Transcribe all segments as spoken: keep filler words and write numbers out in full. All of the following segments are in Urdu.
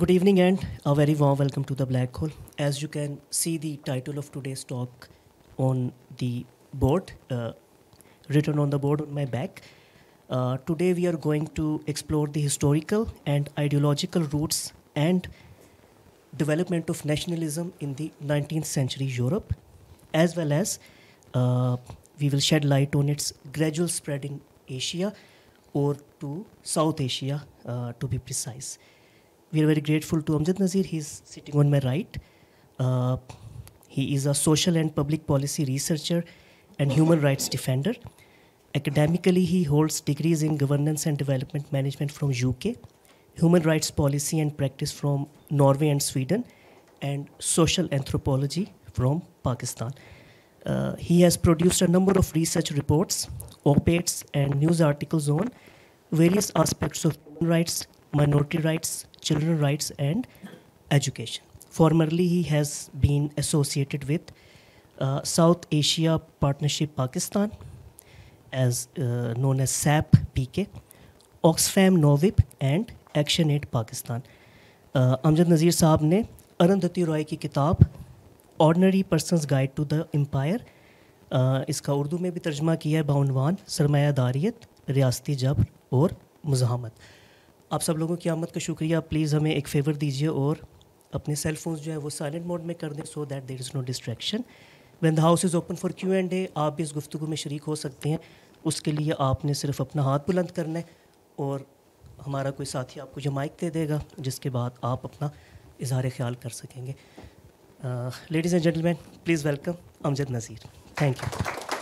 Good evening and a very warm welcome to the Black Hole. As you can see the title of today's talk on the board, uh, written on the board on my back. Uh, today we are going to explore the historical and ideological roots and development of nationalism in the nineteenth century Europe, as well as uh, we will shed light on its gradual spread in Asia or to South Asia, uh, to be precise. We are very grateful to Amjad Nazir. He's sitting on my right. Uh, he is a social and public policy researcher and human rights defender. Academically, he holds degrees in governance and development management from U K, human rights policy and practice from Norway and Sweden, and social anthropology from Pakistan. Uh, he has produced a number of research reports, op-eds, and news articles on various aspects of human rights, minority rights, children's rights, and education. Formerly, he has been associated with uh, South Asia Partnership Pakistan, as uh, known as S A P P K, Oxfam Novib, and Action Aid Pakistan. Uh, Amjad Nazir साहब ने अरुंधति रॉय की किताब ordinary person's guide to the empire, इसका उर्दू में भी तर्जमा किया है बाउनवान सरमायादारियत, रियासती जबर और मुज़ाहमत. आप सब लोगों की आमद का शुक्रिया. प्लीज़ हमें एक फेवर दीजिए और अपने सेल फोन्स जो है वो साइलेंट मोड में कर दें, so that there is no distraction. When the house is open for Q and A, आप भी इस गुफ्तगू में शरीक हो सकते हैं. उसके लिए आपने सिर्फ अपना हाथ बुलंद करना है और हमारा कोई साथी आपको जो माइक दे देगा, जिसके बाद आप अपना इजहार ख्याल कर सकेंगे. Ladies and gentleman, please welcome Amjad Nazir. Thank you.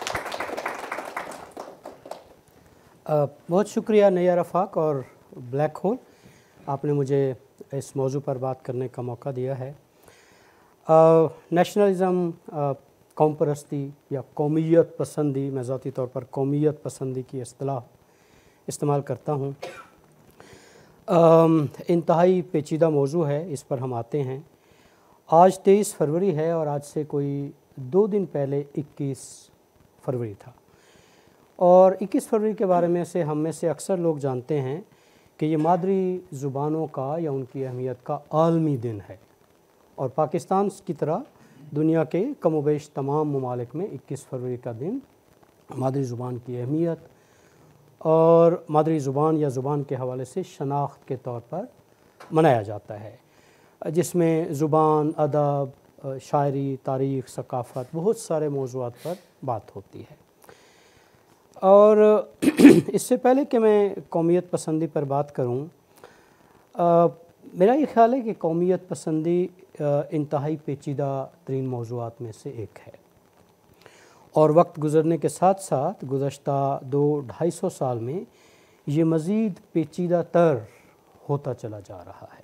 बहुत शुक्रिया नैया रफ़ाक और ब्लैक होल, आपने मुझे इस मौजू पर बात करने का मौका दिया है. नेशनलिज़म, कौम परस्ती या कौमियत पसंदी, मैं ज़ाती तौर पर कौमियत पसंदी की इस्तिलाह इस्तेमाल करता हूँ. इंतहाई पेचीदा मौजू है, इस पर हम आते हैं. आज तेईस फरवरी है और आज से कोई दो दिन पहले इक्कीस फरवरी था. और इक्कीस फरवरी के बारे में से हम में से अक्सर लोग जानते हैं कि ये मादरी ज़ुबानों का या उनकी अहमियत का आलमी दिन है. और पाकिस्तान की तरह दुनिया के कमोबेश तमाम ममालिक में इक्कीस फरवरी का दिन मादरी ज़ुबान की अहमियत और मादरी ज़ुबान या ज़ुबान के हवाले से शनाख्त के तौर पर मनाया जाता है, जिसमें ज़ुबान, अदब, शायरी, तारीख़, सकाफ़त, बहुत सारे मौज़ूआत पर बात होती है. और इससे पहले कि मैं कौमियत पसंदी पर बात करूं, मेरा ये ख़्याल है कि कौमियत पसंदी इंतहाई पेचीदा तरीन मौज़ूआत में से एक है. और वक्त गुज़रने के साथ साथ गुज़श्ता दो ढाई सौ साल में ये मज़ीद पेचीदा तर होता चला जा रहा है.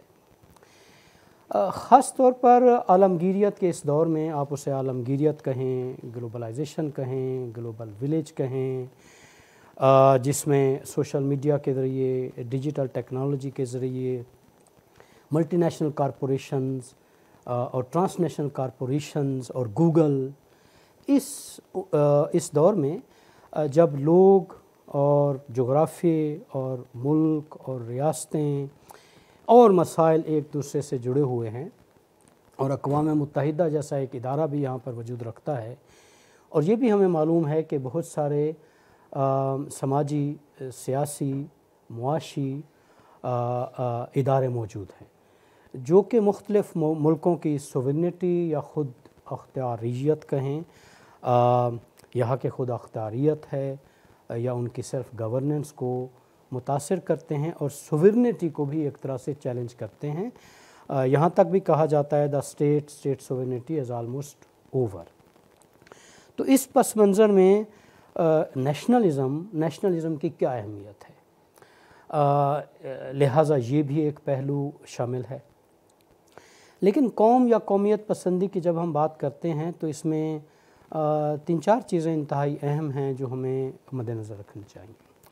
ख़ास तौर पर आलमगीरियत के इस दौर में, आप उसे आलमगीरियत कहें, ग्लोबलाइजेशन कहें, ग्लोबल विलेज कहें, जिसमें सोशल मीडिया के ज़रिए, डिजिटल टेक्नोलॉजी के ज़रिए मल्टीनेशनल कॉरपोरेशंस और ट्रांसनेशनल कॉरपोरेशंस और गूगल, इस इस दौर में जब लोग और जोग्राफ़ी और मुल्क और रियासतें और मसाइल एक दूसरे से जुड़े हुए हैं और अक़वाम मुत्तहिदा जैसा एक इदारा भी यहाँ पर वजूद रखता है, और ये भी हमें मालूम है कि बहुत सारे आ, समाजी, सियासी, मुआशी इदारे मौजूद हैं जो कि मुख्तलिफ़ मुल्कों की सोवरेनिटी या ख़ुद अख्तियारियत कहें, यहाँ के ख़ुद अख्तियारियत है या उनकी सेल्फ़ गवर्नेंस को मुतासिर करते हैं और सोवरेनिटी को भी एक तरह से चैलेंज करते हैं. यहाँ तक भी कहा जाता है the state state sovereignty is almost over. तो इस पस मंज़र में नेशनलिज़म नेशनलिज़म की क्या अहमियत है, लिहाजा ये भी एक पहलू शामिल है. लेकिन कौम या कौमियत पसंदी की जब हम बात करते हैं तो इसमें आ, तीन चार चीज़ें इंतहाई अहम हैं जो हमें मद्देनज़र रखनी चाहिए.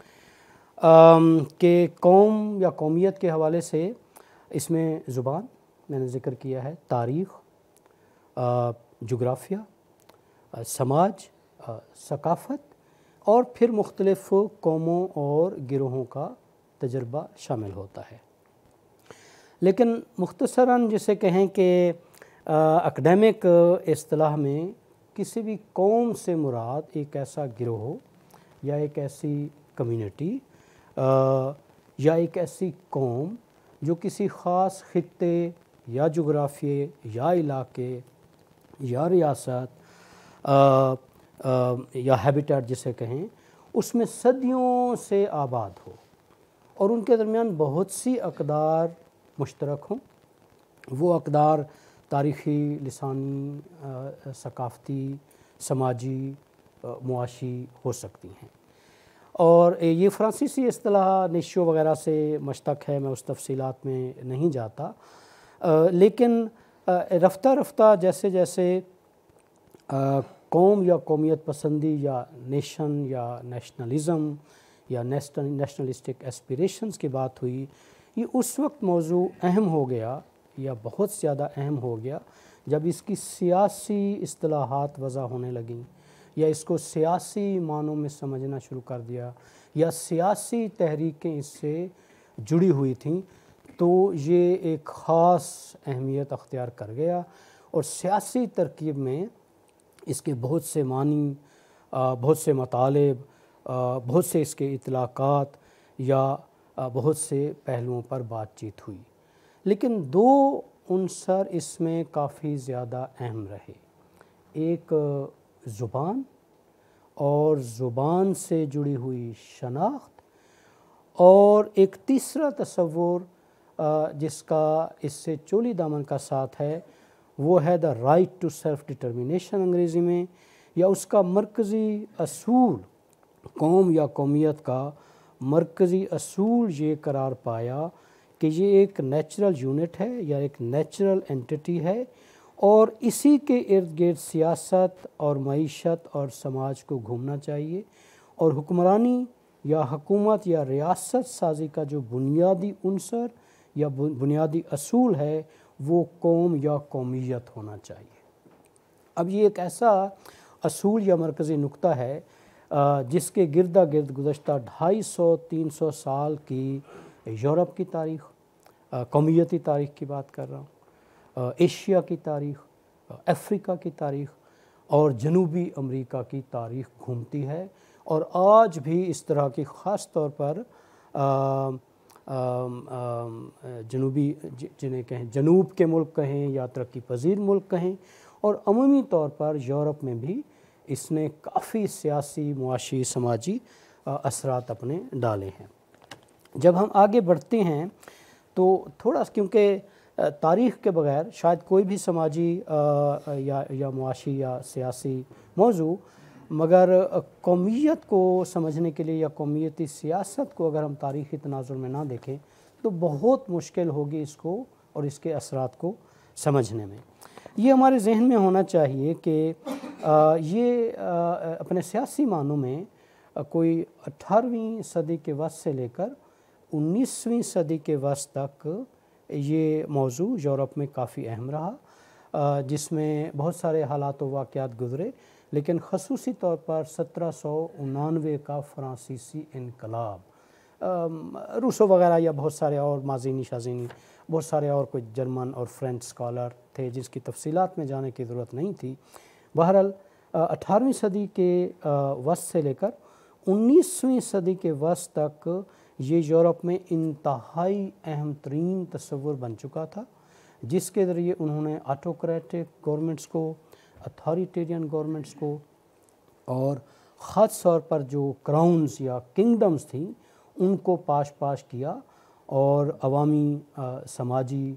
कि कौम या कौमियत के हवाले से इसमें ज़ुबान मैंने ज़िक्र किया है, तारीख़, जोग्राफ़िया, समाज, सकाफ़त और फिर मुख्तलिफ़ कौमों और गिरोहों का तजर्बा शामिल होता है. لیکن مختصراً جسے کہیں کہ اکیڈمک اصطلاح میں کسی بھی قوم سے مراد ایک ایسا گروہ یا ایک ایسی کمیونٹی یا ایک ایسی قوم جو کسی خاص خطے یا جغرافیے یا علاقے یا ریاست یا ہیبیٹیٹ جسے کہیں اس میں صدیوں سے آباد ہو اور ان کے درمیان بہت سی اقدار مشترک ہوں. وہ اقدار تاریخی، لسانی، ثقافتی، سماجی، معاشی ہو سکتی ہیں. اور یہ فرانسیسی اصطلاح نیشو وغیرہ سے مشتق ہے، میں اس تفصیلات میں نہیں جاتا. لیکن رفتہ رفتہ جیسے جیسے قوم یا قومیت پسندی یا نیشن یا نیشنلزم یا نیشنلسٹک ایسپیریشنز کی بات ہوئی، یہ اس وقت موضوع اہم ہو گیا یا بہت زیادہ اہم ہو گیا جب اس کی سیاسی اصطلاحات وضع ہونے لگیں یا اس کو سیاسی معنوں میں سمجھنا شروع کر دیا یا سیاسی تحریکیں اس سے جڑی ہوئی تھیں، تو یہ ایک خاص اہمیت اختیار کر گیا اور سیاسی ترکیب میں اس کے بہت سے معنی، بہت سے مطالب، بہت سے اس کے اطلاقات یا بہت سے پہلوؤں پر بات چیت ہوئی. لیکن دو عنصر اس میں کافی زیادہ اہم رہے، ایک زبان اور زبان سے جڑی ہوئی شناخت، اور ایک تیسرا تصور جس کا اس سے چولی دامن کا ساتھ ہے وہ ہے the right to self determination Angrezi میں، یا اس کا مرکزی اصول، قوم یا قومیت کا مرکزی اصول یہ قرار پایا کہ یہ ایک نیچرل یونٹ ہے یا ایک نیچرل اینٹیٹی ہے اور اسی کے ارد گرد سیاست اور معیشت اور سماج کو گھومنا چاہیے، اور حکمرانی یا حکومت یا ریاست سازی کا جو بنیادی عنصر یا بنیادی اصول ہے وہ قوم یا قومیت ہونا چاہیے. اب یہ ایک ایسا اصول یا مرکزی نقطہ ہے جس کے گردا گرد گزشتہ ڈھائی سو تین سو سال کی یورپ کی تاریخ، قومیتی تاریخ کی بات کر رہا ہوں، ایشیا کی تاریخ، افریقہ کی تاریخ اور جنوبی امریکہ کی تاریخ گھومتی ہے. اور آج بھی اس طرح کی خاص طور پر جنوبی جنہیں کہیں جنوب کے ملک کہیں یا ترقی پذیر ملک کہیں، اور عمومی طور پر یورپ میں بھی اس نے کافی سیاسی، معاشی، سماجی اثرات اپنے ڈالے ہیں. جب ہم آگے بڑھتے ہیں تو تھوڑا، کیونکہ تاریخ کے بغیر شاید کوئی بھی سماجی یا یا معاشی یا سیاسی موضوع، مگر قومیت کو سمجھنے کے لیے یا قومیتی سیاست کو اگر ہم تاریخی تناظر میں نہ دیکھیں تو بہت مشکل ہوگی اس کو اور اس کے اثرات کو سمجھنے میں. یہ ہمارے ذہن میں ہونا چاہیے کہ یہ اپنے سیاسی معنوں میں کوئی اٹھارہویں صدی کے وسط سے لے کر انیسویں صدی کے وسط تک یہ موضوع یورپ میں کافی اہم رہا، جس میں بہت سارے حالات و واقعات گزرے، لیکن خصوصی طور پر سترہ سو انانوے کا فرانسیسی انقلاب، روسو وغیرہ یا بہت سارے اور مازینی شازینی بہت سارے اور کوئی جرمن اور فرینچ اسکالر تھے جس کی تفصیلات میں جانے کی ضرورت نہیں تھی. بہرحال اٹھارہویں صدی کے وسط سے لے کر انیسویں صدی کے وسط تک یہ یورپ میں انتہائی اہم ترین تصور بن چکا تھا، جس کے ذریعے انہوں نے آٹوکریٹک گورنمنٹس کو، اتھارٹیرین گورنمنٹس کو، اور خاص طور پر جو کراؤنز یا کنگڈمز تھیں ان کو پاش پاش کیا اور عوامی، سماجی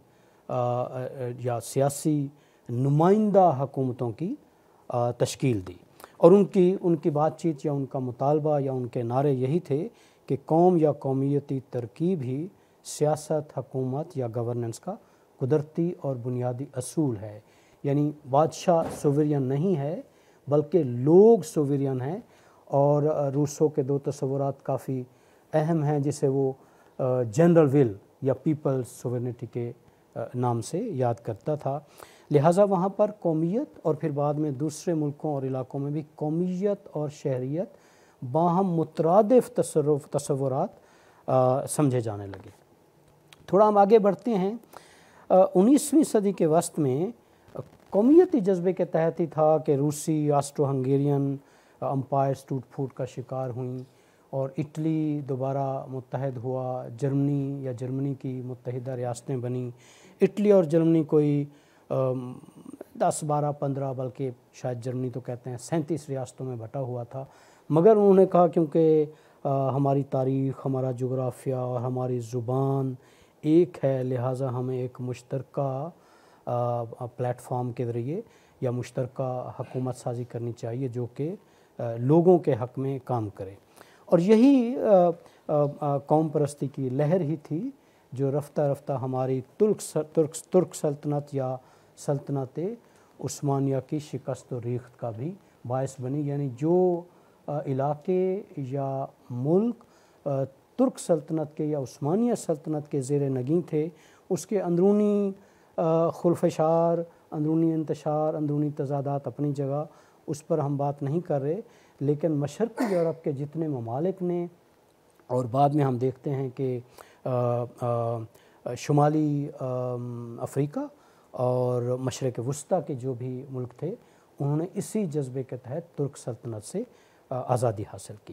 یا سیاسی نمائندہ حکومتوں کی تشکیل دی. اور ان کی ان کی بات چیت یا ان کا مطالبہ یا ان کے نعرے یہی تھے کہ قوم یا قومیتی ترکیب ہی سیاست، حکومت یا گورننس کا قدرتی اور بنیادی اصول ہے. یعنی بادشاہ سوورین نہیں ہے بلکہ لوگ سوورین ہیں. اور روسو کے دو تصورات کافی اہم ہیں جسے وہ جنرل ول یا پیپل سوورنٹی کے نام سے یاد کرتا تھا. لہٰذا وہاں پر قومیت اور پھر بعد میں دوسرے ملکوں اور علاقوں میں بھی قومیت اور شہریت باہم مترادف تصرف تصورات سمجھے جانے لگے. تھوڑا ہم آگے بڑھتے ہیں، انیسویں صدی کے وسط میں قومیتی جذبے کے تحت ہی تھا کہ روسی آسٹرو ہنگیرین امپائرز ٹوٹ پھوٹ کا شکار ہوئیں اور اٹلی دوبارہ متحد ہوا، جرمنی یا جرمنی کی متحدہ ریاستیں بنیں۔ اٹلی اور جرمنی کوئی دس بارہ پندرہ بلکہ شاید جرمنی تو کہتے ہیں سینتیس ریاستوں میں بٹا ہوا تھا، مگر انہوں نے کہا کیونکہ ہماری تاریخ، ہمارا جغرافیہ اور ہماری زبان ایک ہے، لہٰذا ہمیں ایک مشترکہ پلیٹ فارم کے ذریعے یا مشترکہ حکومت سازی کرنی چاہیے جو کہ لوگوں کے حق میں کام کرے۔ اور یہی قوم پرستی کی لہر ہی تھی جو رفتہ رفتہ ہماری ترک ترک ترک سلطنت یا سلطنت عثمانیہ کی شکست و ریخت کا بھی باعث بنی، یعنی جو علاقے یا ملک ترک سلطنت کے یا عثمانیہ سلطنت کے زیر نگین تھے، اس کے اندرونی خلفشار، اندرونی انتشار، اندرونی تضادات اپنی جگہ، اس پر ہم بات نہیں کر رہے، لیکن مشرقی یورپ کے جتنے ممالک نے، اور بعد میں ہم دیکھتے ہیں کہ شمالی افریقہ اور مشرق وسطیٰ کے جو بھی ملک تھے، انہوں نے اسی جذبے کے تحت ترک سلطنت سے آزادی حاصل کی۔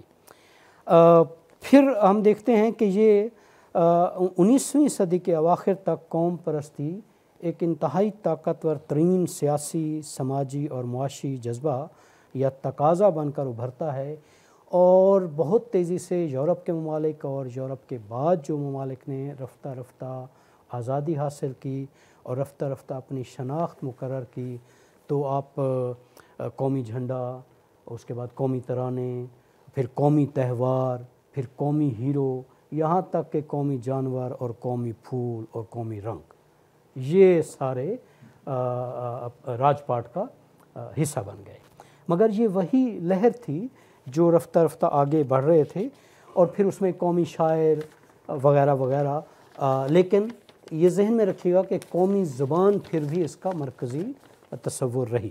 پھر ہم دیکھتے ہیں کہ یہ انیسویں صدی کے اواخر تک قوم پرستی ایک انتہائی طاقتور ترین سیاسی، سماجی اور معاشی جذبہ یا تقاضا بن کر ابھرتا ہے، اور بہت تیزی سے یورپ کے ممالک اور یورپ کے بعد جو ممالک نے رفتہ رفتہ آزادی حاصل کی اور رفتہ رفتہ اپنی شناخت مقرر کی، تو آپ قومی جھنڈا، اس کے بعد قومی ترانے، پھر قومی تہوار، پھر قومی ہیرو، یہاں تک کہ قومی جانور اور قومی پھول اور قومی رنگ، یہ سارے راج پاٹ کا حصہ بن گئے۔ مگر یہ وہی لہر تھی جو رفتہ رفتہ آگے بڑھ رہے تھے، اور پھر اس میں قومی شاعر وغیرہ وغیرہ، لیکن یہ ذہن میں رکھیے گا کہ قومی زبان پھر بھی اس کا مرکزی تصور رہی۔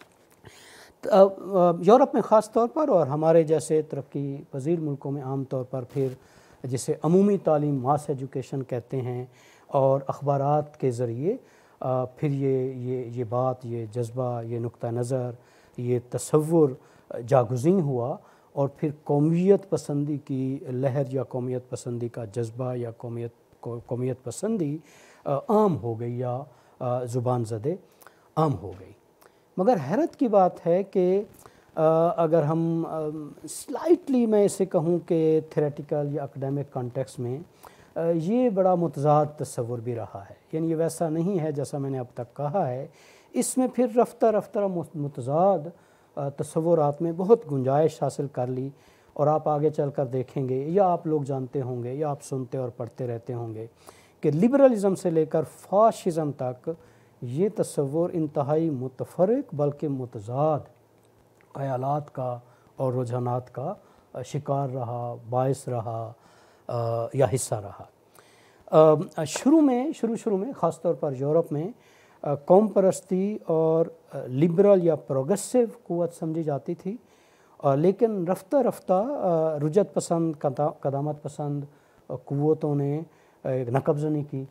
یورپ میں خاص طور پر اور ہمارے جیسے ترقی پذیر ملکوں میں عام طور پر پھر جسے عمومی تعلیم، ماس ایجوکیشن کہتے ہیں، اور اخبارات کے ذریعے پھر یہ یہ یہ بات، یہ جذبہ، یہ نقطہ نظر، یہ تصور جاگزین ہوا، اور پھر قومیت پسندی کی لہر یا قومیت پسندی کا جذبہ یا قومیت قومیت پسندی عام ہو گئی یا زبان زدے عام ہو گئی۔ مگر حیرت کی بات ہے کہ اگر ہم سلائٹلی میں اسے کہوں کہ تھیریٹیکل یا اکیڈیمک کانٹیکس میں، یہ بڑا متضاد تصور بھی رہا ہے، یعنی یہ ویسا نہیں ہے جیسا میں نے اب تک کہا ہے، اس میں پھر رفتہ رفتہ متضاد تصورات میں بہت گنجائش حاصل کر لی، اور آپ آگے چل کر دیکھیں گے یا آپ لوگ جانتے ہوں گے یا آپ سنتے اور پڑھتے رہتے ہوں گے کہ لبرلزم سے لے کر فاشزم تک یہ تصور انتہائی متفرق بلکہ متضاد خیالات کا اور رجحانات کا شکار رہا، باعث رہا یا حصہ رہا۔ شروع میں شروع شروع میں خاص طور پر یورپ میں قوم پرستی اور لبرل یا پروگریسو قوت سمجھی جاتی تھی، لیکن رفتہ رفتہ رجعت پسند، قدامت پسند قوتوں نے نقب زنی کی،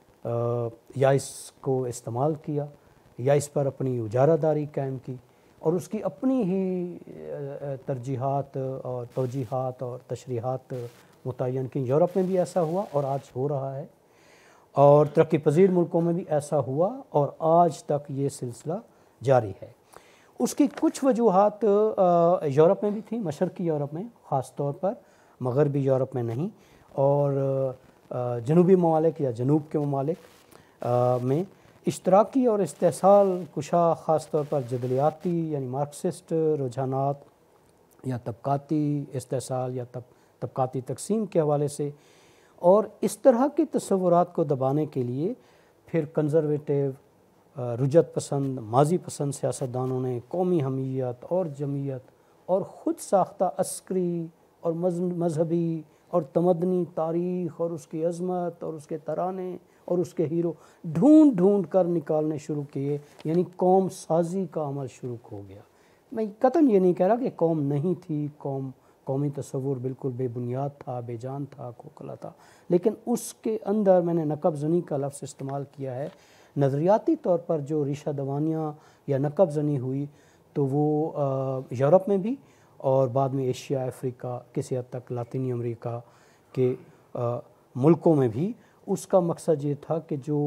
یا اس کو استعمال کیا یا اس پر اپنی اجارہ داری قائم کی، اور اس کی اپنی ہی ترجیحات اور توجیحات اور تشریحات متعین کی۔ یورپ میں بھی ایسا ہوا اور آج ہو رہا ہے، اور ترقی پذیر ملکوں میں بھی ایسا ہوا اور آج تک یہ سلسلہ جاری ہے۔ اس کی کچھ وجوہات یورپ میں بھی تھیں، مشرقی یورپ میں خاص طور پر، مغربی یورپ میں نہیں، اور جنوبی ممالک یا جنوب کے ممالک میں اشتراکی اور استحصال کشا خاص طور پر جدلیاتی یعنی مارکسسٹ رجحانات یا طبقاتی استحصال یا طبقاتی تقسیم کے حوالے سے، اور اس طرح کے تصورات کو دبانے کے لیے پھر کنزرویٹیو، رجعت پسند، ماضی پسند سیاستدانوں نے قومی حمیت اور جمعیت اور خود ساختہ عسکری اور مذہبی اور تمدنی تاریخ اور اس کی عظمت اور اس کے ترانے اور اس کے ہیرو ڈھونڈ ڈھونڈ کر نکالنے شروع کیے، یعنی قوم سازی کا عمل شروع ہو گیا۔ میں قطعاً یہ نہیں کہہ رہا کہ قوم نہیں تھی، قوم قومی تصور بالکل بے بنیاد تھا، بے جان تھا، کھوکھلا تھا، لیکن اس کے اندر میں نے نقب زنی کا لفظ استعمال کیا ہے۔ نظریاتی طور پر جو ریشہ دوانیاں یا نقب زنی ہوئی تو وہ یورپ میں بھی اور بعد میں ایشیا، افریقہ، کسی حد تک لاطینی امریکہ کے ملکوں میں بھی، اس کا مقصد یہ تھا کہ جو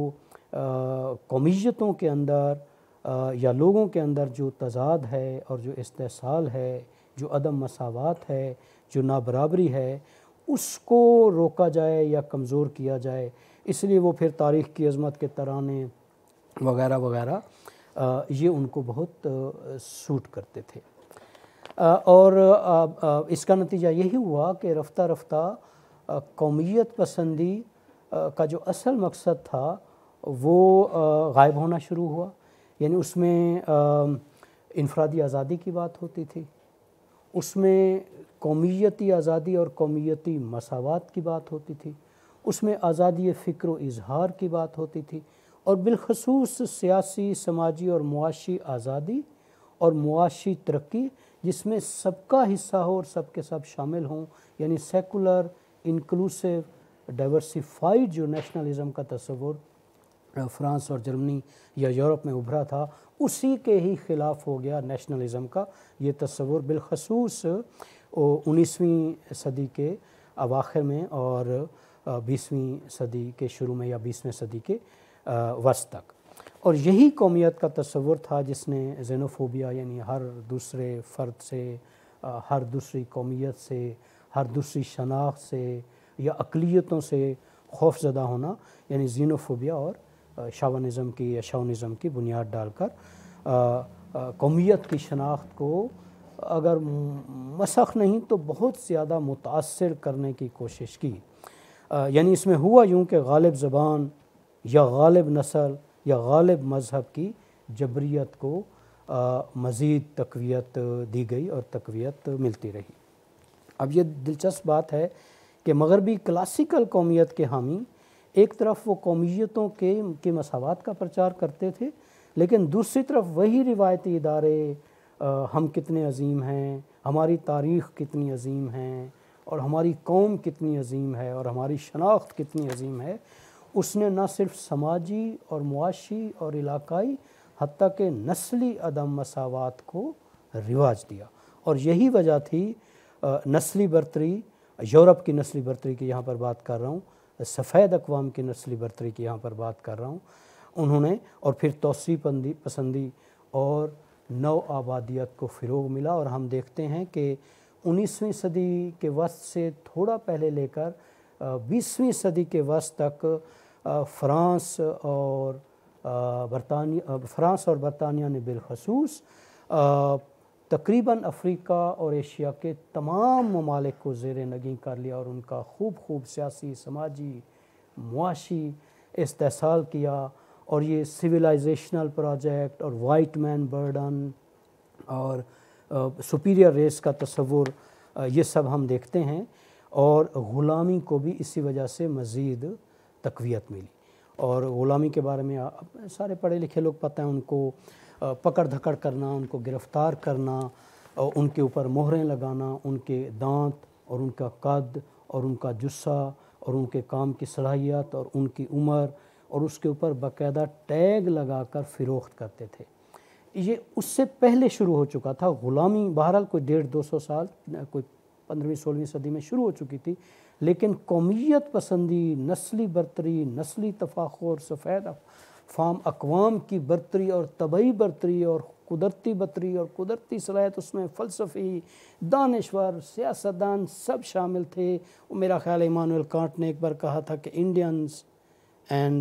قومیتوں کے اندر یا لوگوں کے اندر جو تضاد ہے اور جو استحصال ہے، جو عدم مساوات ہے، جو نابرابری ہے، اس کو روکا جائے یا کمزور کیا جائے۔ اس لیے وہ پھر تاریخ کی عظمت کے ترانے وغیرہ وغیرہ یہ ان کو بہت سوٹ کرتے تھے، اور اس کا نتیجہ یہی ہوا کہ رفتہ رفتہ قومیت پسندی کا جو اصل مقصد تھا وہ غائب ہونا شروع ہوا۔ یعنی اس میں انفرادی آزادی کی بات ہوتی تھی، اس میں قومیتی آزادی اور قومیتی مساوات کی بات ہوتی تھی، اس میں آزادی فکر و اظہار کی بات ہوتی تھی، اور بالخصوص سیاسی، سماجی اور معاشی آزادی اور معاشی ترقی جس میں سب کا حصہ ہو اور سب کے سب شامل ہوں، یعنی سیکولر، انکلوسیو، ڈائیورسیفائیڈ جو نیشنلزم کا تصور فرانس اور جرمنی یا یورپ میں ابھرا تھا، اسی کے ہی خلاف ہو گیا نیشنلزم کا یہ تصور، بالخصوص انیسویں صدی کے اواخر میں اور بیسویں صدی کے شروع میں یا بیسویں صدی کے وسط تک۔ اور یہی قومیت کا تصور تھا جس نے زینوفوبیا، یعنی ہر دوسرے فرد سے، ہر دوسری قومیت سے، ہر دوسری شناخت سے یا اقلیتوں سے خوف زدہ ہونا، یعنی زینوفوبیا اور شاونزم کی یا شاونزم کی بنیاد ڈال کر قومیت کی شناخت کو اگر مسخ نہیں تو بہت زیادہ متاثر کرنے کی کوشش کی۔ یعنی اس میں ہوا یوں کہ غالب زبان یا غالب نسل یا غالب مذہب کی جبریت کو مزید تقویت دی گئی اور تقویت ملتی رہی۔ اب یہ دلچسپ بات ہے کہ مغربی کلاسیکل قومیت کے حامی ایک طرف وہ قومیتوں کے کی مساوات کا پرچار کرتے تھے، لیکن دوسری طرف وہی روایتی ادارے ہم کتنے عظیم ہیں، ہماری تاریخ کتنی عظیم ہے اور ہماری قوم کتنی عظیم ہے اور ہماری شناخت کتنی عظیم ہے، اس نے نہ صرف سماجی اور معاشی اور علاقائی حتیٰ کہ نسلی عدم مساوات کو رواج دیا۔ اور یہی وجہ تھی نسلی برتری، یورپ کی نسلی برتری کی یہاں پر بات کر رہا ہوں، سفید اقوام کی نسلی برتری کی یہاں پر بات کر رہا ہوں، انہوں نے اور پھر توسیع پسندی اور نو آبادیت کو فروغ ملا۔ اور ہم دیکھتے ہیں کہ انیسویں صدی کے وسط سے تھوڑا پہلے لے کر بیسویں صدی کے وسط تک فرانس اور برطانیہ فرانس اور برطانیہ نے بالخصوص تقریباً افریقہ اور ایشیا کے تمام ممالک کو زیر نگیں کر لیا اور ان کا خوب خوب سیاسی، سماجی، معاشی استحصال کیا، اور یہ سویلائزیشنل پروجیکٹ اور وائٹ مین برڈن اور سپیریئر ریس کا تصور یہ سب ہم دیکھتے ہیں، اور غلامی کو بھی اسی وجہ سے مزید تقویت ملی۔ اور غلامی کے بارے میں سارے پڑھے لکھے لوگ پتہ ہیں، ان کو پکڑ دھکڑ کرنا، ان کو گرفتار کرنا، ان کے اوپر مہریں لگانا، ان کے دانت اور ان کا قد اور ان کا جثہ اور ان کے کام کی صلاحیت اور ان کی عمر، اور اس کے اوپر باقاعدہ ٹیگ لگا کر فروخت کرتے تھے۔ یہ اس سے پہلے شروع ہو چکا تھا غلامی، بہرحال کوئی ڈیڑھ دو سو سال، کوئی پندرہویں سولہویں صدی میں شروع ہو چکی تھی، لیکن قومیت پسندی، نسلی برتری، نسلی تفاخر، سفید فام اقوام کی برتری اور طبعی برتری اور قدرتی برتری اور قدرتی صلاحیت، اس میں فلسفی، دانشور، سیاستدان سب شامل تھے۔ میرا خیال ہے ایمانوئل کانٹ نے ایک بار کہا تھا کہ Indians and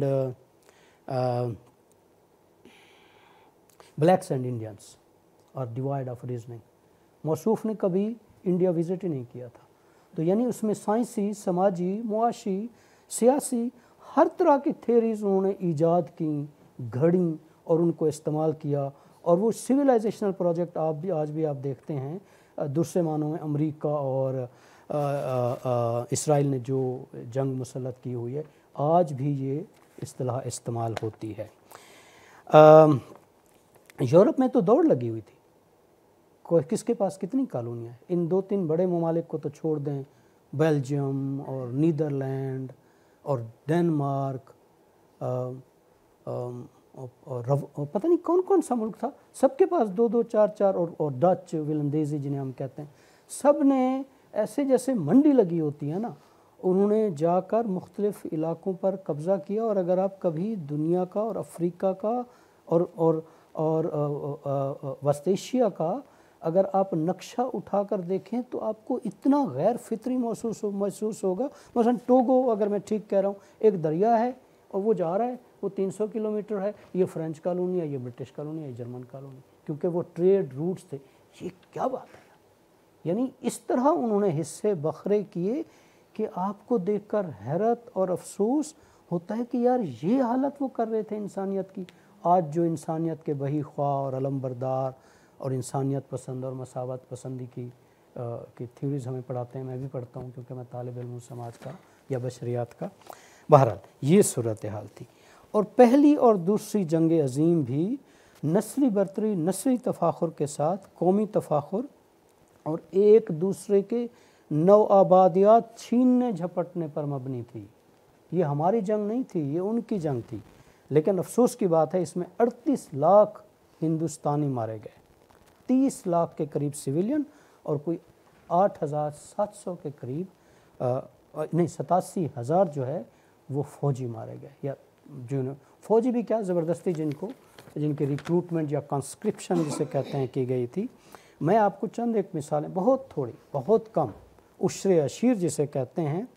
blacks and Indians اور ڈیوائڈ آف ریزننگ۔ موصوف نے کبھی انڈیا وزٹ ہی نہیں کیا تھا، تو یعنی اس میں سائنسی، سماجی، معاشی، سیاسی ہر طرح کی تھیریز انہوں نے ایجاد کیں، گھڑیں اور ان کو استعمال کیا، اور وہ سویلائزیشنل پروجیکٹ آپ بھی آج بھی آپ دیکھتے ہیں دوسرے معنوں میں امریکہ اور اسرائیل نے جو جنگ مسلط کی ہوئی ہے، آج بھی یہ اصطلاح استعمال ہوتی ہے۔ یورپ میں تو دوڑ لگی ہوئی تھی، کس کے پاس کتنی کالونیاں ہیں؟ ان دو تین بڑے ممالک کو تو چھوڑ دیں، بیلجیم اور نیدرلینڈ اور ڈینمارک اور پتہ نہیں کون کون سا ملک تھا، سب کے پاس دو دو چار چار اور اور ڈچ ولندیزی جنہیں ہم کہتے ہیں، سب نے ایسے جیسے منڈی لگی ہوتی ہے نا، انہوں نے جا کر مختلف علاقوں پر قبضہ کیا. اور اگر آپ کبھی دنیا کا اور افریقہ کا اور اور اور وسط ایشیا کا اگر آپ نقشہ اٹھا کر دیکھیں تو آپ کو اتنا غیر فطری محسوس محسوس ہوگا. مثلا ٹوگو، اگر میں ٹھیک کہہ رہا ہوں، ایک دریا ہے اور وہ جا رہا ہے، وہ تین سو کلومیٹر ہے، یہ فرینچ کالونی ہے، یہ برٹش کالونی ہے، یہ جرمن کالونی، کیونکہ وہ ٹریڈ روٹس تھے. یہ کیا بات ہے؟ یعنی اس طرح انہوں نے حصے بکھرے کیے کہ آپ کو دیکھ کر حیرت اور افسوس ہوتا ہے کہ یار یہ حالت وہ کر رہے تھے انسانیت کی. آج جو انسانیت کے بہی خواہ اور علم بردار اور انسانیت پسند اور مساوات پسندی کی کی تھیوریز ہمیں پڑھاتے ہیں، میں بھی پڑھتا ہوں کیونکہ میں طالب علم ہوں سماج کا یا بشریات کا. بہرحال یہ صورتحال تھی. اور پہلی اور دوسری جنگ عظیم بھی نسلی برتری، نسلی تفاخر کے ساتھ قومی تفاخر اور ایک دوسرے کے نو آبادیات چھیننے جھپٹنے پر مبنی تھی. یہ ہماری جنگ نہیں تھی، یہ ان کی جنگ تھی. لیکن افسوس کی بات ہے اس میں اڑتیس لاکھ ہندوستانی مارے گئے، تیس لاکھ کے قریب سویلین اور کوئی آٹھ ہزار سات سو کے قریب نہیں ستاسی ہزار جو ہے وہ فوجی مارے گئے. یا جو فوجی بھی کیا زبردستی جن کو جن کی ریکروٹمنٹ یا کانسکرپشن جسے کہتے ہیں کی گئی تھی. میں آپ کو چند ایک مثالیں، بہت تھوڑی بہت کم، عشر عشیر جسے کہتے ہیں،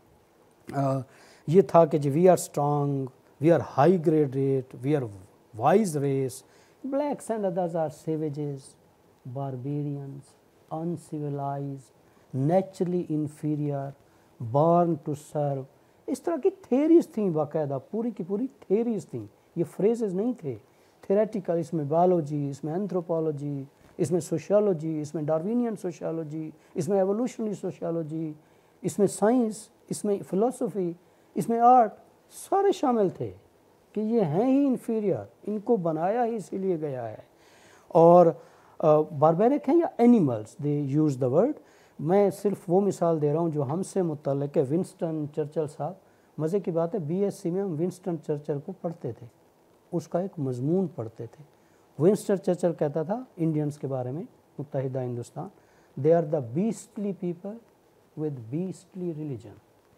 یہ تھا کہ جی we are strong, we are high grade rate, we are wise race, blacks and others are savages, barbarians, uncivilised, naturally inferior, born to serve. اس طرح کی تھیریز تھیں، باقاعدہ پوری کی پوری تھیریز تھیں. یہ فریزز نہیں تھے تھیریٹیکل. اس میں بایولوجی، اس میں اینتھروپولوجی، اس میں سوشیالوجی، اس میں ڈاروینین سوشیالوجی، اس میں ایوولوشنری سوشیالوجی، اس میں سائنس، اس میں فلسفی، اس میں آرٹ، سارے شامل تھے کہ یہ ہیں ہی انفیریئر، ان کو بنایا ہی اسی لیے گیا ہے. اور باربیرک ہیں یا animals, they use the word. میں صرف وہ مثال دے رہا ہوں جو ہم سے متعلق ہے. ونسٹن چرچل صاحب، مزے کی بات ہے بی ایس سی میں ہم ونسٹن چرچل کو پڑھتے تھے، اس کا ایک مضمون پڑھتے تھے. ونسٹن چرچل کہتا تھا انڈینز کے بارے میں، متحدہ Hindustan, they are the beastly people with beastly religion.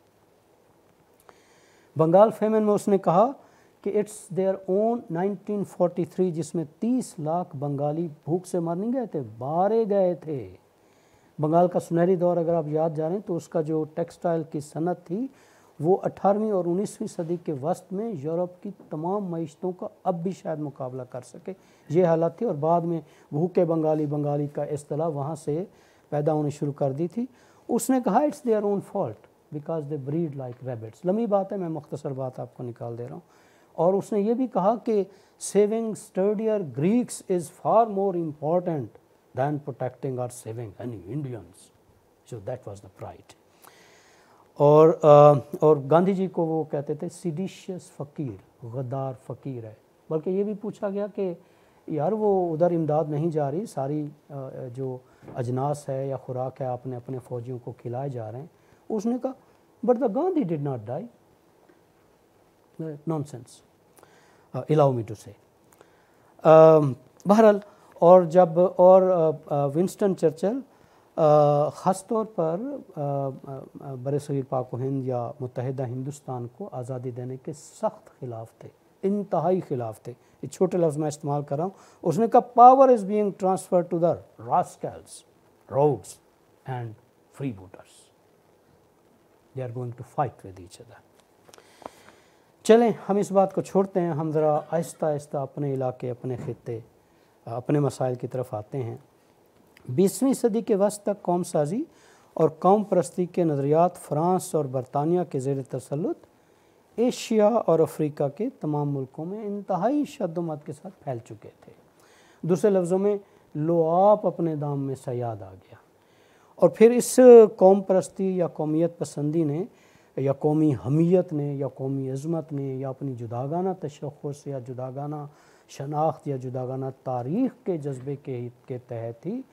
Bengal famine میں اس نے کہا کہ it's their own nineteen forty three, جس میں تیس لاکھ بنگالی بھوک سے مار نہیں گئے تھے، مارے گئے تھے. بنگال کا سنہری دور اگر آپ یاد جا رہے ہیں تو اس کا جو ٹیکسٹائل کی صنعت تھی وہ اٹھارہویں اور انیسویں صدی کے وسط میں یورپ کی تمام معیشتوں کا اب بھی شاید مقابلہ کر سکے، یہ حالت تھی. اور بعد میں بھوکے بنگالی بنگالی کا اصطلاح وہاں سے پیدا ہونے شروع کر دی تھی. اس نے کہا it's their own fault because they breed like rabbits. لمبی بات ہے، میں مختصر بات آپ کو نکال دے رہا ہوں. اور اس نے یہ بھی کہا کہ saving sturdier Greeks is far more important than protecting or saving any Indians. So that was the pride. اور اور گاندھی جی کو وہ کہتے تھے سیڈیشیس فقیر، غدار فقیر ہے. بلکہ یہ بھی پوچھا گیا کہ یار وہ ادھر امداد نہیں جا رہی، ساری جو اجناس ہے یا خوراک ہے آپ نے اپنے فوجیوں کو کھلائے جا رہے ہیں. اس نے کہا but the Gandhi did not die. Nonsense, allow me to say. بہرحال اور جب اور ونسٹن چرچل خاص طور پر برصغیر پاک و ہند یا متحدہ ہندوستان کو آزادی دینے کے سخت خلاف تھے، انتہائی خلاف تھے. یہ چھوٹے لفظ میں استعمال کر رہا ہوں. اس نے کہا power is being transfer to the rascals, rogues and freebooters. They are going to fight with each other. چلیں ہم اس بات کو چھوڑتے ہیں، ہم ذرا آہستہ آہستہ اپنے علاقے، اپنے خطے، اپنے مسائل کی طرف آتے ہیں. بیسویں صدی کے وسط تک قوم سازی اور قوم پرستی کے نظریات فرانس اور برطانیہ کے زیر تسلط ایشیا اور افریقہ کے تمام ملکوں میں انتہائی شد و مت کے ساتھ پھیل چکے تھے. دوسرے لفظوں میں لو آپ اپنے دام میں صیاد آ گیا. اور پھر اس قوم پرستی یا قومیت پسندی نے یا قومی حمیت نے یا قومی عظمت نے یا اپنی جداگانہ تشخص یا جداگانہ شناخت یا جداگانہ تاریخ کے جذبے کے کے تحت ہی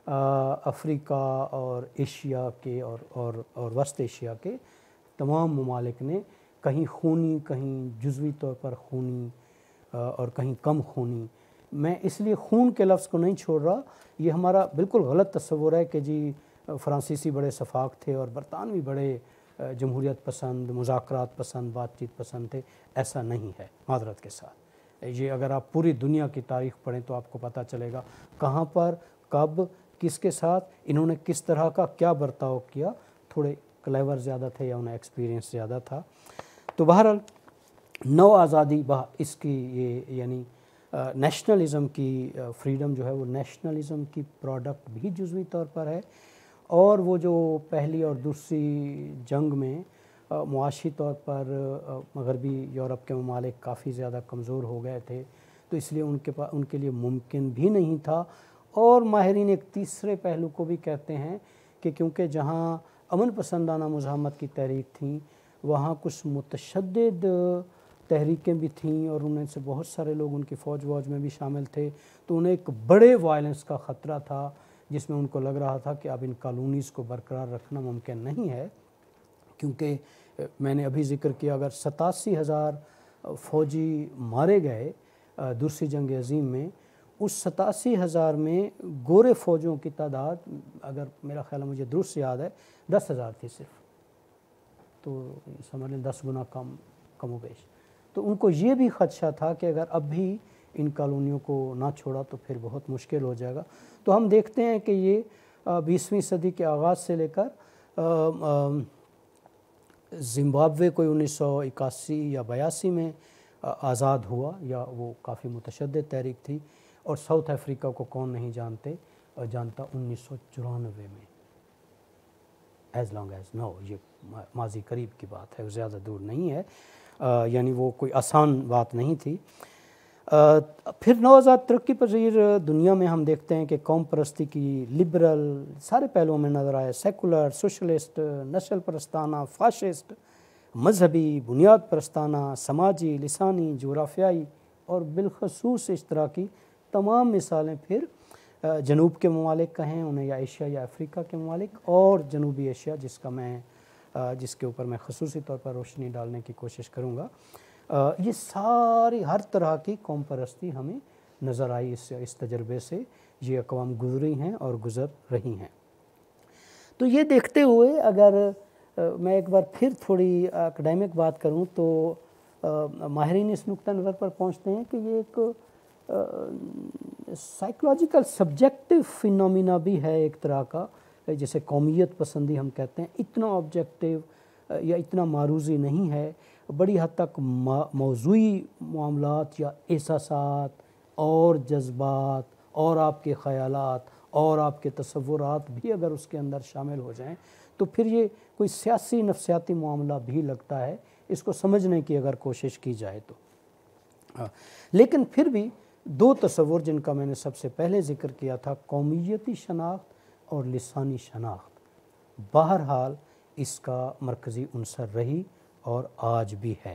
افریقہ اور ایشیا کے اور اور اور وسط ایشیا کے تمام ممالک نے کہیں خونی کہیں جزوی طور پر خونی اور کہیں کم خونی، میں اس لیے خون کے لفظ کو نہیں چھوڑ رہا، یہ ہمارا بالکل غلط تصور ہے کہ جی فرانسیسی بڑے شفاق تھے اور برطانوی بڑے جمہوریت پسند، مذاکرات پسند، بات چیت پسند تھے، ایسا نہیں ہے معذرت کے ساتھ۔ یہ اگر آپ پوری دنیا کی تاریخ پڑھیں تو آپ کو پتہ چلے گا کہاں پر، کب، کس کے ساتھ انہوں نے کس طرح کا کیا برتاؤ کیا، تھوڑے کلیور زیادہ تھے یا انہیں ایکسپیرینس زیادہ تھا۔ تو بہرحال نو آزادی بہ اس کی یہ یعنی نیشنلزم کی فریڈم جو ہے وہ نیشنلزم کی پروڈکٹ بھی جزوی طور پر ہے، اور وہ جو پہلی اور دوسری جنگ میں معاشی طور پر مغربی یورپ کے ممالک کافی زیادہ کمزور ہو گئے تھے، تو اس لیے ان کے پاس ان کے لیے ممکن بھی نہیں تھا۔ اور ماہرین ایک تیسرے پہلو کو بھی کہتے ہیں کہ کیونکہ جہاں امن پسندانہ مزاحمت کی تحریک تھیں وہاں کچھ متشدد تحریکیں بھی تھیں اور ان میں سے بہت سارے لوگ ان کی فوج ووج میں بھی شامل تھے، تو انہیں ایک بڑے وائلنس کا خطرہ تھا جس میں ان کو لگ رہا تھا کہ اب ان کالونیز کو برقرار رکھنا ممکن نہیں ہے، کیونکہ میں نے ابھی ذکر کیا اگر ستاسی ہزار فوجی مارے گئے دوسری جنگ عظیم میں، اس ستاسی ہزار میں گورے فوجوں کی تعداد اگر میرا خیال ہے مجھے درست یاد ہے دس ہزار تھی صرف، تو سمجھ لیں دس گنا کم کم و بیش۔ تو ان کو یہ بھی خدشہ تھا کہ اگر اب بھی ان کالونیوں کو نہ چھوڑا تو پھر بہت مشکل ہو جائے گا۔ تو ہم دیکھتے ہیں کہ یہ بیسویں صدی کے آغاز سے لے کر زمبابوے کوئی انیس سو اکاسی یا بیاسی میں آزاد ہوا، یا وہ کافی متشدد تحریک تھی، اور ساؤتھ افریقہ کو کون نہیں جانتے جانتا انیس سو چورانوے میں، ایز لانگ ایز نو، یہ ماضی قریب کی بات ہے، زیادہ دور نہیں ہے، یعنی وہ کوئی آسان بات نہیں تھی۔ پھر نوآزاد ترقی پذیر دنیا میں ہم دیکھتے ہیں کہ قوم پرستی کی لبرل سارے پہلوؤں میں نظر آئے، سیکولر، سوشلسٹ، نسل پرستانہ، فاشسٹ، مذہبی، بنیاد پرستانہ، سماجی، لسانی، جغرافیائی اور بالخصوص اشتراکی تمام مثالیں پھر جنوب کے ممالک کہیں انہیں، یا ایشیا یا افریقہ کے ممالک، اور جنوبی ایشیا جس کا میں جس کے اوپر میں خصوصی طور پر روشنی ڈالنے کی کوشش کروں گا، یہ ساری ہر طرح کی قوم پرستی ہمیں نظر آئی اس اس تجربے سے، یہ اقوام گزری ہیں اور گزر رہی ہیں۔ تو یہ دیکھتے ہوئے اگر میں ایک بار پھر تھوڑی اکیڈیمک بات کروں تو ماہرین اس نقطہ نظر پر پہنچتے ہیں کہ یہ ایک سائیکولوجیکل سبجیکٹو فینومینا بھی ہے ایک طرح کا، جسے قومیت پسندی ہم کہتے ہیں، اتنا آبجیکٹیو یا اتنا معروضی نہیں ہے، بڑی حد تک موضوعی معاملات یا احساسات اور جذبات اور آپ کے خیالات اور آپ کے تصورات بھی اگر اس کے اندر شامل ہو جائیں تو پھر یہ کوئی سیاسی نفسیاتی معاملہ بھی لگتا ہے اس کو سمجھنے کی اگر کوشش کی جائے تو۔ لیکن پھر بھی دو تصور جن کا میں نے سب سے پہلے ذکر کیا تھا، قومیتی شناخت اور لسانی شناخت، بہرحال اس کا مرکزی عنصر رہی اور آج بھی ہے۔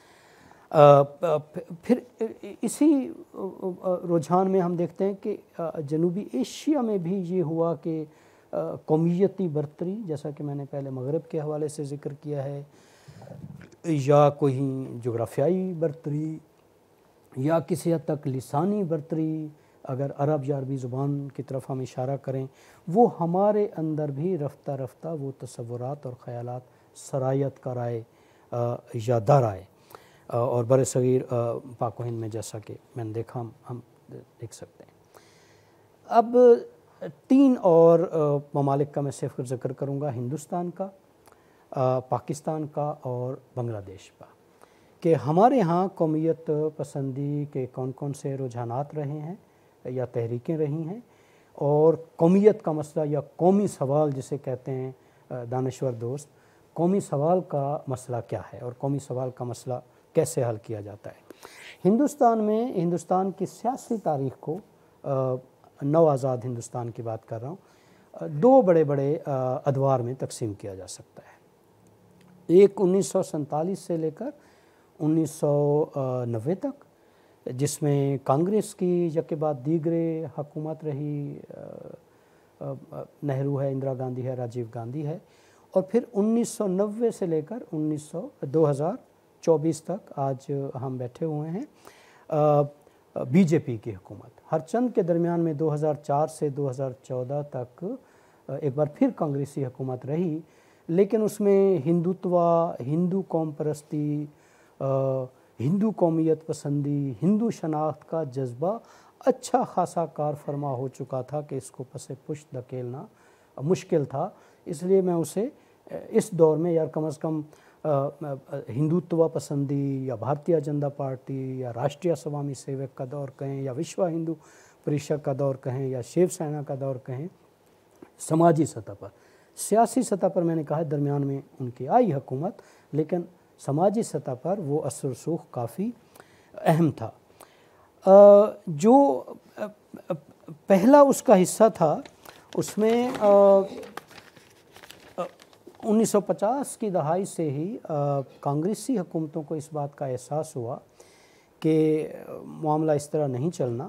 پھر اسی رجحان میں ہم دیکھتے ہیں کہ جنوبی ایشیا میں بھی یہ ہوا کہ قومیتی برتری، جیسا کہ میں نے پہلے مغرب کے حوالے سے ذکر کیا ہے، یا کوئی جغرافیائی برتری یا کسی حد تک لسانی برتری، اگر عرب یا عربی زبان کی طرف ہم اشارہ کریں، وہ ہمارے اندر بھی رفتہ رفتہ وہ تصورات اور خیالات سرایت کر آئے یا در آئے، اور بر صغیر پاک و ہند میں جیسا کہ میں نے دیکھا ہم دیکھ سکتے ہیں۔ اب تین اور ممالک کا میں صرف ذکر کروں گا، ہندوستان کا، پاکستان کا اور بنگلہ دیش کا، کہ ہمارے ہاں قومیت پسندی کے کون کون سے رجحانات رہے ہیں یا تحریکیں رہی ہیں، اور قومیت کا مسئلہ یا قومی سوال جسے کہتے ہیں دانشور دوست، قومی سوال کا مسئلہ کیا ہے اور قومی سوال کا مسئلہ کیسے حل کیا جاتا ہے۔ ہندوستان میں ہندوستان کی سیاسی تاریخ کو، نو آزاد ہندوستان کی بات کر رہا ہوں، دو بڑے بڑے ادوار میں تقسیم کیا جا سکتا ہے۔ ایک انیس سو سینتالیس سے لے کر انیس سو نوے تک، جس میں کانگریس کی یکے بعد دیگرے حکومت رہی، नेहरू है, इंदिरा गांधी है, राजीव गांधी है, और फिर उन्नीस सौ नब्बे से लेकर उन्नीस सौ दो हज़ार चौबीस तक आज हम बैठे हुए हैं बीजेपी की हुकूमत। हरचंद के दरमियान में दो हज़ार चार से दो हज़ार चौदह तक एक बार फिर कांग्रेसी हुकूमत रही, लेकिन उसमें हिंदुत्व, हिंदू कौम परस्ती, हिंदू कौमियत पसंदी, हिंदू शनाख्त का जज्बा अच्छा खासा कार फरमा हो चुका था कि इसको पसे पुश्त धकेलना मुश्किल था। इसलिए मैं उसे इस दौर में यार कम अज़ कम हिंदुत्व पसंदी या भारतीय जनता पार्टी या राष्ट्रीय स्वामी सेवक का दौर कहें या विश्व हिंदू परिषद का दौर कहें या शिव सेना का दौर कहें, समाजी सतह पर, सियासी सतह पर मैंने कहा दरमियान में उनकी आई हुकूमत, लेकिन समाजी सतह पर वो असर रसूख काफ़ी अहम था। जो पहला उसका हिस्सा था उसमें उन्नीस सौ पचास की दहाई से ही कांग्रेसी हुकूमतों को इस बात का एहसास हुआ कि मामला इस तरह नहीं चलना।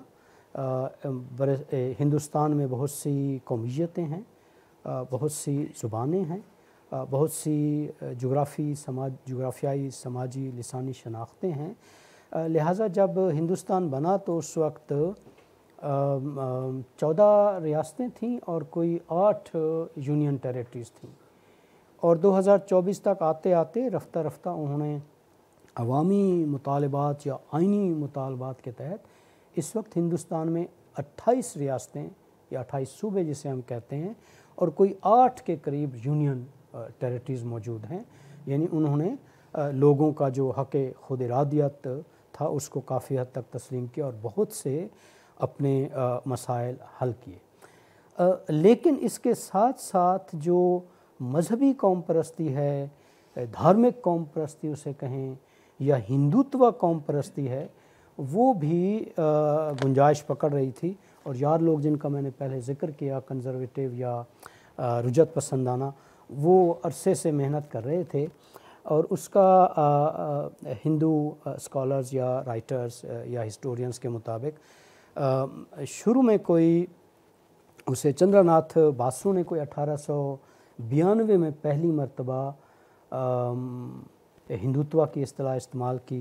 हिंदुस्तान में बहुत सी कौमियतें हैं, बहुत सी ज़ुबानें हैं, बहुत सी जोग्राफ़ी समाज जोग्राफियाई समाजी लिसानी शनाख्तें हैं। लिहाजा जब हिंदुस्तान बना तो उस वक्त चौदह रियासतें थीं और कोई आठ यूनियन टेरेटरीज़ थीं, और दो हज़ार चौबीस तक आते आते रफ्ता रफ्ता उन्होंने अवामी मुतालबात या आइनी मुतालबात के तहत इस वक्त हिंदुस्तान में अट्ठाईस रियासतें या अट्ठाईस सूबे जिसे हम कहते हैं और कोई आठ के करीब यूनियन टेरेटरीज़ मौजूद हैं। यानी उन्होंने लोगों का जो हक़ खुद इरादियत था उसको काफ़ी हद तक तस्लीम किया और बहुत से अपने मसाइल हल किए। लेकिन इसके साथ साथ जो मजहबी कौम परस्ती है, धार्मिक कौम परस्ती उसे कहें या हिंदुत्व कौम परस्ती है, वो भी गुंजाइश पकड़ रही थी। और यार लोग जिनका मैंने पहले ज़िक्र किया, कंज़र्वेटिव या रुजत पसंदाना, वो अरसे से मेहनत कर रहे थे और उसका हिंदू स्कॉलर्स या राइटर्स या हिस्टोरियंस के मुताबिक शुरू में कोई उसे चंद्रनाथ बासु ने कोई अठारह सौ बयानवे में पहली मरतबा हिंदुत्व की इस्तिलाह इस्तेमाल की।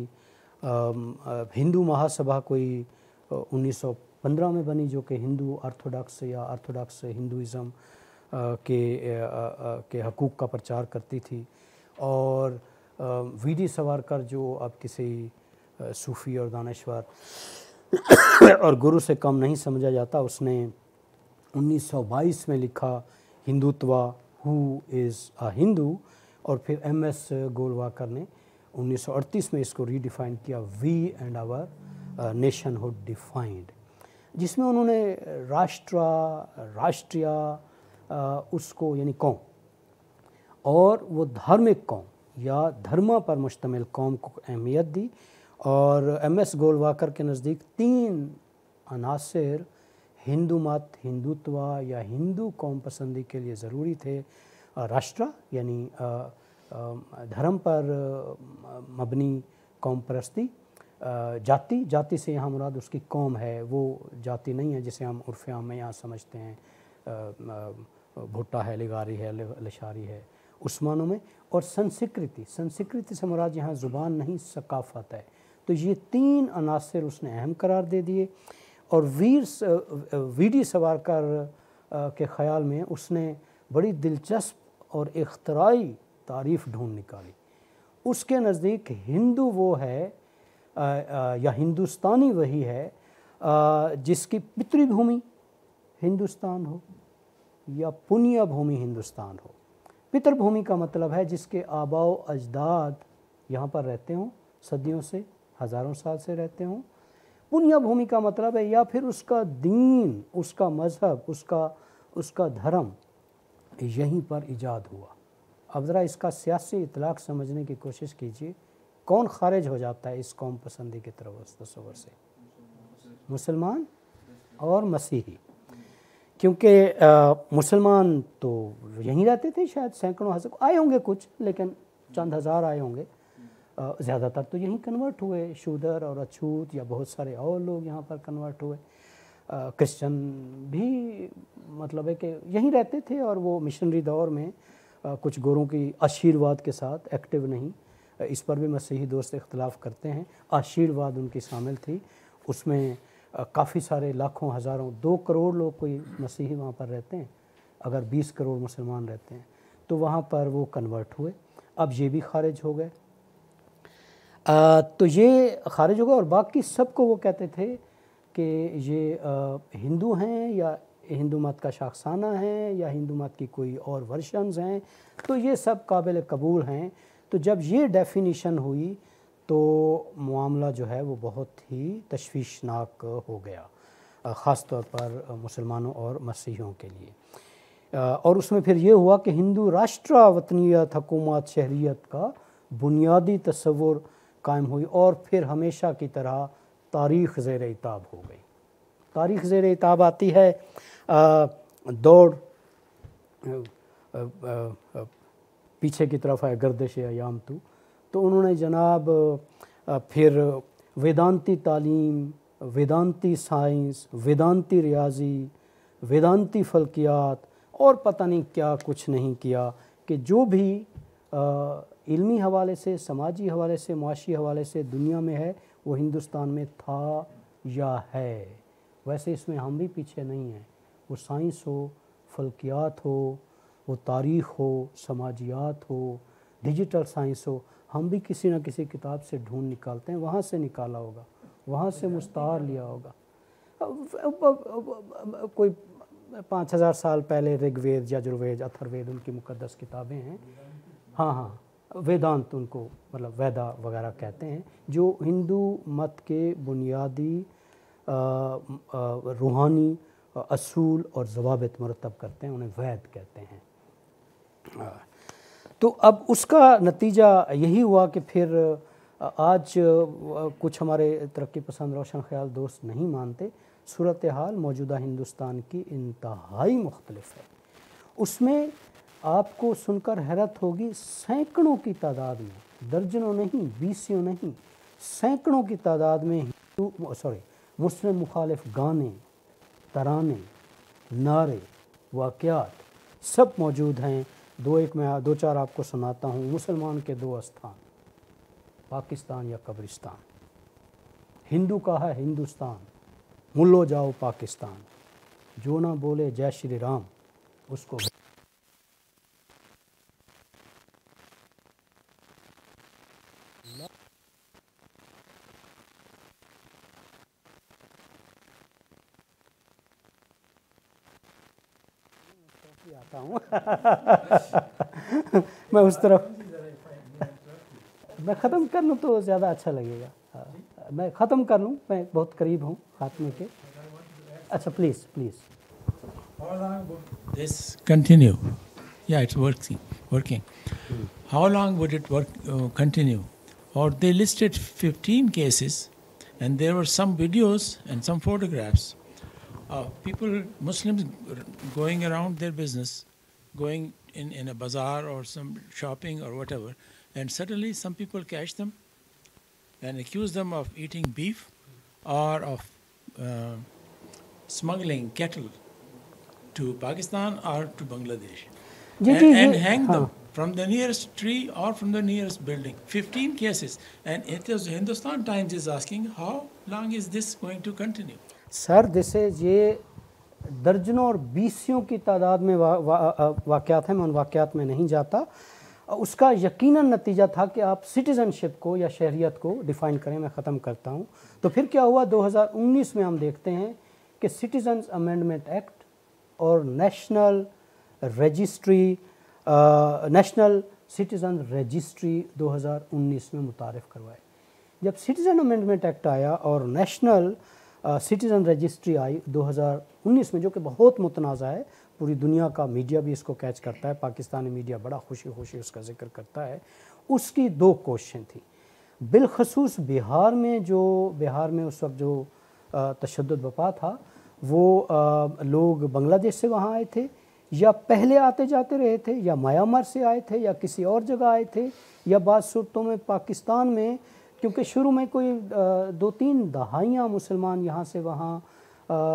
हिंदू महासभा कोई उन्नीस सौ पंद्रह में बनी जो कि हिंदू ऑर्थोडॉक्स या ऑर्थोडॉक्स हिंदुइज़म के के हकूक़ का प्रचार करती थी। और वी डी सावरकर जो अब किसी सूफ़ी और दानश्वर और गुरु से कम नहीं समझा जाता, उसने उन्नीस सौ बाईस में लिखा Hindutva who is a Hindu, और फिर एम एस गोलवाकर ने उन्नीस सौ अड़तीस में इसको रीडिफाइन किया, we and our nationhood defined, जिसमें उन्होंने राष्ट्र राष्ट्रीय उसको यानी कौम और वो धार्मिक कौम या धर्म पर मुश्तमिल कौम को अहमियत दी। और एम एस गोलवाकर के नज़दीक तीन अनासर हिंदू मत, हिंदुत्व या हिंदू कौम पसंदी के लिए ज़रूरी थे। राष्ट्र यानी धर्म पर मबनी कौम परस्ती, जाति, जाति से यहाँ मुराद उसकी कौम है, वो जाति नहीं है जिसे हम उर्फ़ आम में यहाँ समझते हैं, भुट्टा है, लिगारी है, लशारी है उस मानों में। और संस्कृति, संस्कृति से मुराद यहाँ ज़ुबान नहीं सकाफ़त है। तो ये तीन अनासर उसने अहम करार दे दिए। और वीर वी डी सावरकर के ख़याल में उसने बड़ी दिलचस्प और इख्तराई तारीफ़ ढूंढ निकाली। उसके नज़दीक हिंदू वो है आ, आ, या हिंदुस्तानी वही है आ, जिसकी पितृभूमि हिंदुस्तान हो या पुण्य भूमि हिंदुस्तान हो। पितृभूमि का मतलब है जिसके आबाओ अजदाद यहाँ पर रहते हों, सदियों से, हज़ारों साल से रहते हों। पुण्य भूमि का मतलब है या फिर उसका दीन, उसका मज़हब, उसका उसका धर्म यहीं पर इजाद हुआ। अब ज़रा इसका सियासी इतलाक़ समझने की कोशिश कीजिए। कौन खारिज हो जाता है इस कौम पसंदी के तरफ तस्वर से? मुसलमान और मसीही। क्योंकि मुसलमान तो यहीं रहते थे, शायद सैकड़ों हज़ार आए होंगे कुछ, लेकिन चंद हज़ार आए होंगे। ज़्यादातर तो यहीं कन्वर्ट हुए, शूदर और अछूत या बहुत सारे और लोग यहाँ पर कन्वर्ट हुए। کرسچن بھی مطلب ہے کہ یہیں رہتے تھے، اور وہ مشنری دور میں کچھ گوروں کی آشیرواد کے ساتھ ایکٹیو نہیں. اس پر بھی مسیحی دوست اختلاف کرتے ہیں. آشیرواد ان کی شامل تھی، اس میں کافی سارے لاکھوں ہزاروں دو کروڑ لوگ کوئی مسیحی وہاں پر رہتے ہیں، اگر بیس کروڑ مسلمان رہتے ہیں تو وہاں پر وہ کنورٹ ہوئے. اب یہ بھی خارج ہو گئے. تو یہ خارج ہو گئے، اور باقی سب کو وہ کہتے تھے کہ یہ ہندو ہیں یا ہندو مت کا شاخسانہ ہیں یا ہندو مت کی کوئی اور ورشنز ہیں، تو یہ سب قابل قبول ہیں. تو جب یہ ڈیفینیشن ہوئی تو معاملہ جو ہے وہ بہت ہی تشویشناک ہو گیا، خاص طور پر مسلمانوں اور مسیحیوں کے لیے. اور اس میں پھر یہ ہوا کہ ہندو راشٹرا وطنیت، حکومت شہریت کا بنیادی تصور قائم ہوئی، اور پھر ہمیشہ کی طرح تاریخ زیر عتاب ہو گئی. تاریخ زیر عتاب آتی ہے، دوڑ پیچھے کی طرف ہے گردش ایام تو تو انہوں نے جناب پھر ویدانتی تعلیم، ویدانتی سائنس، ویدانتی ریاضی، ویدانتی فلکیات اور پتہ نہیں کیا کچھ نہیں کیا کہ جو بھی علمی حوالے سے، سماجی حوالے سے، معاشی حوالے سے دنیا میں ہے وہ ہندوستان میں تھا یا ہے. ویسے اس میں ہم بھی پیچھے نہیں ہیں. وہ سائنس ہو، فلکیات ہو، وہ تاریخ ہو، سماجیات ہو، ڈیجیٹل سائنس ہو، ہم بھی کسی نہ کسی کتاب سے ڈھونڈ نکالتے ہیں. وہاں سے نکالا ہوگا، وہاں سے مستعار لیا ہوگا. کوئی پانچ ہزار سال پہلے رگ وید، یجروید، اتھروید ان کی مقدس کتابیں ہیں. ہاں ہاں ویدانت ان کو مطلب ویدا وغیرہ کہتے ہیں، جو ہندو مت کے بنیادی روحانی اصول اور ضوابط مرتب کرتے ہیں، انہیں وید کہتے ہیں. تو اب اس کا نتیجہ یہی ہوا کہ پھر آج کچھ ہمارے ترقی پسند روشن خیال دوست نہیں مانتے، صورتحال موجودہ ہندوستان کی انتہائی مختلف ہے. اس میں آپ کو سن کر حیرت ہوگی، سینکڑوں کی تعداد میں، درجنوں نہیں، بیسیوں نہیں، سینکڑوں کی تعداد میں ہندو سوری مسلم مخالف گانے، ترانے، نعرے، واقعات سب موجود ہیں. دو ایک میں دو چار آپ کو سناتا ہوں. مسلمان کے دو استھان، پاکستان یا قبرستان. ہندو کا ہے ہندوستان، ملو جاؤ پاکستان. جو نہ بولے جے شری رام اس کو آتا ہوں. میں اس طرف میں ختم کر لوں تو زیادہ اچھا لگے گا. میں ختم کر لوں، میں بہت قریب ہوں خاتمے کے. اچھا please please. How long would this continue? Yeah, it's working. Working. How long would it work uh, continue? Or they listed fifteen cases, and there were some videos and some photographs of people, Muslims, going around their business, going in, in a bazaar or some shopping or whatever, and suddenly some people catch them and accuse them of eating beef or of uh, smuggling cattle to Pakistan or to Bangladesh, and, and hang them from the nearest tree or from the nearest building. fifteen cases. And it is Hindustan Times is asking, how long is this going to continue? Sir جیسے یہ درجنوں اور بیسیوں کی تعداد میں واقعات ہیں، میں ان واقعات میں نہیں جاتا. اس کا یقیناً نتیجہ تھا کہ آپ سٹیزن شپ کو یا شہریت کو ڈیفائن کریں. میں ختم کرتا ہوں. تو پھر کیا ہوا، دو ہزار انیس میں ہم دیکھتے ہیں کہ سٹیزنز امینڈمنٹ ایکٹ اور national registry national citizen registry دو ہزار انیس میں متعارف کروائے. جب سٹیزن امینڈمنٹ ایکٹ آیا اور نیشنل سٹیزن رجسٹری آئی دو ہزار انیس میں، جو کہ بہت متنازع ہے، پوری دنیا کا میڈیا بھی اس کو کیچ کرتا ہے، پاکستانی میڈیا بڑا خوشی خوشی اس کا ذکر کرتا ہے. اس کی دو کوششیں تھیں، بالخصوص بہار میں. جو بہار میں اس وقت جو تشدد بپا تھا، وہ لوگ بنگلہ دیش سے وہاں آئے تھے، یا پہلے آتے جاتے رہے تھے، یا میانمار سے آئے تھے، یا کسی اور جگہ آئے تھے، یا بعض صورتوں میں پاکستان میں، کیونکہ شروع میں کوئی دو تین دہائیاں مسلمان یہاں سے وہاں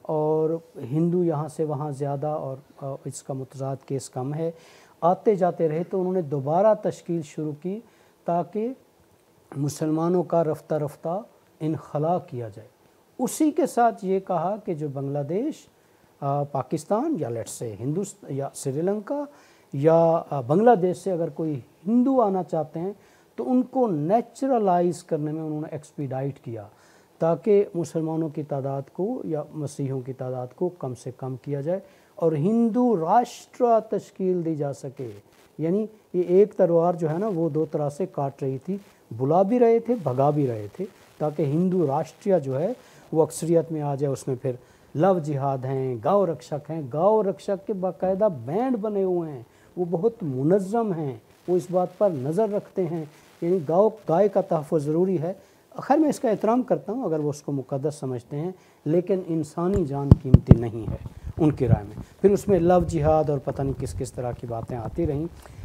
اور ہندو یہاں سے وہاں زیادہ اور اس کا متضاد کیس کم ہے، آتے جاتے رہے تو انہوں نے دوبارہ تشکیل شروع کی تاکہ مسلمانوں کا رفتہ رفتہ انخلا کیا جائے۔ اسی کے ساتھ یہ کہا کہ جو بنگلہ دیش، پاکستان یا لیٹس سے ہندوستان یا سری لنکا یا بنگلہ دیش سے اگر کوئی ہندو آنا چاہتے ہیں تو ان کو نیچرلائز کرنے میں انہوں نے ایکسپیڈائٹ کیا تاکہ مسلمانوں کی تعداد کو یا مسیحیوں کی تعداد کو کم سے کم کیا جائے اور ہندو راشٹر تشکیل دی جا سکے۔ یعنی یہ ایک تلوار جو ہے نا وہ دو طرح سے کاٹ رہی تھی، بلا بھی رہے تھے بھگا بھی رہے تھے، تاکہ ہندو راشٹریہ جو ہے وہ اکثریت میں آ جائے۔ اس میں پھر لو جہاد ہیں، گاؤ رکشک ہیں، گاؤ رکشک کے باقاعدہ بینڈ بنے ہوئے ہیں، وہ بہت منظم ہیں، وہ اس بات پر نظر رکھتے ہیں، یعنی گاؤ گائے کا تحفظ ضروری ہے۔ خیر میں اس کا احترام کرتا ہوں اگر وہ اس کو مقدس سمجھتے ہیں، لیکن انسانی جان قیمتی نہیں ہے ان کی رائے میں۔ پھر اس میں لو جہاد اور پتہ نہیں کس کس طرح کی باتیں آتی رہیں۔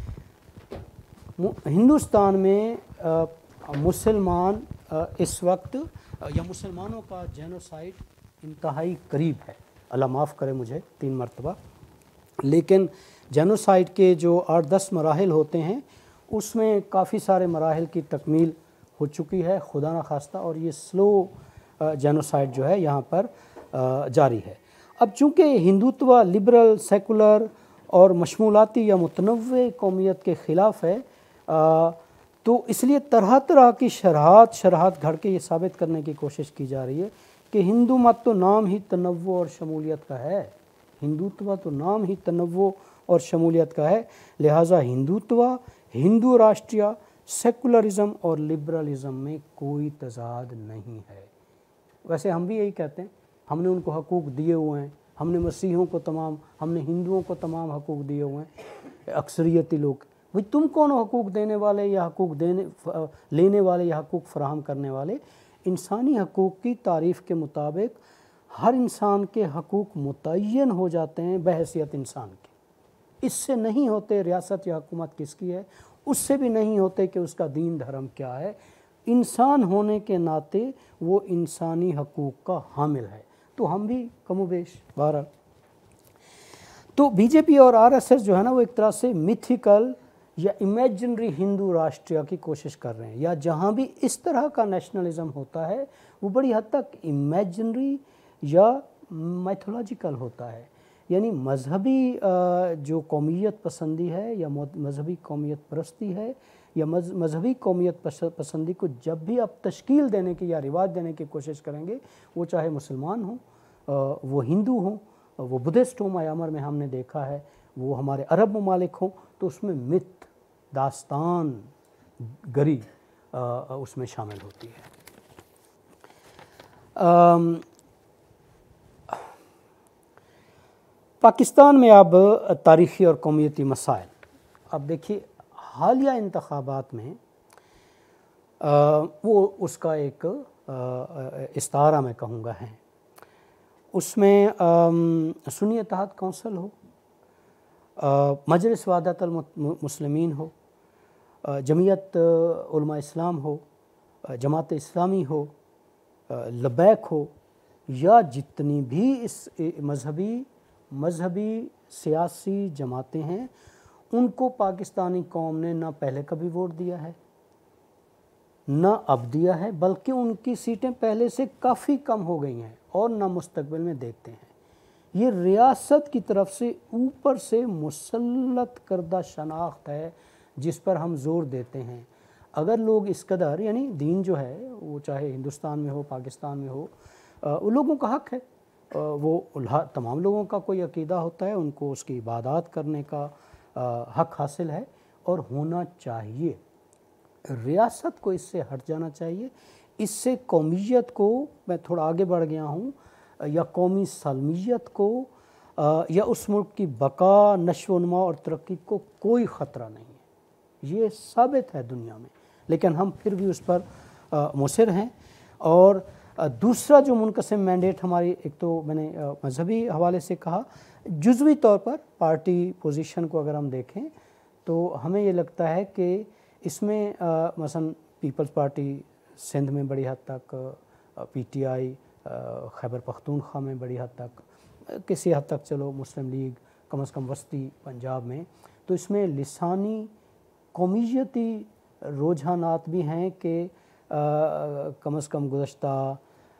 ہندوستان میں مسلمان اس وقت یا مسلمانوں کا جینوسائیڈ انتہائی قریب ہے، اللہ معاف کرے مجھے تین مرتبہ، لیکن جینوسائیڈ کے جو آٹھ دس مراحل ہوتے ہیں اس میں کافی سارے مراحل کی تکمیل ہو چکی ہے خدا نخواستہ، اور یہ سلو جینوسائیڈ جو ہے یہاں پر جاری ہے۔ اب چونکہ ہندوتوا لبرل، سیکولر اور مشمولاتی یا متنوع قومیت کے خلاف ہے، تو اس لیے طرح طرح کی شرحات شرحات گھڑ کے یہ ثابت کرنے کی کوشش کی جا رہی ہے کہ ہندو مت تو نام ہی تنوع اور شمولیت کا ہے، ہندوتوا تو نام ہی تنوع اور شمولیت کا ہے، لہٰذا ہندوتوا، ہندو راشٹریہ، سیکولرزم اور لبرلزم میں کوئی تضاد نہیں ہے۔ ویسے ہم بھی یہی کہتے ہیں، ہم نے ان کو حقوق دیے ہوئے ہیں، ہم نے مسیحیوں کو تمام، ہم نے ہندوؤں کو تمام حقوق دیے ہوئے ہیں، اکثریتی لوگ۔ بھئی تم کون حقوق دینے والے یا حقوق دینے لینے والے یا حقوق فراہم کرنے والے؟ انسانی حقوق کی تعریف کے مطابق ہر انسان کے حقوق متعین ہو جاتے ہیں بحیثیت انسان کے، اس سے نہیں ہوتے ریاست یا حکومت کس کی ہے، اس سے بھی نہیں ہوتے کہ اس کا دین دھرم کیا ہے، انسان ہونے کے ناطے وہ انسانی حقوق کا حامل ہے۔ تو ہم بھی کم و بیش بہرحال، تو بی جے پی اور آر ایس ایس جو ہے نا وہ ایک طرح سے میتھیکل یا امیجنری ہندو راشٹریہ کی کوشش کر رہے ہیں، یا جہاں بھی اس طرح کا نیشنلزم ہوتا ہے وہ بڑی حد تک امیجنری یا میتھولوجیکل ہوتا ہے، یعنی مذہبی جو قومیت پسندی ہے یا مذہبی قومیت پرستی ہے یا مذہبی قومیت پسندی کو جب بھی آپ تشکیل دینے کی یا رواج دینے کی کوشش کریں گے، وہ چاہے مسلمان ہوں، وہ ہندو ہوں، وہ بدھسٹ ہوں، میامر میں ہم نے دیکھا ہے، وہ ہمارے عرب ممالک ہوں، تو اس میں مت، داستان گری اس میں شامل ہوتی ہے۔ پاکستان میں اب تاریخی اور قومیتی مسائل، اب دیکھیے حالیہ انتخابات میں وہ اس کا ایک استعارہ میں کہوں گا ہے، اس میں سنی اتحاد کونسل ہو، مجلس وحدت المسلمین ہو، جمعیت علماء اسلام ہو، جماعت اسلامی ہو، لبیک ہو، یا جتنی بھی اس مذہبی مذہبی سیاسی جماعتیں ہیں، ان کو پاکستانی قوم نے نہ پہلے کبھی ووٹ دیا ہے نہ اب دیا ہے، بلکہ ان کی سیٹیں پہلے سے کافی کم ہو گئی ہیں اور نہ مستقبل میں دیکھتے ہیں۔ یہ ریاست کی طرف سے اوپر سے مسلط کردہ شناخت ہے جس پر ہم زور دیتے ہیں۔ اگر لوگ اس قدر، یعنی دین جو ہے وہ چاہے ہندوستان میں ہو، پاکستان میں ہو، وہ لوگوں کا حق ہے، وہ تمام لوگوں کا کوئی عقیدہ ہوتا ہے، ان کو اس کی عبادات کرنے کا حق حاصل ہے اور ہونا چاہیے۔ ریاست کو اس سے ہٹ جانا چاہیے، اس سے قومیت کو، میں تھوڑا آگے بڑھ گیا ہوں، یا قومی سالمیت کو یا اس ملک کی بقا، نشو و نما اور ترقی کو کوئی خطرہ نہیں ہے، یہ ثابت ہے دنیا میں، لیکن ہم پھر بھی اس پر مصر ہیں۔ اور دوسرا جو منقسم مینڈیٹ ہماری، ایک تو میں نے مذہبی حوالے سے کہا، جزوی طور پر پارٹی پوزیشن کو اگر ہم دیکھیں تو ہمیں یہ لگتا ہے کہ اس میں مثلا پیپلز پارٹی سندھ میں بڑی حد تک، P T I Khyber Pakhtunkhwa میں بڑی حد تک، کسی حد تک چلو مسلم لیگ کم از کم وسطی پنجاب میں، تو اس میں لسانی قومیتی رجحانات بھی ہیں کہ کم از کم گزشتہ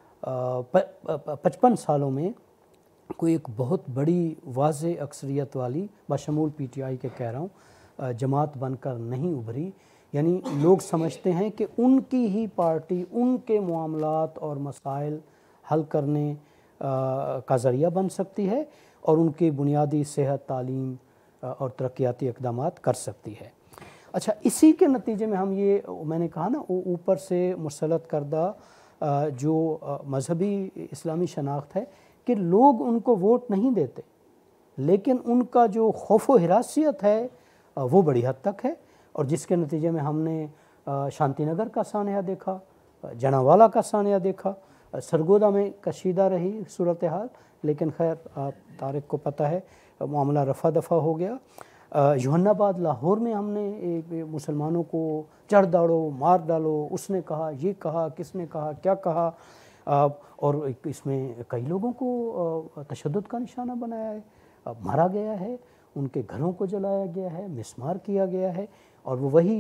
پچپن سالوں میں کوئی ایک بہت بڑی واضح اکثریت والی بشمول پی ٹی آئی کے کہہ رہا ہوں جماعت بن کر نہیں ابھری. یعنی لوگ سمجھتے ہیں کہ ان کی ہی پارٹی ان کے معاملات اور مسائل حل کرنے کا ذریعہ بن سکتی ہے اور ان کی بنیادی صحت، تعلیم اور ترقیاتی اقدامات کر سکتی ہے. اچھا، اسی کے نتیجے میں ہم یہ میں نے کہا نا اوپر سے مسلط کردہ جو مذہبی اسلامی شناخت ہے کہ لوگ ان کو ووٹ نہیں دیتے، لیکن ان کا جو خوف و ہراسیت ہے وہ بڑی حد تک ہے، اور جس کے نتیجے میں ہم نے شانتی نگر کا سانحہ دیکھا، جناوالا کا سانحہ دیکھا، سرگودا میں کشیدہ رہی صورتحال، لیکن خیر آپ طارق کو پتہ ہے معاملہ رفع دفع ہو گیا. یوحنا آباد لاہور میں ہم نے ایک مسلمانوں کو چڑھ داڑو، مار ڈالو، اس نے کہا، یہ کہا، کس نے کہا، کیا کہا، اور اس میں کئی لوگوں کو تشدد کا نشانہ بنایا ہے، مارا گیا ہے، ان کے گھروں کو جلایا گیا ہے، مسمار کیا گیا ہے، اور وہ وہی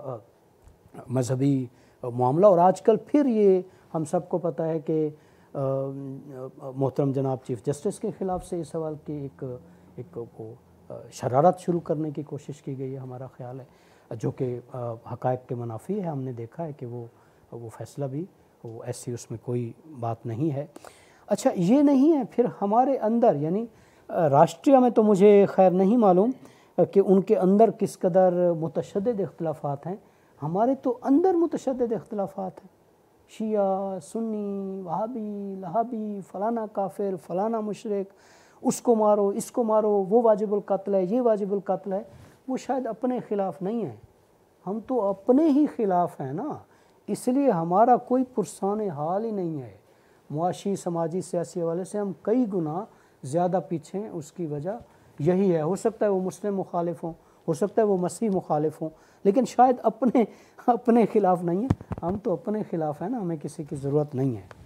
مذہبی معاملہ. اور آج کل پھر یہ ہم سب کو پتہ ہے کہ محترم جناب چیف جسٹس کے خلاف سے اس سوال کی ایک ایک وہ شرارت شروع کرنے کی کوشش کی گئی ہے، ہمارا خیال ہے، جو کہ حقائق کے منافی ہے. ہم نے دیکھا ہے کہ وہ وہ فیصلہ بھی وہ ایسی اس میں کوئی بات نہیں ہے. اچھا، یہ نہیں ہے پھر ہمارے اندر، یعنی راشٹریہ میں تو مجھے خیر نہیں معلوم کہ ان کے اندر کس قدر متشدد اختلافات ہیں، ہمارے تو اندر متشدد اختلافات ہیں. شیعہ، سنی، وہابی، لہابی، فلانا کافر، فلانا مشرک، اس کو مارو، اس کو مارو، وہ واجب القتل ہے، یہ واجب القتل ہے. وہ شاید اپنے خلاف نہیں ہیں، ہم تو اپنے ہی خلاف ہیں نا. اس لیے ہمارا کوئی پرسان حال ہی نہیں ہے. معاشی، سماجی، سیاسی حوالے سے ہم کئی گنا زیادہ پیچھے ہیں. اس کی وجہ یہی ہے. ہو سکتا ہے وہ مسلم مخالف ہوں، ہو سکتا ہے وہ مسیح مخالف ہوں، لیکن شاید اپنے اپنے خلاف نہیں ہیں. ہم تو اپنے خلاف ہیں نا، ہمیں کسی کی ضرورت نہیں ہے.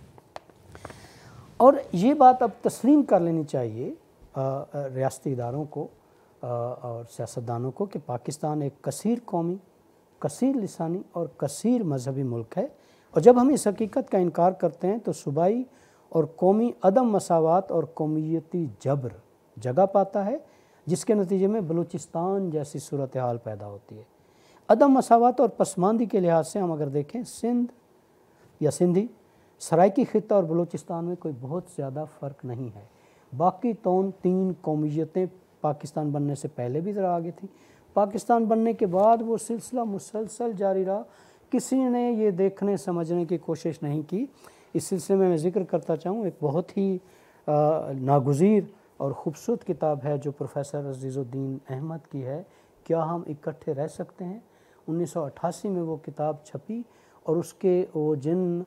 اور یہ بات اب تسلیم کر لینی چاہیے ریاستی اداروں کو اور سیاستدانوں کو کہ پاکستان ایک کثیر قومی، کثیر لسانی اور کثیر مذہبی ملک ہے. اور جب ہم اس حقیقت کا انکار کرتے ہیں تو صوبائی اور قومی عدم مساوات اور قومیتی جبر جگہ پاتا ہے، جس کے نتیجے میں بلوچستان جیسی صورتحال پیدا ہوتی ہے. عدم مساوات اور پسماندگی کے لحاظ سے ہم اگر دیکھیں، سندھ یا سندھی، سرائکی خطہ اور بلوچستان میں کوئی بہت زیادہ فرق نہیں ہے. باقی تون تین قومیتیں پاکستان بننے سے پہلے بھی ذرا آگے تھیں، پاکستان بننے کے بعد وہ سلسلہ مسلسل جاری رہا. کسی نے یہ دیکھنے سمجھنے کی کوشش نہیں کی. اس سلسلے میں میں ذکر کرتا چاہوں، ایک بہت ہی ناگزیر اور خوبصورت کتاب ہے جو پروفیسر عزیز الدین احمد کی ہے، کیا ہم اکٹھے رہ سکتے ہیں. انیس سو اٹھاسی میں وہ کتاب چھپی، اور اس کے وہ جن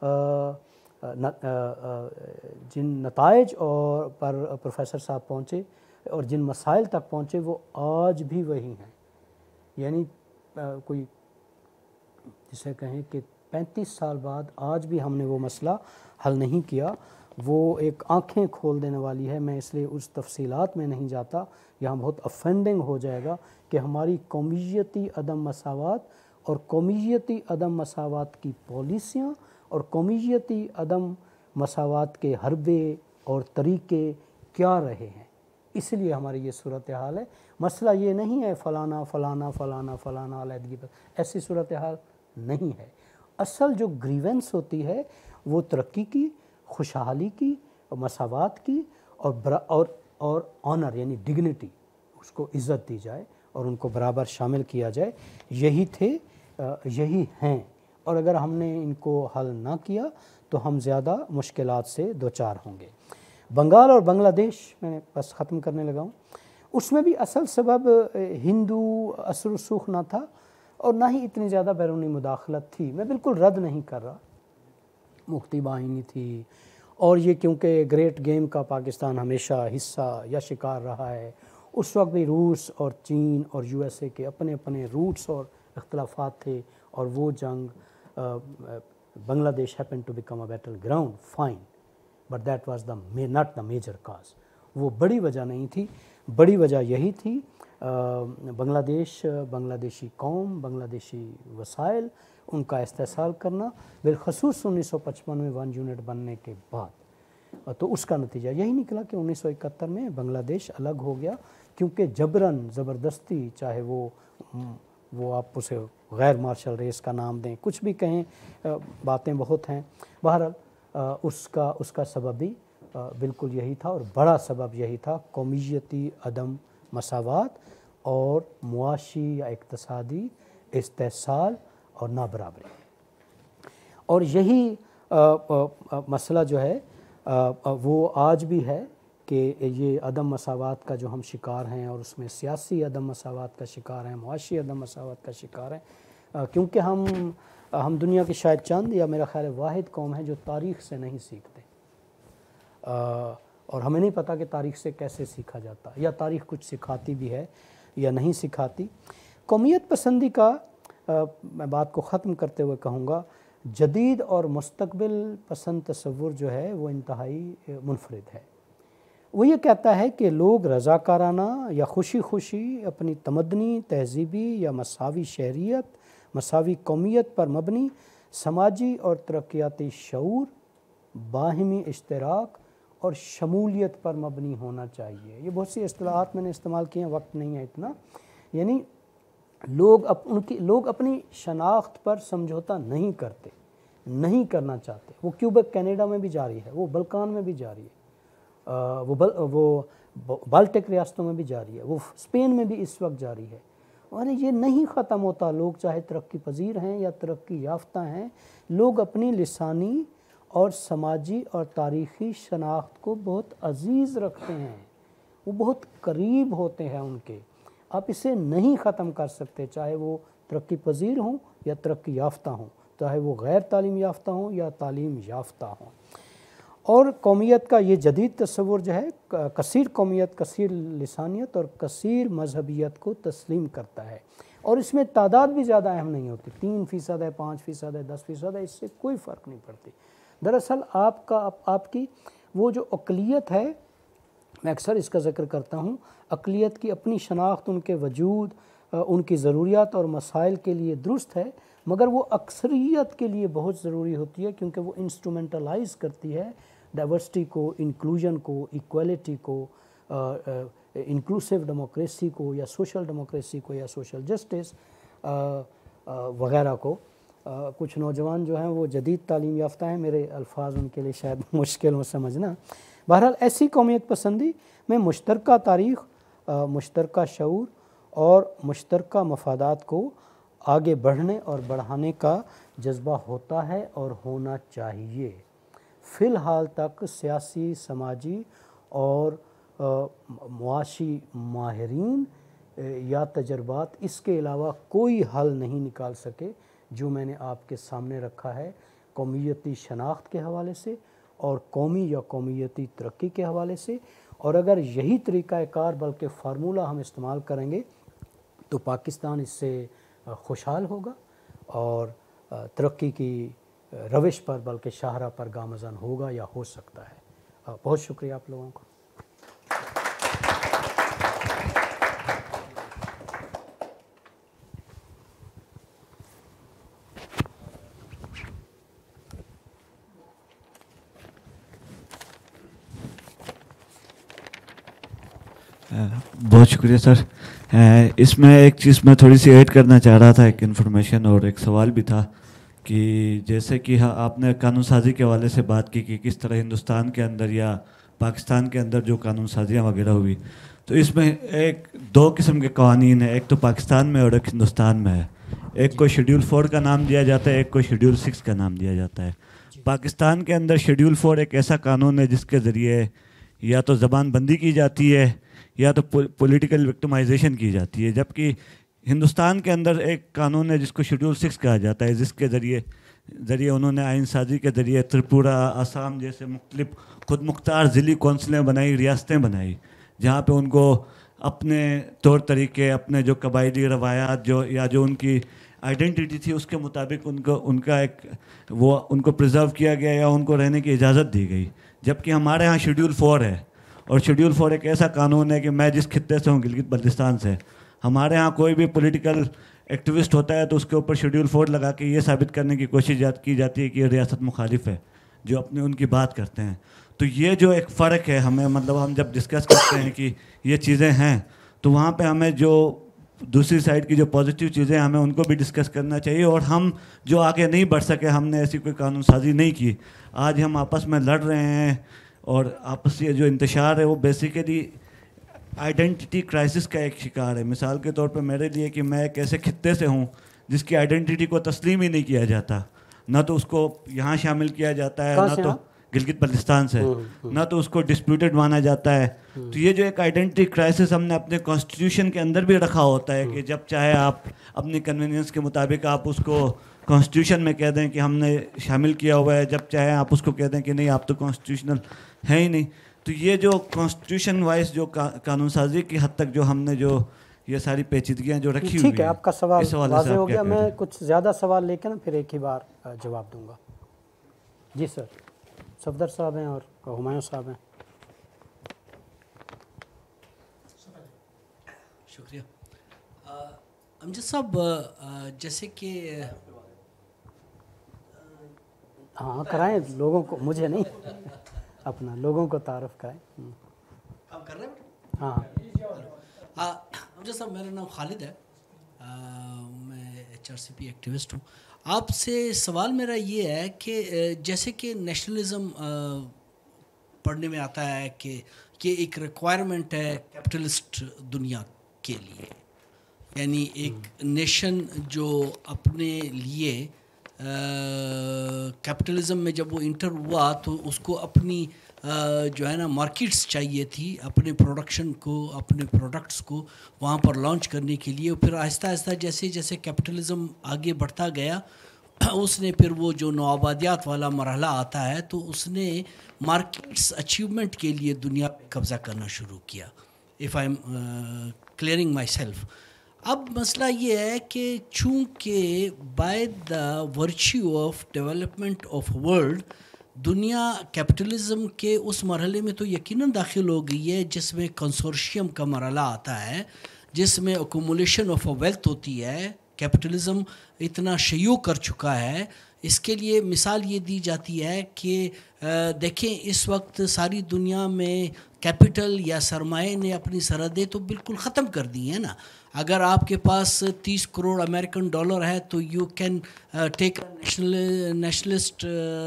جن نتائج اور پر پروفیسر صاحب پہنچے اور جن مسائل تک پہنچے وہ آج بھی وہی ہیں. یعنی کوئی جسے کہیں کہ پینتیس سال بعد آج بھی ہم نے وہ مسئلہ حل نہیں کیا. وہ ایک آنکھیں کھول دینے والی ہے. میں اس لیے اس تفصیلات میں نہیں جاتا، یہاں بہت افینڈنگ ہو جائے گا کہ ہماری قومیتی عدم مساوات اور قومیتی عدم مساوات کی پالیسیاں اور قومیتی عدم مساوات کے حربے اور طریقے کیا رہے ہیں. اس لیے ہماری یہ صورتحال ہے. مسئلہ یہ نہیں ہے فلانا فلانا فلانا فلانا علیحدگی پر، ایسی صورتحال نہیں ہے. اصل جو گریونس ہوتی ہے وہ ترقی کی، خوشحالی کی، مساوات کی، اور برا اور اور آنر یعنی ڈگنیٹی، اس کو عزت دی جائے اور ان کو برابر شامل کیا جائے. یہی تھے، یہی ہیں. اور اگر ہم نے ان کو حل نہ کیا تو ہم زیادہ مشکلات سے دوچار ہوں گے. بنگال اور بنگلہ دیش میں بس ختم کرنے لگا ہوں. اس میں بھی اصل سبب ہندو اثر و رسوخ نہ تھا اور نہ ہی اتنی زیادہ بیرونی مداخلت تھی. میں بالکل رد نہیں کر رہا، مفتی باہنی تھی، اور یہ کیونکہ گریٹ گیم کا پاکستان ہمیشہ حصہ یا شکار رہا ہے. اس وقت بھی روس اور چین اور یو ایس اے کے اپنے اپنے روٹس اور اختلافات تھے، اور وہ جنگ Bangladesh happen to become a battle ground, fine. But that was the not the major cause. وہ بڑی وجہ نہیں تھی. بڑی وجہ یہی تھی بنگلہ دیش, بنگلہ دیشی قوم, بنگلہ دیشی وسائل, ان کا استحصال کرنا, بالخصوص انیس سو پچپن میں ون یونٹ بننے کے بعد. تو اس کا نتیجہ یہی نکلا کہ انیس سو اکہتر میں بنگلہ دیش الگ ہو گیا, کیونکہ جبراً زبردستی, چاہے وہ وہ آپ اسے غیر مارشل ریس کا نام دیں, کچھ بھی کہیں, باتیں بہت ہیں. بہرحال اس کا اس کا سبب بھی بالکل یہی تھا, اور بڑا سبب یہی تھا قومیتی عدم مساوات اور معاشی یا اقتصادی استحصال اور نابرابری. اور یہی مسئلہ جو ہے وہ آج بھی ہے کہ یہ عدم مساوات کا جو ہم شکار ہیں, اور اس میں سیاسی عدم مساوات کا شکار ہیں, معاشی عدم مساوات کا شکار ہیں, کیونکہ ہم ہم دنیا کی شاید چند یا میرا خیال ہے واحد قوم ہے جو تاریخ سے نہیں سیکھتے, اور ہمیں نہیں پتہ کہ تاریخ سے کیسے سیکھا جاتا, یا تاریخ کچھ سکھاتی بھی ہے یا نہیں سکھاتی. قومیت پسندی کا میں بات کو ختم کرتے ہوئے کہوں گا, جدید اور مستقبل پسند تصور جو ہے وہ انتہائی منفرد ہے. وہ یہ کہتا ہے کہ لوگ رضاکارانہ یا خوشی خوشی اپنی تمدنی, تہذیبی یا مساوی شہریت, مساوی قومیت پر مبنی سماجی اور ترقیاتی شعور, باہمی اشتراک اور شمولیت پر مبنی ہونا چاہیے. یہ بہت سی اصطلاحات میں نے استعمال کی ہیں, وقت نہیں ہے اتنا. یعنی لوگ اپ ان کی لوگ اپنی شناخت پر سمجھوتا نہیں کرتے, نہیں کرنا چاہتے. وہ کیوبیک کینیڈا میں بھی جاری ہے, وہ بلکان میں بھی جاری ہے, وہ بل وہ بالٹک ریاستوں میں بھی جاری ہے, وہ اسپین میں بھی اس وقت جاری ہے. اور یہ نہیں ختم ہوتا. لوگ چاہے ترقی پذیر ہیں یا ترقی یافتہ ہیں, لوگ اپنی لسانی اور سماجی اور تاریخی شناخت کو بہت عزیز رکھتے ہیں, وہ بہت قریب ہوتے ہیں ان کے. آپ اسے نہیں ختم کر سکتے, چاہے وہ ترقی پذیر ہوں یا ترقی یافتہ ہوں, چاہے وہ غیر تعلیم یافتہ ہوں یا تعلیم یافتہ ہوں. اور قومیت کا یہ جدید تصور جو ہے کثیر قومیت, کثیر لسانیت اور کثیر مذہبیت کو تسلیم کرتا ہے, اور اس میں تعداد بھی زیادہ اہم نہیں ہوتی. تین فیصد ہے, پانچ فیصد ہے, دس فیصد ہے, اس سے کوئی فرق نہیں پڑتی. دراصل آپ کا آپ کی وہ جو اقلیت ہے, میں اکثر اس کا ذکر کرتا ہوں, اقلیت کی اپنی شناخت, ان کے وجود, ان کی ضروریات اور مسائل کے لیے درست ہے, مگر وہ اکثریت کے لیے بہت ضروری ہوتی ہے, کیونکہ وہ انسٹرومنٹلائز کرتی ہے ڈائیورسٹی کو, انکلوژن کو, ایکویلٹی کو, انکلوسیو ڈیموکریسی کو یا سوشل ڈیموکریسی کو یا سوشل جسٹس وغیرہ کو. کچھ نوجوان جو ہیں وہ جدید تعلیم یافتہ ہیں, میرے الفاظ ان کے لیے شاید مشکل ہو سمجھنا. بہرحال ایسی قومیت پسندی میں مشترکہ تاریخ, مشترکہ شعور اور مشترکہ مفادات کو آگے بڑھنے اور بڑھانے کا جذبہ ہوتا ہے اور ہونا چاہیے. فی الحال تک سیاسی, سماجی اور معاشی ماہرین یا تجربات اس کے علاوہ کوئی حل نہیں نکال سکے جو میں نے آپ کے سامنے رکھا ہے, قومیتی شناخت کے حوالے سے اور قومی یا قومیتی ترقی کے حوالے سے. اور اگر یہی طریقہ کار بلکہ فارمولہ ہم استعمال کریں گے تو پاکستان اس سے خوشحال ہوگا اور ترقی کی روش پر بلکہ شاہراہ پر گامزن ہوگا یا ہو سکتا ہے. بہت شکریہ آپ لوگوں کا. بہت شکریہ سر. اس میں ایک چیز میں تھوڑی سی ایڈ کرنا چاہ رہا تھا, ایک انفارمیشن اور ایک سوال بھی تھا کہ جیسے کہ آپ نے قانون سازی کے حوالے سے بات کی کہ کس طرح ہندوستان کے اندر یا پاکستان کے اندر جو قانون سازیاں وغیرہ ہوئی, تو اس میں ایک دو قسم کے قوانین ہیں, ایک تو پاکستان میں اور ایک ہندوستان میں ہے. ایک کو شیڈیول فور کا نام دیا جاتا ہے, ایک کو شیڈیول سکس کا نام دیا جاتا ہے. پاکستان کے اندر شیڈیول فور ایک ایسا قانون ہے جس کے ذریعے یا تو زبان بندی کی جاتی ہے یا تو پولیٹیکل وکٹمائزیشن کی جاتی ہے, جبکہ ہندوستان کے اندر ایک قانون ہے جس کو شیڈیول سکس کہا جاتا ہے, جس کے ذریعے ذریعے انہوں نے آئین سازی کے ذریعے تریپورہ, آسام جیسے مختلف خود مختار ضلعی کونسلیں بنائی, ریاستیں بنائی, جہاں پہ ان کو اپنے طور طریقے, اپنے جو قبائلی روایات جو یا جو ان کی آئیڈینٹی تھی اس کے مطابق ان کو ان کا ایک وہ ان کو پرزرو کیا گیا یا ان کو رہنے کی اجازت دی گئی, جبکہ ہمارے ہاں شیڈول فور ہے, اور شیڈول فور ایک ایسا قانون ہے کہ میں جس خطے سے ہوں گلگت بلتستان سے, ہمارے ہاں کوئی بھی پولیٹیکل ایکٹیوسٹ ہوتا ہے تو اس کے اوپر شیڈول فور لگا کے یہ ثابت کرنے کی کوشش کی جاتی ہے کہ یہ ریاست مخالف ہے جو اپنے ان کی بات کرتے ہیں. تو یہ جو ایک فرق ہے ہمیں, مطلب ہم جب ڈسکس کرتے ہیں کہ یہ چیزیں ہیں تو وہاں پہ ہمیں جو دوسری سائڈ کی جو پازیٹیو چیزیں ہمیں ان کو بھی ڈسکس کرنا چاہیے. اور ہم جو آگے نہیں بڑھ سکے, ہم نے ایسی کوئی قانون سازی نہیں کی, آج ہم آپس میں لڑ رہے ہیں, اور آپسی جو انتشار ہے وہ بیسیکلی آئیڈینٹی کرائسس کا ایک شکار ہے. مثال کے طور پہ میرے لیے کہ میں ایک ایسے خطے سے ہوں جس کی آئیڈینٹی کو تسلیم ہی نہیں کیا جاتا, نہ تو اس کو یہاں شامل کیا جاتا ہے, نہ تو گلگت بلتستان سے, نہ تو اس کو ڈسپیوٹڈ مانا جاتا ہے. تو یہ جو ایک آئیڈینٹی کرائسس ہم نے اپنے کانسٹیٹیوشن کے اندر بھی رکھا ہوتا ہے کہ جب چاہے آپ اپنی کنوینئنس کے مطابق آپ اس کو کانسٹیٹیوشن میں کہہ دیں کہ ہم نے شامل کیا ہوا ہے, جب چاہے آپ اس کو کہہ دیں کہ نہیں آپ تو کانسٹیٹیوشنل ہے ہی نہیں. تو یہ جو کانسٹیٹیوشن وائز جو قانون سازی کی حد تک جو ہم نے جو یہ ساری پیچیدگیاں جو رکھی ہوئی ہیں, ٹھیک ہے, آپ کا سوال واضح ہو گیا. میں کچھ زیادہ سوال لے کے نا پھر ایک ہی بار جواب دوں گا. جی سر, صفدر صاحب ہیں اور ہمایوں صاحب ہیں. شکریہ. امجد صاحب, جیسے کہ ہاں کرائیں لوگوں کو, مجھے نہیں, اپنا لوگوں کو تعارف کرائیں. آپ کر رہے ہیں؟ ہاں امجد صاحب, میرا نام خالد ہے, میں H R C P activist ہوں. آپ سے سوال میرا یہ ہے کہ جیسے کہ نیشنلزم پڑھنے میں آتا ہے کہ یہ ایک ریکوائرمنٹ ہے کیپٹلسٹ دنیا کے لیے, یعنی ایک نیشن جو اپنے لیے کیپٹلزم میں جب وہ انٹر ہوا تو اس کو اپنی جو ہے نا مارکیٹس چاہیے تھی اپنے پروڈکشن کو, اپنے پروڈکٹس کو وہاں پر لانچ کرنے کے لیے. پھر آہستہ آہستہ جیسے جیسے کیپٹلزم آگے بڑھتا گیا, اس نے پھر وہ جو نوآبادیات والا مرحلہ آتا ہے تو اس نے مارکیٹس اچیومنٹ کے لیے دنیا پہ قبضہ کرنا شروع کیا. If I am clearing myself. اب مسئلہ یہ ہے کہ چونکہ by the virtue of development of world دنیا کیپٹلزم کے اس مرحلے میں تو یقیناً داخل ہو گئی ہے جس میں کنسورشیم کا مرحلہ آتا ہے, جس میں ایکومولیشن آف اے ویلتھ ہوتی ہے. کیپٹلزم اتنا شیوع کر چکا ہے. اس کے لیے مثال یہ دی جاتی ہے کہ دیکھیں اس وقت ساری دنیا میں کیپٹل یا سرمایہ نے اپنی سرحدیں تو بالکل ختم کر دی ہیں نا. اگر آپ کے پاس تیس کروڑ امریکن ڈالر ہے تو you can take national nationalist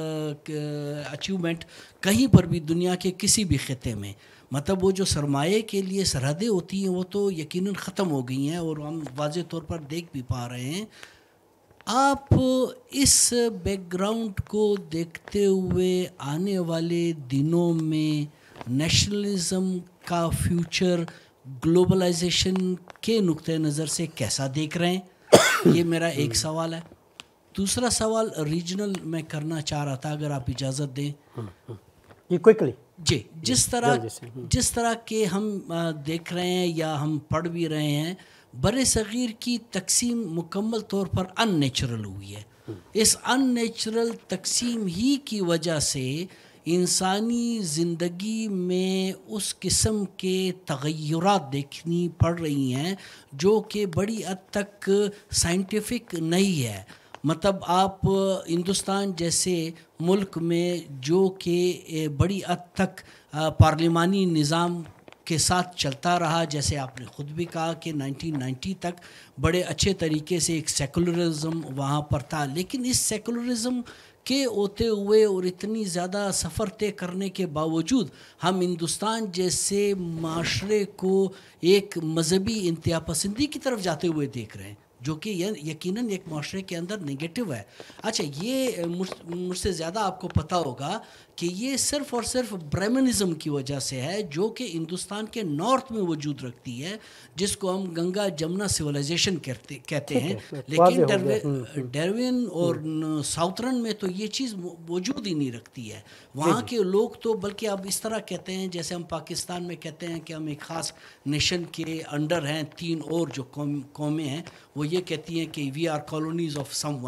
achievement کہیں پر بھی دنیا کے کسی بھی خطے میں. مطلب وہ جو سرمایہ کے لیے سرحدیں ہوتی ہیں وہ تو یقیناً ختم ہو گئی ہیں, اور ہم واضح طور پر دیکھ بھی پا رہے ہیں. آپ اس بیک گراؤنڈ کو دیکھتے ہوئے آنے والے دنوں میں نیشنلزم کا فیوچر گلوبلائزیشن کے نقطہ نظر سے کیسا دیکھ رہے ہیں؟ یہ میرا ایک سوال ہے. دوسرا سوال ریجنل میں کرنا چاہ رہا تھا, اگر آپ اجازت دیں. یہ کوئکلی جی, جس طرح جس طرح کہ ہم دیکھ رہے ہیں یا ہم پڑھ بھی رہے ہیں, بر صغیر کی تقسیم مکمل طور پر ان نیچرل ہوئی ہے. اس ان نیچرل تقسیم ہی کی وجہ سے انسانی زندگی میں اس قسم کے تغیرات دیکھنی پڑ رہی ہیں جو کہ بڑی حد تک سائنٹیفک نہیں ہے. مطلب آپ ہندوستان جیسے ملک میں جو کہ بڑی حد تک پارلیمانی نظام کے ساتھ چلتا رہا, جیسے آپ نے خود بھی کہا کہ نائنٹین نائنٹی تک بڑے اچھے طریقے سے ایک سیکولرزم وہاں پر تھا, لیکن اس سیکولرزم کے ہوتے ہوئے اور اتنی زیادہ سفر طے کرنے کے باوجود ہم ہندوستان جیسے معاشرے کو ایک مذہبی انتہا پسندی کی طرف جاتے ہوئے دیکھ رہے ہیں, جو کہ یقیناً ایک معاشرے کے اندر نگیٹو ہے. اچھا, یہ مجھ سے زیادہ آپ کو پتہ ہوگا کہ یہ صرف اور صرف برہمنزم کی وجہ سے ہے جو کہ ہندوستان کے نارتھ میں وجود رکھتی ہے, جس کو ہم گنگا جمنا سویلائزیشن کہتے کہتے ہیں. لیکن ڈیروین اور ساؤترن میں تو یہ چیز وجود ہی نہیں رکھتی ہے. وہاں کے لوگ تو بلکہ اب اس طرح کہتے ہیں جیسے ہم پاکستان میں کہتے ہیں کہ ہم ایک خاص نیشن کے انڈر ہیں, تین اور جو قوم قومیں ہیں وہ یہ کہتی ہیں کہ we are colonies of someone.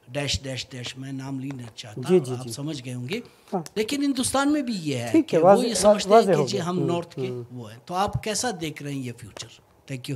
Dash dash dash میں نام لی نہیں چاہتا, جی جی آپ جی سمجھ گئے ہوں گے, لیکن ہندوستان میں بھی یہ ہے ٹھیک کہ ہے, وہ واضح یہ سمجھتے ہیں واضح کہ ہو جی گیا. ہم نارتھ کے وہ ہیں. تو آپ کیسا دیکھ رہے ہیں یہ future? Thank you.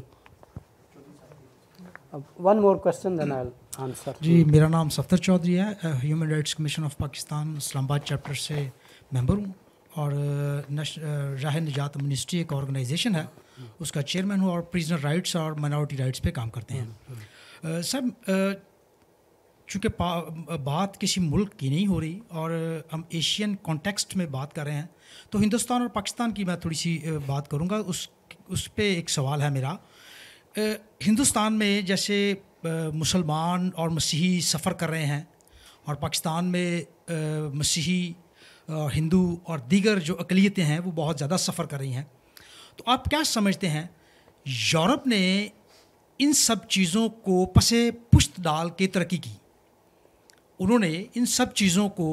One more question then I will answer. جی میرا نام صفدر چودھری ہے, human rights commission of Pakistan Islamabad chapter سے ممبر ہوں, اور راہ نجات منسٹری ایک آرگنائزیشن ہے, اس کا چیئرمین ہوں, اور پریزنر رائٹس اور مائنورٹی رائٹس پہ کام کرتے ہیں. سب چونکہ بات کسی ملک کی نہیں ہو رہی اور ہم ایشین کانٹیکسٹ میں بات کر رہے ہیں, تو ہندوستان اور پاکستان کی میں تھوڑی سی بات کروں گا. اس اس پہ ایک سوال ہے میرا. ہندوستان میں جیسے مسلمان اور مسیحی سفر کر رہے ہیں, اور پاکستان میں مسیحی, ہندو اور دیگر جو اقلیتیں ہیں وہ بہت زیادہ سفر کر رہی ہیں, تو آپ کیا سمجھتے ہیں یورپ نے ان سب چیزوں کو پس پشت ڈال کے ترقی کی؟ انہوں نے ان سب چیزوں کو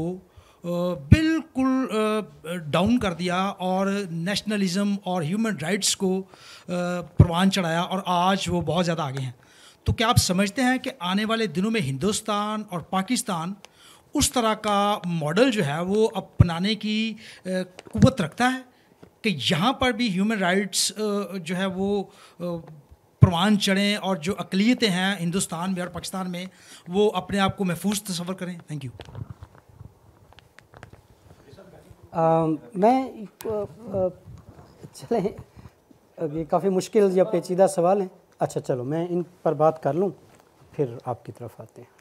بالکل ڈاؤن کر دیا اور نیشنلزم اور ہیومن رائٹس کو پروان چڑھایا, اور آج وہ بہت زیادہ آگے ہیں. تو کیا آپ سمجھتے ہیں کہ آنے والے دنوں میں ہندوستان اور پاکستان اس طرح کا ماڈل جو ہے وہ اپنانے کی قوت رکھتا ہے کہ یہاں پر بھی ہیومن رائٹس جو ہے وہ پروان چڑھیں, اور جو اقلیتیں ہیں ہندوستان میں اور پاکستان میں وہ اپنے آپ کو محفوظ تصور کریں؟ Thank you. میں چلیں, یہ کافی مشکل یا پیچیدہ سوال ہیں. اچھا چلو میں ان پر بات کر لوں, پھر آپ کی طرف آتے ہیں.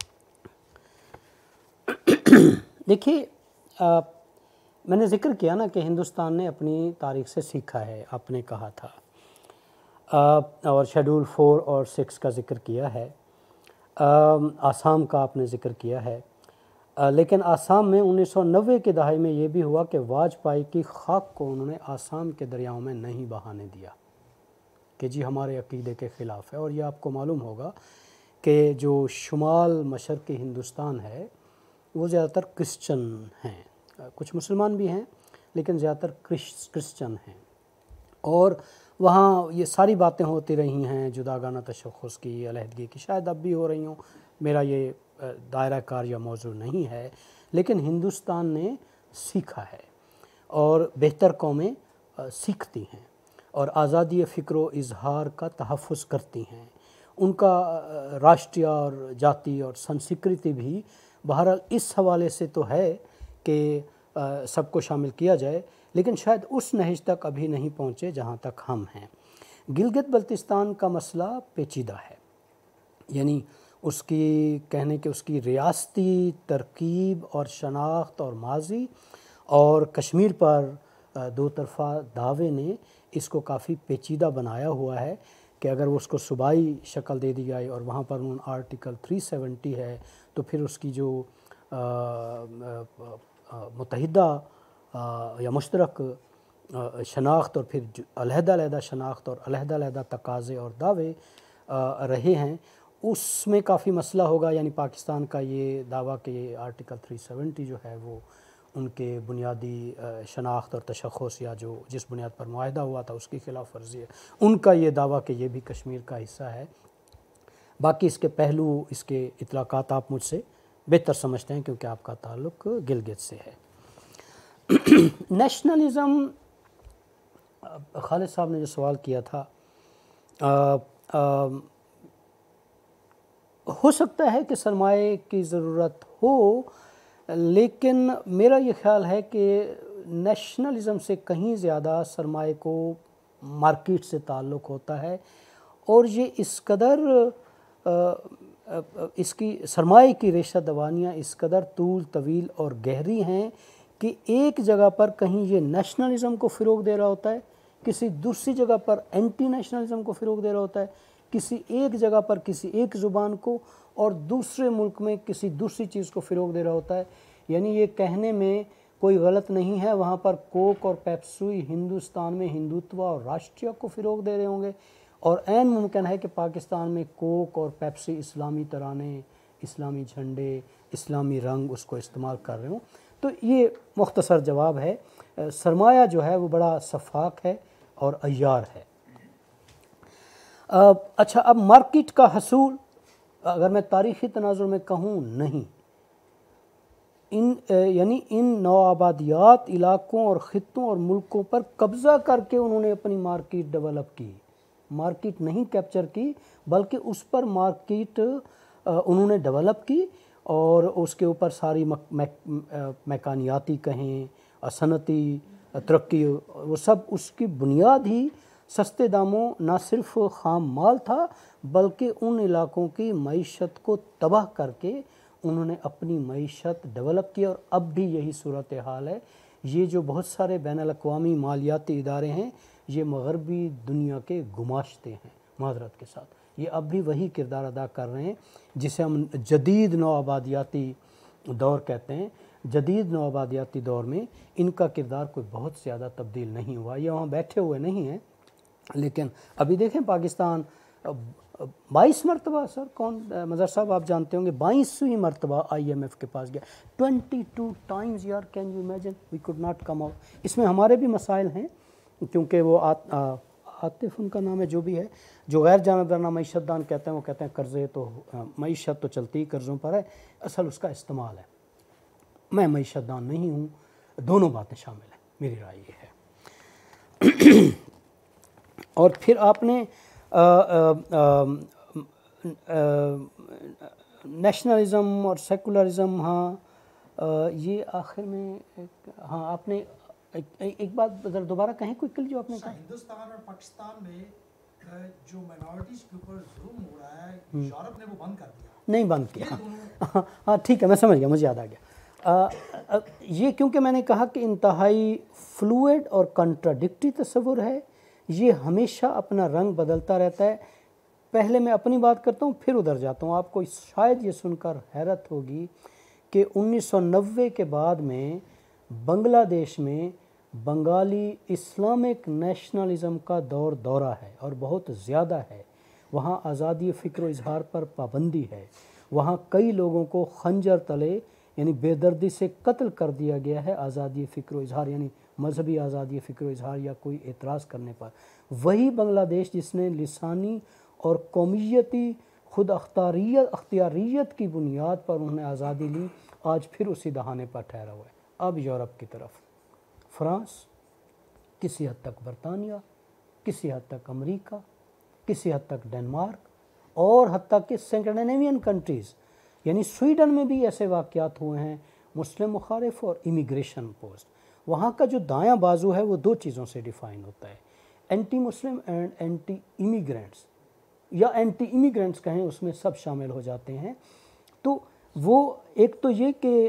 دیکھیے, میں نے ذکر کیا نا کہ ہندوستان نے اپنی تاریخ سے سیکھا ہے, آپ نے کہا تھا, اور شیڈول فور اور سکس کا ذکر کیا ہے, آسام کا آپ نے ذکر کیا ہے. لیکن آسام میں انیس سو نوے کے دہائی میں یہ بھی ہوا کہ واجپائی کی خاک کو انہوں نے آسام کے دریاؤں میں نہیں بہانے دیا کہ جی ہمارے عقیدے کے خلاف ہے. اور یہ آپ کو معلوم ہوگا کہ جو شمال مشرقی ہندوستان ہے وہ زیادہ تر کرسچن ہیں, کچھ مسلمان بھی ہیں لیکن زیادہ تر کرسچن ہیں, اور وہاں یہ ساری باتیں ہوتی رہی ہیں جداگانہ تشخص کی, علیحدگی کی, شاید اب بھی ہو رہی ہوں, میرا یہ دائرہ کار یا موضوع نہیں ہے. لیکن ہندوستان نے سیکھا ہے اور بہتر قومیں سیکھتی ہیں اور آزادی فکر و اظہار کا تحفظ کرتی ہیں. ان کا راشٹریہ اور جاتی اور سنسکرتی بھی بہرحال اس حوالے سے تو ہے کہ سب کو شامل کیا جائے, لیکن شاید اس نہج تک ابھی نہیں پہنچے جہاں تک ہم ہیں. گلگت بلتستان کا مسئلہ پیچیدہ ہے, یعنی اس کی کہنے کہ اس کی ریاستی ترکیب اور شناخت اور ماضی اور کشمیر پر دو طرفہ دعوے نے اس کو کافی پیچیدہ بنایا ہوا ہے کہ اگر اس کو صوبائی شکل دے دی جائے اور وہاں پر انہوں آرٹیکل تھری سیونٹی ہے تو پھر اس کی جو متحدہ یا مشترک شناخت اور پھر علیحدہ علیحدہ شناخت اور علیحدہ علیحدہ تقاضے اور دعوے رہے ہیں, اس میں کافی مسئلہ ہوگا. یعنی پاکستان کا یہ دعویٰ کہ یہ آرٹیکل تھری سیونٹی جو ہے وہ ان کے بنیادی شناخت اور تشخص یا جو جس بنیاد پر معاہدہ ہوا تھا اس کی خلاف ورزی ہے. ان کا یہ دعویٰ کہ یہ بھی کشمیر کا حصہ ہے. باقی اس کے پہلو, اس کے اطلاقات آپ مجھ سے بہتر سمجھتے ہیں کیونکہ آپ کا تعلق گلگت سے ہے. نیشنلزم, خالد صاحب نے جو سوال کیا تھا, آ, آ, ہو سکتا ہے کہ سرمایہ کی ضرورت ہو, لیکن میرا یہ خیال ہے کہ نیشنلزم سے کہیں زیادہ سرمایہ کو مارکیٹ سے تعلق ہوتا ہے, اور یہ اس قدر اس کی سرمایہ کی ریشہ دوانیاں اس قدر طول طویل اور گہری ہیں کہ ایک جگہ پر کہیں یہ نیشنلزم کو فروغ دے رہا ہوتا ہے, کسی دوسری جگہ پر اینٹی نیشنلزم کو فروغ دے رہا ہوتا ہے, کسی ایک جگہ پر کسی ایک زبان کو اور دوسرے ملک میں کسی دوسری چیز کو فروغ دے رہا ہوتا ہے. یعنی یہ کہنے میں کوئی غلط نہیں ہے, وہاں پر کوک اور پیپسوئی ہندوستان میں ہندوتوا اور راشٹریہ کو فروغ دے رہے ہوں گے, اور عین ممکن ہے کہ پاکستان میں کوک اور پیپسی اسلامی ترانے, اسلامی جھنڈے, اسلامی رنگ اس کو استعمال کر رہے ہوں. تو یہ مختصر جواب ہے. سرمایہ جو ہے وہ بڑا شفاف ہے اور عیار ہے. اچھا, اب مارکیٹ کا حصول, اگر میں تاریخی تناظر میں کہوں نہیں، ان یعنی ان نوآبادیات علاقوں اور خطوں اور ملکوں پر قبضہ کر کے انہوں نے اپنی مارکیٹ ڈیولپ کی، مارکیٹ نہیں کیپچر کی بلکہ اس پر مارکیٹ انہوں نے ڈیولپ کی، اور اس کے اوپر ساری میکانیاتی کہیں صنعتی ترقی، وہ سب اس کی بنیاد ہی سستے داموں نہ صرف خام مال تھا بلکہ ان علاقوں کی معیشت کو تباہ کر کے انہوں نے اپنی معیشت ڈیولپ کی، اور اب بھی یہی صورتحال ہے۔ یہ جو بہت سارے بین الاقوامی مالیاتی ادارے ہیں یہ مغربی دنیا کے گماشتے ہیں، معذرت کے ساتھ یہ اب بھی وہی کردار ادا کر رہے ہیں جسے ہم جدید نوآبادیاتی دور کہتے ہیں۔ جدید نوآبادیاتی دور میں ان کا کردار کوئی بہت زیادہ تبدیل نہیں ہوا، یہ وہاں بیٹھے ہوئے نہیں ہیں، لیکن ابھی دیکھیں پاکستان بائیس مرتبہ، سر کون مظہر صاحب آپ جانتے ہوں گے، بائیسویں مرتبہ آئی ایم ایف کے پاس گیا، ٹوینٹی ٹو ٹائمز یار، can you imagine, we could not come out. اس میں ہمارے بھی مسائل ہیں کیونکہ وہ عاطف ان کا نام ہے جو بھی ہے، جو غیر جانبدارانہ معیشت دان کہتے ہیں، وہ کہتے ہیں قرضے تو معیشت تو چلتی ہی قرضوں پر ہے، اصل اس کا استعمال ہے۔ میں معیشت دان نہیں ہوں، دونوں باتیں شامل ہیں، میری رائے یہ ہے۔ اور پھر آپ نے نیشنلزم اور سیکولرزم، ہاں یہ آخر میں ہاں آپ نے ایک بات ذرا دوبارہ کہیں کوئی جو آپ نے کہا، ہندوستان اور پاکستان میں جو مائنورٹیز کے اوپر ظلم ہو رہا ہے یورپ نے وہ بند کر دیا، نہیں بند کیا، ہاں ٹھیک ہے میں سمجھ گیا، مجھے یاد آ گیا۔ یہ کیونکہ میں نے کہا کہ انتہائی فلوئڈ اور کنٹراڈکٹری تصور ہے، یہ ہمیشہ اپنا رنگ بدلتا رہتا ہے۔ پہلے میں اپنی بات کرتا ہوں پھر ادھر جاتا ہوں۔ آپ کو شاید یہ سن کر حیرت ہوگی کہ انیس سو نوے کے بعد میں بنگلہ دیش میں بنگالی اسلامک نیشنلزم کا دور دورہ ہے اور بہت زیادہ ہے۔ وہاں آزادی فکر و اظہار پر پابندی ہے، وہاں کئی لوگوں کو خنجر تلے یعنی بے دردی سے قتل کر دیا گیا ہے آزادی فکر و اظہار، یعنی مذہبی آزادی فکر و اظہار یا کوئی اعتراض کرنے پر۔ وہی بنگلہ دیش جس نے لسانی اور قومیتی خود اختیاریت اختیاریت کی بنیاد پر انہوں نے آزادی لی، آج پھر اسی دہانے پر ٹھہرا ہوا ہے۔ اب یورپ کی طرف فرانس، کسی حد تک برطانیہ، کسی حد تک امریکہ، کسی حد تک ڈنمارک، اور حتیٰ کہ اسکینڈینیوین کنٹریز یعنی سویڈن میں بھی ایسے واقعات ہوئے ہیں، مسلم مخالف اور امیگریشن پوسٹ۔ وہاں کا جو دایاں بازو ہے وہ دو چیزوں سے ڈیفائن ہوتا ہے، anti Muslim and anti immigrants, یا اینٹی امیگرینٹس کہیں، اس میں سب شامل ہو جاتے ہیں۔ تو وہ ایک تو یہ کہ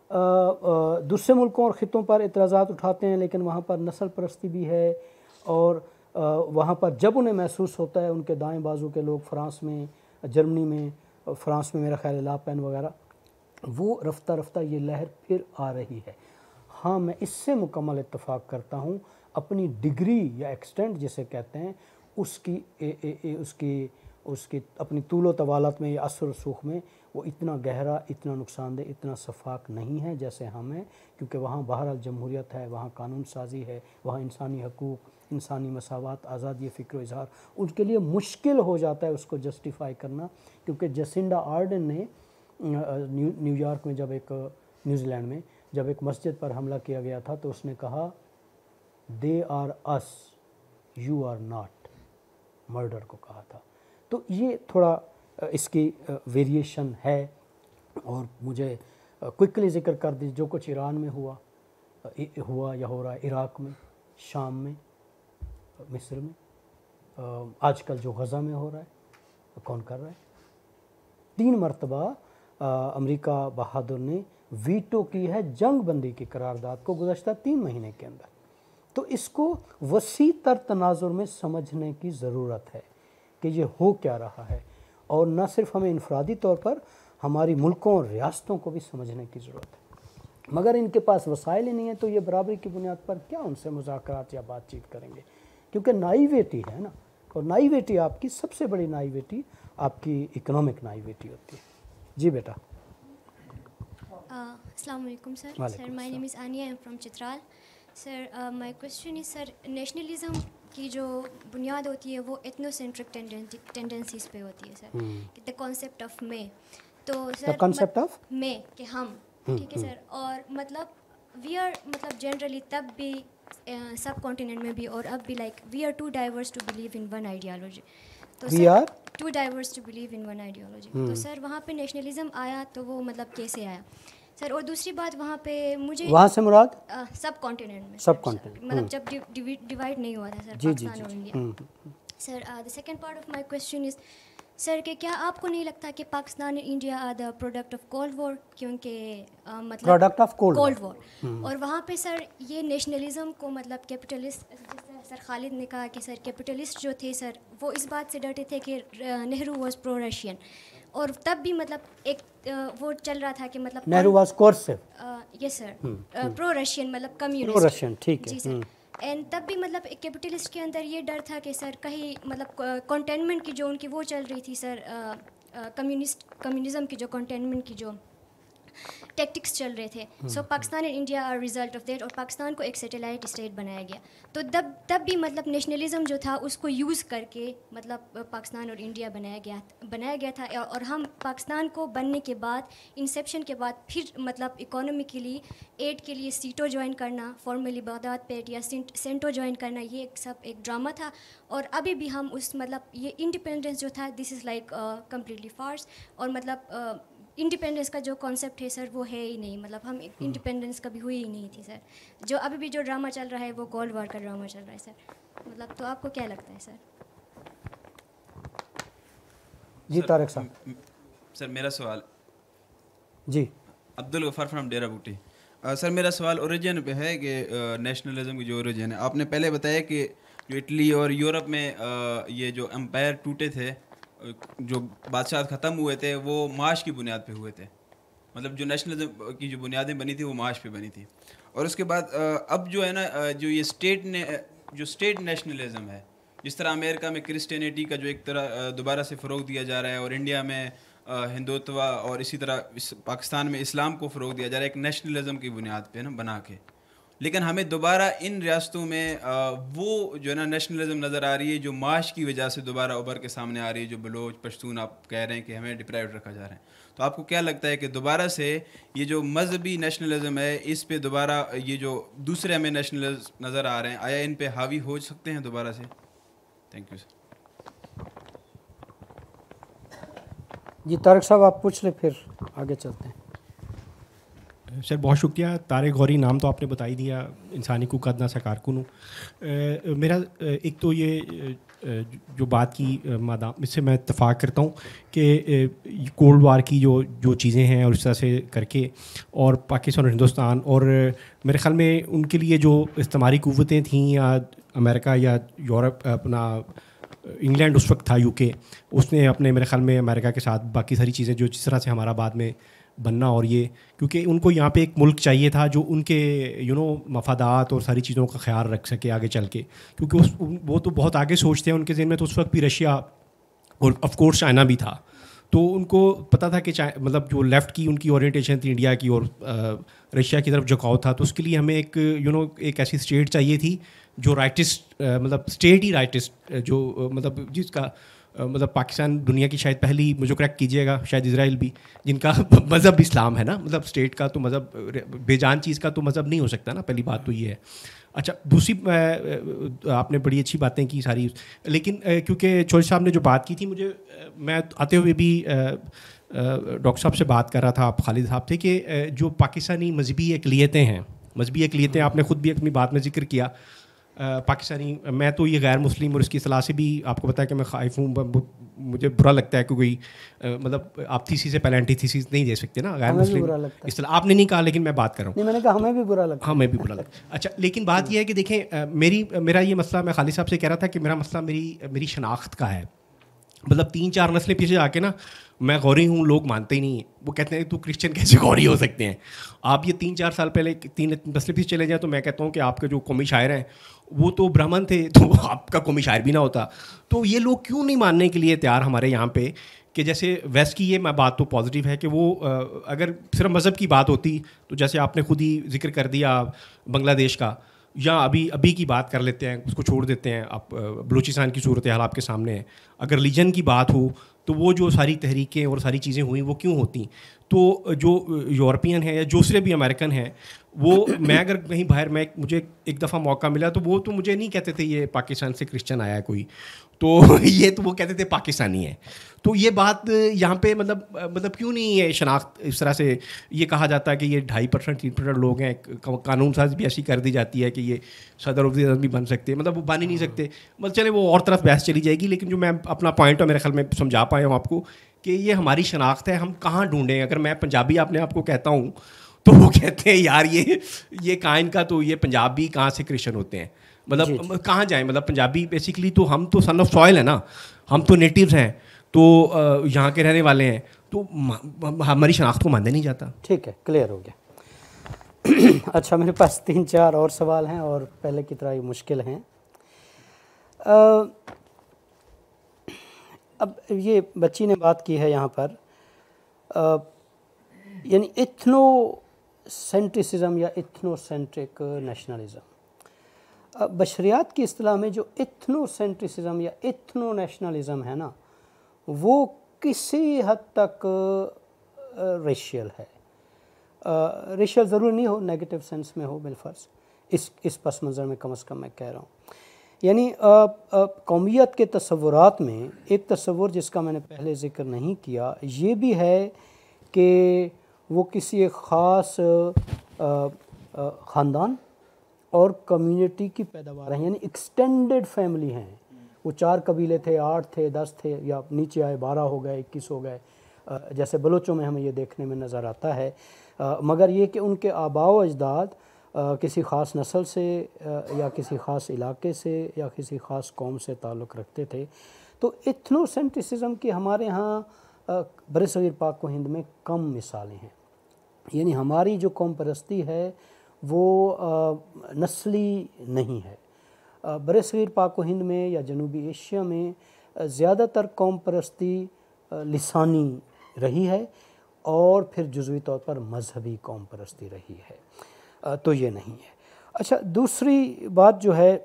دوسرے ملکوں اور خطوں پر اعتراضات اٹھاتے ہیں لیکن وہاں پر نسل پرستی بھی ہے، اور وہاں پر جب انہیں محسوس ہوتا ہے ان کے دائیں بازو کے لوگ فرانس میں، جرمنی میں، فرانس میں میرا خیال ہے لا پین وغیرہ، وہ رفتہ رفتہ یہ لہر پھر آ رہی ہے۔ ہاں میں اس سے مکمل اتفاق کرتا ہوں، اپنی ڈگری یا ایکسٹینٹ جسے کہتے ہیں اس کی اے اے اے اس کی اس کی اپنی طول و طوالت میں یا اثر و رسوخ میں وہ اتنا گہرا، اتنا نقصان دہ، اتنا شفاف نہیں ہے جیسے ہم ہیں، کیونکہ وہاں بہرحال جمہوریت ہے، وہاں قانون سازی ہے، وہاں انسانی حقوق، انسانی مساوات، آزادی فکر و اظہار، ان کے لیے مشکل ہو جاتا ہے اس کو جسٹیفائی کرنا، کیونکہ جسنڈا آرڈن نے نیو یارک میں جب ایک نیوزی لینڈ میں جب ایک مسجد پر حملہ کیا گیا تھا تو اس نے کہا they are us you are not, murder کو کہا تھا۔ تو یہ تھوڑا اس کی ویریشن ہے، اور مجھے کوئکلی ذکر کر دی جو کچھ ایران میں ہوا ہوا یا ہو رہا ہے، عراق میں، شام میں، مصر میں، آج کل جو غزہ میں ہو رہا ہے، کون کر رہا ہے؟ تین مرتبہ امریکہ بہادر نے ویٹو کی ہے جنگ بندی کی قرارداد کو گزشتہ تین مہینے کے اندر۔ تو اس کو وسیع تر تناظر میں سمجھنے کی ضرورت ہے کہ یہ ہو کیا رہا ہے، اور نہ صرف ہمیں انفرادی طور پر ہماری ملکوں اور ریاستوں کو بھی سمجھنے کی ضرورت ہے۔ مگر ان کے پاس وسائل ہی نہیں ہیں تو یہ برابری کی بنیاد پر کیا ان سے مذاکرات یا بات چیت کریں گے، کیونکہ نائیویٹی ہے نا، اور نائیویٹی آپ کی سب سے بڑی نائیویٹی آپ کی اکنامک نائیویٹی ہوتی ہے۔ جی بیٹا۔ السلام علیکم سر. Sir, my name is Ania. I am from Chitral. Sir, uh, my question is, sir, nationalism کی جو بنیاد ہوتی ہے وہ ایتھنو سینٹرک ٹینڈنسیز پہ ہوتی ہے سر, دا کانسیپٹ آف میں. تو سر کانسیپٹ آف میں کہ ہم, ٹھیک ہے سر, اور مطلب وی آر مطلب جنرلی تب بھی سب کانٹیننٹ میں بھی اور اب بھی like we are too diverse to believe in one ideology. تو sir too diverse to believe in one ideology. تو سر وہاں پہ نیشنلزم آیا تو وہ مطلب کیسے آیا سر؟ اور دوسری بات وہاں پہ مجھے وہاں سے مراد سب کانٹیننٹ میں, سب کانٹیننٹ مطلب جب ڈیوائڈ نہیں ہوا تھا سر پاکستان اور India. Sir the second part of my question is sir کہ کیا آپ کو نہیں لگتا کہ Pakistan and India are the product of cold war, کیونکہ مطلب پروڈکٹ آف کولڈ وار, اور وہاں پہ سر یہ نیشنلزم کو مطلب کیپٹلسٹ, سر خالد نے کہا کہ سر کیپٹلسٹ جو تھے سر وہ اس بات سے ڈرتے تھے کہ نہرو واز پرو رشین, اور تب بھی مطلب ایک وہ چل رہا تھا کہ مطلب نہرو واز کورسو, یس سر, پرو رشین مطلب کمیونسٹ, پرو رشین, ٹھیک ہے جی سر. اینڈ تب بھی مطلب کیپٹلسٹ کے اندر یہ ڈر تھا کہ سر کہیں مطلب کنٹینمنٹ کی جو ان کی وہ چل رہی تھی سر, کمیونسٹ کمیونزم کی جو کنٹینمنٹ کی جو ٹیکٹکس چل رہے تھے. So Pakistan and India are result of that, اور پاکستان کو ایک سیٹلائٹ اسٹیٹ بنایا گیا. تو تب تب بھی مطلب نیشنلزم جو تھا اس کو یوز کر کے مطلب پاکستان اور انڈیا بنایا گیا بنایا گیا تھا. اور ہم پاکستان کو بننے کے بعد انسیپشن کے بعد پھر مطلب اکانومیکلی ایڈ کے لیے سیٹو جوائن کرنا, فارملی بغداد پیٹ یا سینٹو جوائن کرنا, یہ ایک سب ایک ڈرامہ تھا. اور ابھی بھی ہم اس مطلب یہ انڈیپینڈنس جو تھا دس از لائک کمپلیٹلی فارس, اور مطلب انڈیپینڈنس کا جو کانسیپٹ ہے سر وہ ہے ہی نہیں, مطلب ہم انڈیپینڈنس کبھی ہوئی ہی نہیں تھی سر. جو ابھی بھی جو ڈرامہ چل رہا ہے وہ کولڈ وار کا ڈرامہ چل رہا ہے سر. مطلب تو آپ کو کیا لگتا ہے سر؟ جی طارق صاحب. سر میرا سوال, جی عبدالغفار فرام ڈیرا بوٹی. سر میرا سوال اوریجن پہ ہے کہ نیشنلزم کی جو اوریجن ہے, آپ نے پہلے بتایا کہ جو اٹلی اور یورپ میں یہ جو امپائر ٹوٹے تھے, جو بادشاہ ختم ہوئے تھے, وہ معاش کی بنیاد پہ ہوئے تھے. مطلب جو نیشنلزم کی جو بنیادیں بنی تھی وہ معاش پہ بنی تھی. اور اس کے بعد اب جو ہے نا جو یہ اسٹیٹ نے جو اسٹیٹ نیشنلزم ہے, جس طرح امریکہ میں کرسچینٹی کا جو ایک طرح دوبارہ سے فروغ دیا جا رہا ہے, اور انڈیا میں ہندوتوا, اور اسی طرح پاکستان میں اسلام کو فروغ دیا جا رہا ہے ایک نیشنلزم کی بنیاد پہ نا بنا کے. لیکن ہمیں دوبارہ ان ریاستوں میں وہ جو ہے نا نیشنلزم نظر آ رہی ہے جو معاش کی وجہ سے دوبارہ ابھر کے سامنے آ رہی ہے, جو بلوچ پشتون آپ کہہ رہے ہیں کہ ہمیں ڈپرائیوڈ رکھا جا رہا ہے. تو آپ کو کیا لگتا ہے کہ دوبارہ سے یہ جو مذہبی نیشنلزم ہے اس پہ دوبارہ یہ جو دوسرے ہمیں نیشنلزم نظر آ رہے ہیں, آیا ان پہ حاوی ہو سکتے ہیں دوبارہ سے؟ Thank you sir. جی طارق صاحب آپ پوچھ لیں پھر آگے چلتے ہیں. سر بہت شکریہ. طارق غوری نام تو آپ نے بتا ہی دیا, انسانی کو قد نہ سا کارکن ہوں. میرا ایک تو یہ جو بات کی مادام, اس سے میں اتفاق کرتا ہوں کہ کولڈ وار کی جو جو چیزیں ہیں اور اس طرح سے کر کے, اور پاکستان اور ہندوستان, اور میرے خیال میں ان کے لیے جو استعماری قوتیں تھیں یا امریکہ یا یورپ, اپنا انگلینڈ اس وقت تھا, یو کے, اس نے اپنے میرے خیال میں امریکہ کے ساتھ باقی ساری چیزیں جو جس طرح سے ہمارا بعد میں بننا, اور یہ کیونکہ ان کو یہاں پہ ایک ملک چاہیے تھا جو ان کے یو نو مفادات اور ساری چیزوں کا خیال رکھ سکے آگے چل کے, کیونکہ اس وہ تو بہت آگے سوچتے ہیں. ان کے ذہن میں تو اس وقت بھی رشیا اور آف کورس چائنا بھی تھا, تو ان کو پتہ تھا کہ مطلب جو لیفٹ کی ان کی اورینٹیشن تھی انڈیا کی اور رشیا کی طرف جھکاؤ تھا. تو اس کے لیے ہمیں ایک یو نو ایک ایسی اسٹیٹ چاہیے تھی جو رائٹسٹ, مطلب اسٹیٹ ہی رائٹسٹ, جو مطلب جس کا مطلب پاکستان دنیا کی شاید پہلی, مجھے کریکٹ کیجیے گا, شاید اسرائیل بھی, جن کا مذہب اسلام ہے نا. مطلب اسٹیٹ کا تو مذہب بے جان چیز کا تو مذہب نہیں ہو سکتا نا, پہلی بات تو یہ ہے. اچھا دوسری آپ نے بڑی اچھی باتیں کی ساری, لیکن کیونکہ چوہدری صاحب نے جو بات کی تھی, مجھے میں آتے ہوئے بھی ڈاکٹر صاحب سے بات کر رہا تھا, آپ خالد صاحب تھے, کہ جو پاکستانی مذہبی اقلیتیں ہیں, مذہبی اقلیتیں آپ نے خود بھی اپنی بات میں ذکر کیا, پاکستانی, میں تو یہ غیر مسلم اور اس کی اصطلاح سے بھی آپ کو پتا ہے کہ میں خائف ہوں, مجھے برا لگتا ہے کہ کوئی مطلب آپ تھیسی سے پہلے اینٹی تھیسیز نہیں دے سکتے نا, غیر مسلم اصطلاح آپ نے نہیں کہا, لیکن میں بات کر رہا ہوں. میں نے کہا ہمیں بھی برا لگتا ہے. ہمیں بھی برا لگتا ہے. اچھا لیکن بات یہ ہے کہ دیکھیں, میری میرا یہ مسئلہ, میں خالد صاحب سے کہہ رہا تھا کہ میرا مسئلہ میری میری شناخت کا ہے. مطلب تین چار نسلیں پیچھے آ کے نا میں غوری ہوں, لوگ مانتے ہی نہیں ہیں, وہ کہتے ہیں تو کرسچن کیسے غوری ہو سکتے ہیں. آپ یہ تین چار سال پہلے تین نسلیں پیچھے چلے جائیں تو میں کہتا ہوں کہ آپ کے جو قومی شاعر ہیں وہ تو برہمن تھے, تو آپ کا قومی شاعر بھی نہ ہوتا. تو یہ لوگ کیوں نہیں ماننے کے لیے تیار ہمارے یہاں پہ کہ جیسے ویسٹ کی, یہ میں بات تو پازیٹیو ہے کہ وہ اگر صرف مذہب کی بات ہوتی تو جیسے آپ نے خود ہی ذکر کر دیا بنگلہ دیش کا, یا ابھی ابھی کی بات کر لیتے ہیں, اس کو چھوڑ دیتے ہیں, آپ بلوچستان کی صورتحال آپ کے سامنے ہے. اگر ریلیجن کی بات ہو تو وہ جو ساری تحریکیں اور ساری چیزیں ہوئیں وہ کیوں ہوتی؟ تو جو یورپین ہیں یا دوسرے بھی امریکن ہیں, وہ میں اگر کہیں باہر, میں مجھے ایک دفعہ موقع ملا تو وہ تو مجھے نہیں کہتے تھے یہ پاکستان سے کرسچن آیا ہے کوئی, تو یہ تو وہ کہتے تھے پاکستانی ہے. تو یہ بات یہاں پہ مطلب مطلب کیوں نہیں ہے شناخت اس طرح سے یہ کہا جاتا ہے کہ یہ ڈھائی پرسینٹ تین پرسینٹ لوگ ہیں, قانون ساز بھی ایسی کر دی جاتی ہے کہ یہ صدر وزیر اعظم بھی بن سکتے ہیں, مطلب وہ بن ہی نہیں سکتے. مطلب چلے وہ اور طرف بحث چلی جائے گی, لیکن جو میں اپنا پوائنٹ ہے میرے خیال میں سمجھا پایا ہوں آپ کو کہ یہ ہماری شناخت ہے, ہم کہاں ڈھونڈیں. اگر میں پنجابی اپنے آپ کو کہتا ہوں تو وہ کہتے ہیں یار یہ یہ کائن کا تو یہ پنجابی کہاں سے کرسچن ہوتے ہیں, مطلب کہاں جائیں. مطلب پنجابی بیسیکلی تو ہم تو سن آف سوائل ہیں نا, ہم تو نیٹیوز ہیں, تو یہاں کے رہنے والے ہیں, تو ہماری شناخت کو مانا نہیں جاتا. ٹھیک ہے, کلیئر ہو گیا. اچھا, میرے پاس تین چار اور سوال ہیں اور پہلے کی طرح ہی مشکل ہیں. اب یہ بچی نے بات کی ہے یہاں پر, یعنی ایتھنو سینٹریسزم یا ایتھنو سینٹرک نیشنلزم. بشریات کی اصطلاح میں جو ایتھنو سینٹریسزم یا ایتھنو نیشنلزم ہے نا, وہ کسی حد تک ریشیل ہے. ریشیل ضرور نہیں ہو, نیگیٹو سینس میں ہو بالفرض, اس اس پس منظر میں کم از کم میں کہہ رہا ہوں. یعنی قومیت کے تصورات میں ایک تصور جس کا میں نے پہلے ذکر نہیں کیا یہ بھی ہے کہ وہ کسی ایک خاص خاندان اور کمیونٹی کی پیداوار ہیں, یعنی ایکسٹینڈڈ فیملی ہیں. وہ چار قبیلے تھے, آٹھ تھے, دس تھے, یا نیچے آئے بارہ ہو گئے, اکیس ہو گئے, جیسے بلوچوں میں ہمیں یہ دیکھنے میں نظر آتا ہے. مگر یہ کہ ان کے آباء و اجداد کسی خاص نسل سے یا کسی خاص علاقے سے یا کسی خاص قوم سے تعلق رکھتے تھے. تو ایتھنو سینٹریسزم کی ہمارے ہاں برصغیر پاک و ہند میں کم مثالیں ہیں. یعنی ہماری جو قوم پرستی ہے وہ نسلی نہیں ہے. برصغیر پاک و ہند میں یا جنوبی ایشیا میں زیادہ تر قوم پرستی لسانی رہی ہے اور پھر جزوی طور پر مذہبی قوم پرستی رہی ہے. تو یہ نہیں ہے. اچھا, دوسری بات جو ہے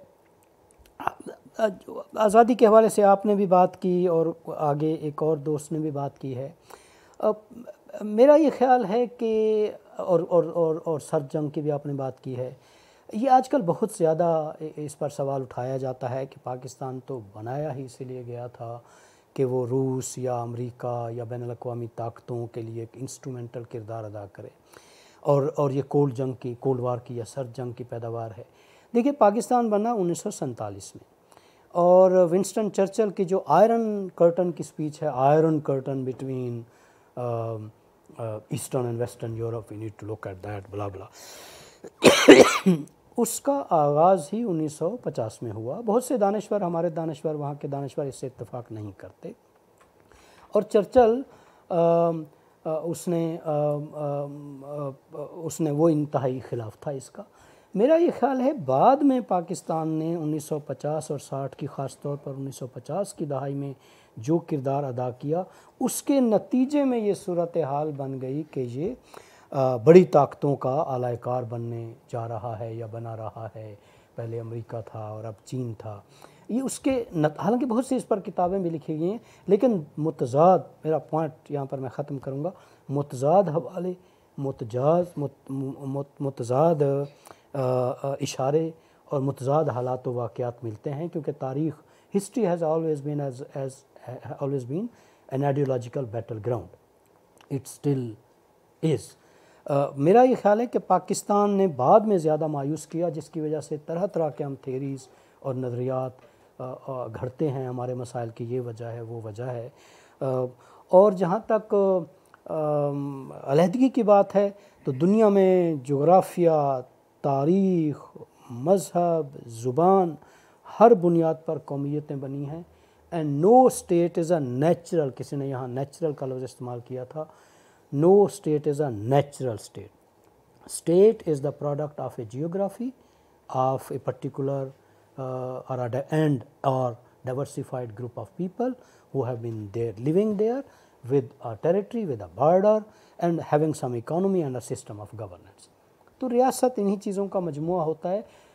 آزادی کے حوالے سے آپ نے بھی بات کی اور آگے ایک اور دوست نے بھی بات کی ہے. میرا یہ خیال ہے کہ اور اور اور اور سرد جنگ کی بھی آپ نے بات کی ہے. یہ آج کل بہت زیادہ اس پر سوال اٹھایا جاتا ہے کہ پاکستان تو بنایا ہی اسی لیے گیا تھا کہ وہ روس یا امریکہ یا بین الاقوامی طاقتوں کے لیے ایک انسٹرومنٹل کردار ادا کرے, اور اور یہ کولڈ جنگ کی کولڈ وار کی یا سرد جنگ کی پیداوار ہے. دیکھیے, پاکستان بنا انیس سو سینتالیس میں, اور ونسٹن چرچل کی جو آئرن کرٹن کی سپیچ ہے, iron curtain between eastern and western Europe, we need to look at that blah blah, اس کا آغاز ہی انیس سو پچاس میں ہوا. بہت سے دانشور, ہمارے دانشور, وہاں کے دانشور اس سے اتفاق نہیں کرتے, اور چرچل اس نے اس نے وہ انتہائی خلاف تھا اس کا. میرا یہ خیال ہے بعد میں پاکستان نے انیس سو پچاس اور ساٹھ کی, خاص طور پر انیس سو پچاس کی دہائی میں جو کردار ادا کیا, اس کے نتیجے میں یہ صورتحال بن گئی کہ یہ بڑی طاقتوں کا اعلی کار بننے جا رہا ہے یا بنا رہا ہے. پہلے امریکہ تھا اور اب چین تھا. یہ اس کے حالانکہ بہت سی اس پر کتابیں بھی لکھی گئی ہیں, لیکن متضاد, میرا پوائنٹ یہاں پر میں ختم کروں گا, متضاد حوالے, متجاز متضاد اشارے اور متضاد حالات و واقعات ملتے ہیں, کیونکہ تاریخ, history has always been as as always been an ideological battle ground, it still is. میرا یہ خیال ہے کہ پاکستان نے بعد میں زیادہ مایوس کیا, جس کی وجہ سے طرح طرح کے ہم تھیریز اور نظریات گھڑتے ہیں. ہمارے مسائل کی یہ وجہ ہے, وہ وجہ ہے. اور جہاں تک علیحدگی کی بات ہے تو دنیا میں جغرافیہ, تاریخ, مذہب, زبان, ہر بنیاد پر قومیتیں بنی ہیں. And no state is a natural, کسی نے یہاں نیچرل کا لفظ استعمال کیا تھا, no state is a natural state. State is the product of a geography, of a particular uh, or a di- and or diversified group of people who have been there, living there with a territory, with a border and having some economy and a system of governance. تو ریاست انہی چیزوں کا مجموعہ ہوتا ہے.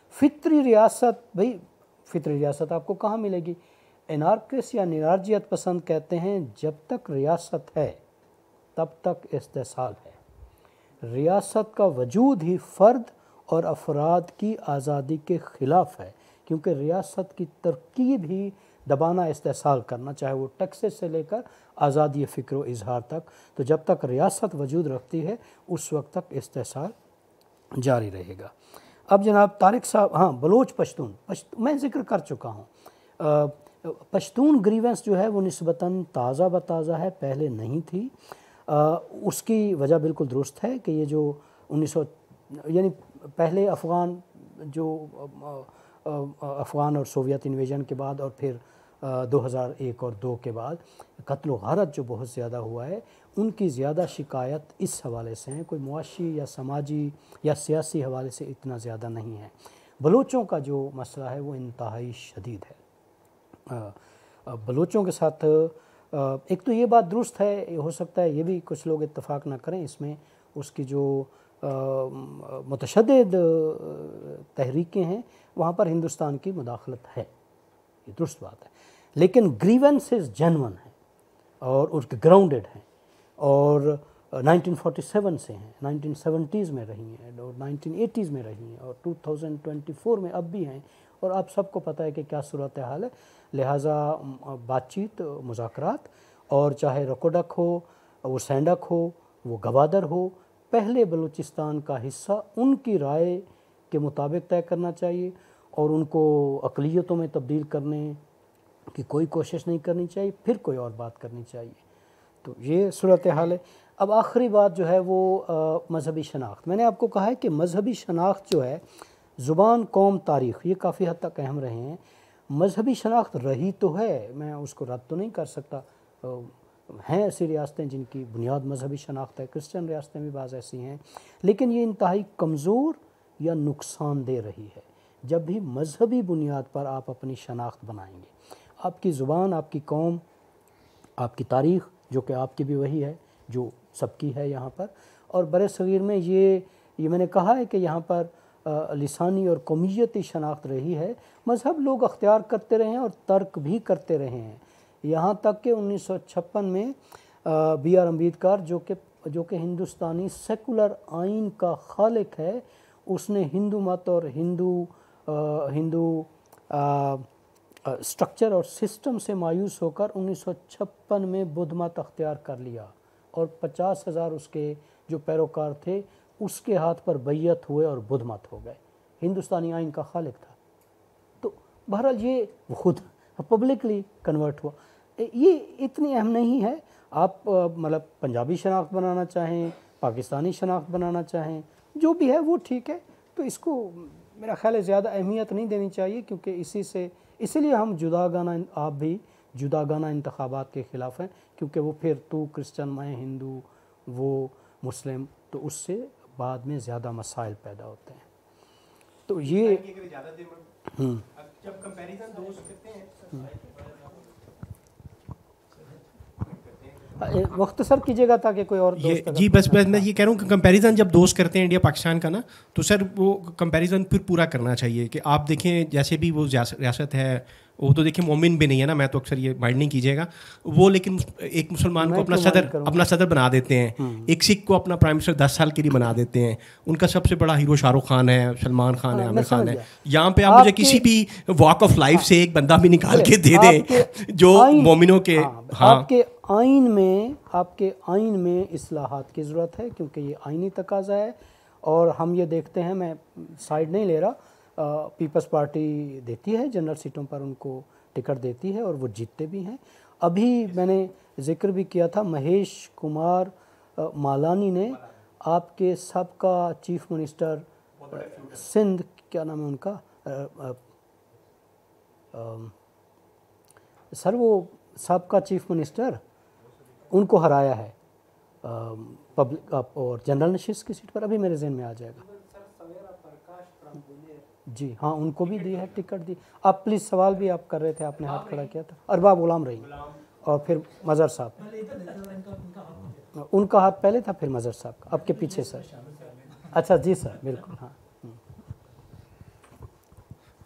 फितरी रियासत, भाई फितरी रियासत आपको कहाँ मिलेगी? एनार्किस्ट या निरार्जियत पसंद कहते हैं जब तक रियासत है तब तक इस्तेसाल है। रियासत का वजूद ही फ़र्द और अफराद की आज़ादी के ख़िलाफ़ है, क्योंकि रियासत की तरकीब ही दबाना इस्तेसाल करना, चाहे वो टैक्सेस से लेकर आज़ादी फ़िक्र व इजहार तक। तो जब तक रियासत वजूद रखती है उस वक्त तक इस्तेसाल जारी रहेगा। अब जनाब तारिक साहब, हाँ बलोच पश्तून, पश्तून मैं ज़िक्र कर चुका हूँ। पश्तून ग्रीवेंस जो है वो निस्बतन ताज़ा बताज़ा है, पहले नहीं थी। आ, उसकी वजह बिल्कुल दुरुस्त है कि ये जो उन्नीस सौ यानी पहले अफ़गान जो अफ़गान और सोवियत इन्वेजन के बाद और फिर दो हज़ार एक और दो के बाद कत्ल व गारत जो बहुत ज़्यादा हुआ है, उनकी ज़्यादा शिकायत इस हवाले से है, कोई मुआशी या समाजी या सियासी हवाले से इतना ज़्यादा नहीं है। बलोचों का जो मसला है वो इंतहाई शदीद है। बलोचों के साथ एक तो ये बात दुरुस्त है, हो सकता है ये भी कुछ लोग इत्तफाक ना करें इसमें, उसकी जो मुतशद्दिद तहरीकें हैं वहाँ पर हिंदुस्तान की मुदाखलत है, ये दुरुस्त बात है। लेकिन ग्रीवेंसेस जेन्युइन हैं और उसके ग्राउंडेड हैं और नाइनटीन फोर्टी सेवन से हैं, नाइनटीन सेवेंटीज़ में रही हैं और नाइनटीन एटीज़ में रही हैं और टू थाउज़ेंड ट्वेंटी फोर में अब भी हैं और आप सबको पता है कि क्या सूरत हाल है। लिहाजा बातचीत, मुज़ाकरात, और चाहे रकोडक हो, वो सैंडक हो, वो गवादर हो, पहले बलूचिस्तान का हिस्सा उनकी राय के मुताबिक तय करना चाहिए और उनको अक़लियतों में तब्दील करने की कोई कोशिश नहीं करनी चाहिए, फिर कोई और बात करनी चाहिए। तो ये सूरत हाल है। अब आखिरी बात जो है वो मजहबी शनाख्त। मैंने आपको कहा है कि मजहबी शनाख्त जो है, ज़ुबान, कौम, तारीख़, ये काफ़ी हद तक अहम रहे हैं। मजहबी शनाख्त रही तो है, मैं उसको रद्द तो नहीं कर सकता। हैं ऐसी रियासतें जिनकी बुनियाद मजहबी शनाख्त है, क्रिश्चियन रियासतें भी बाज़ ऐसी हैं, लेकिन ये इंतहाई कमज़ोर या नुकसानदेह रही है। जब भी मजहबी बुनियाद पर आप अपनी शनाख्त बनाएंगे, आपकी ज़ुबान, आपकी कौम, आपकी तारीख़, जो कि आपकी भी वही है जो सबकी है यहाँ पर, और बरे सग़ीर में ये ये मैंने कहा है कि यहाँ पर आ, लिसानी और कौमियती शनाख्त रही है। मज़हब लोग अख्तियार करते रहे हैं और तर्क भी करते रहे हैं, यहाँ तक कि उन्नीस सौ छप्पन में बी आर अम्बेडकर जो कि जो कि हिंदुस्तानी सेकुलर आइन का खालिक है, उसने हिंदू मत और हिंदू हिंदू स्ट्रक्चर और सिस्टम से मायूस होकर उन्नीस सौ छप्पन में बुद्ध मत अख्तियार कर लिया और पचास हज़ार उसके जो पैरोकार थे उसके हाथ पर बैयत हुए और बुद्ध मत हो गए। हिंदुस्तानी आइन का खालिक था। तो बहरहाल ये खुद पब्लिकली कन्वर्ट हुआ। ये इतनी अहम नहीं है। आप मतलब पंजाबी शनाख्त बनाना चाहें, पाकिस्तानी शनाख्त बनाना चाहें, जो भी है वो ठीक है। तो इसको मेरा ख्याल है ज़्यादा अहमियत नहीं देनी चाहिए, क्योंकि इसी से इसीलिए हम जुदागाना, आप भी जुदागाना इंतखाबात के ख़िलाफ़ हैं, क्योंकि वो फिर तू क्रिश्चियन, मैं हिंदू, वो मुस्लिम, तो उससे बाद में ज़्यादा मसाइल पैदा होते हैं। तो ये जब कंपैरिजन दोस्त करते हैं मुख्तसर कीजिएगा ताकि कोई और ये जी बस बस मैं ये कह रहा हूँ कि कंपैरिजन जब दोस्त करते हैं इंडिया पाकिस्तान का ना, तो सर वो कंपैरिजन फिर पूरा करना चाहिए कि आप देखें जैसे भी वो रियासत है, वो तो देखिए मोमिन भी नहीं है ना, मैं तो अक्सर ये माइंड नहीं कीजिएगा वो, लेकिन एक मुसलमान को अपना सदर अपना सदर बना देते हैं, एक सिख को अपना प्राइम मिनिस्टर दस साल के लिए बना देते हैं, उनका सबसे बड़ा हीरो शाहरुख खान है, सलमान खान है, आमिर खान है। यहाँ पे आप मुझे किसी भी वॉक ऑफ लाइफ से एक बंदा भी निकाल के दे दें जो मोमिनों के, हाँ आपके आइन में आपके आइन में इस्लाहात की ज़रूरत है, क्योंकि ये आइनी तकाज़ा है। और हम ये देखते हैं, मैं साइड नहीं ले रहा, पीपल्स पार्टी देती है जनरल सीटों पर, उनको टिकट देती है और वो जीतते भी हैं। अभी मैंने ज़िक्र भी किया था, महेश कुमार मालानी ने आपके सबका चीफ मिनिस्टर सिंध, क्या नाम है उनका, आ, आ, आ, सर वो सबका चीफ मिनिस्टर, उनको हराया है पब्लिक और जनरल नशिस्त की सीट पर। अभी मेरे जहन में आ जाएगा जी, हाँ उनको भी दी है टिकट दी। आप प्लीज़ सवाल भी आप कर रहे थे, आपने हाथ खड़ा किया था। अरबाब गुलाम रही और फिर मज़हर साहब, उनका हाथ पहले था फिर मज़हर साहब, आपके पीछे सर। अच्छा जी सर, बिल्कुल हाँ।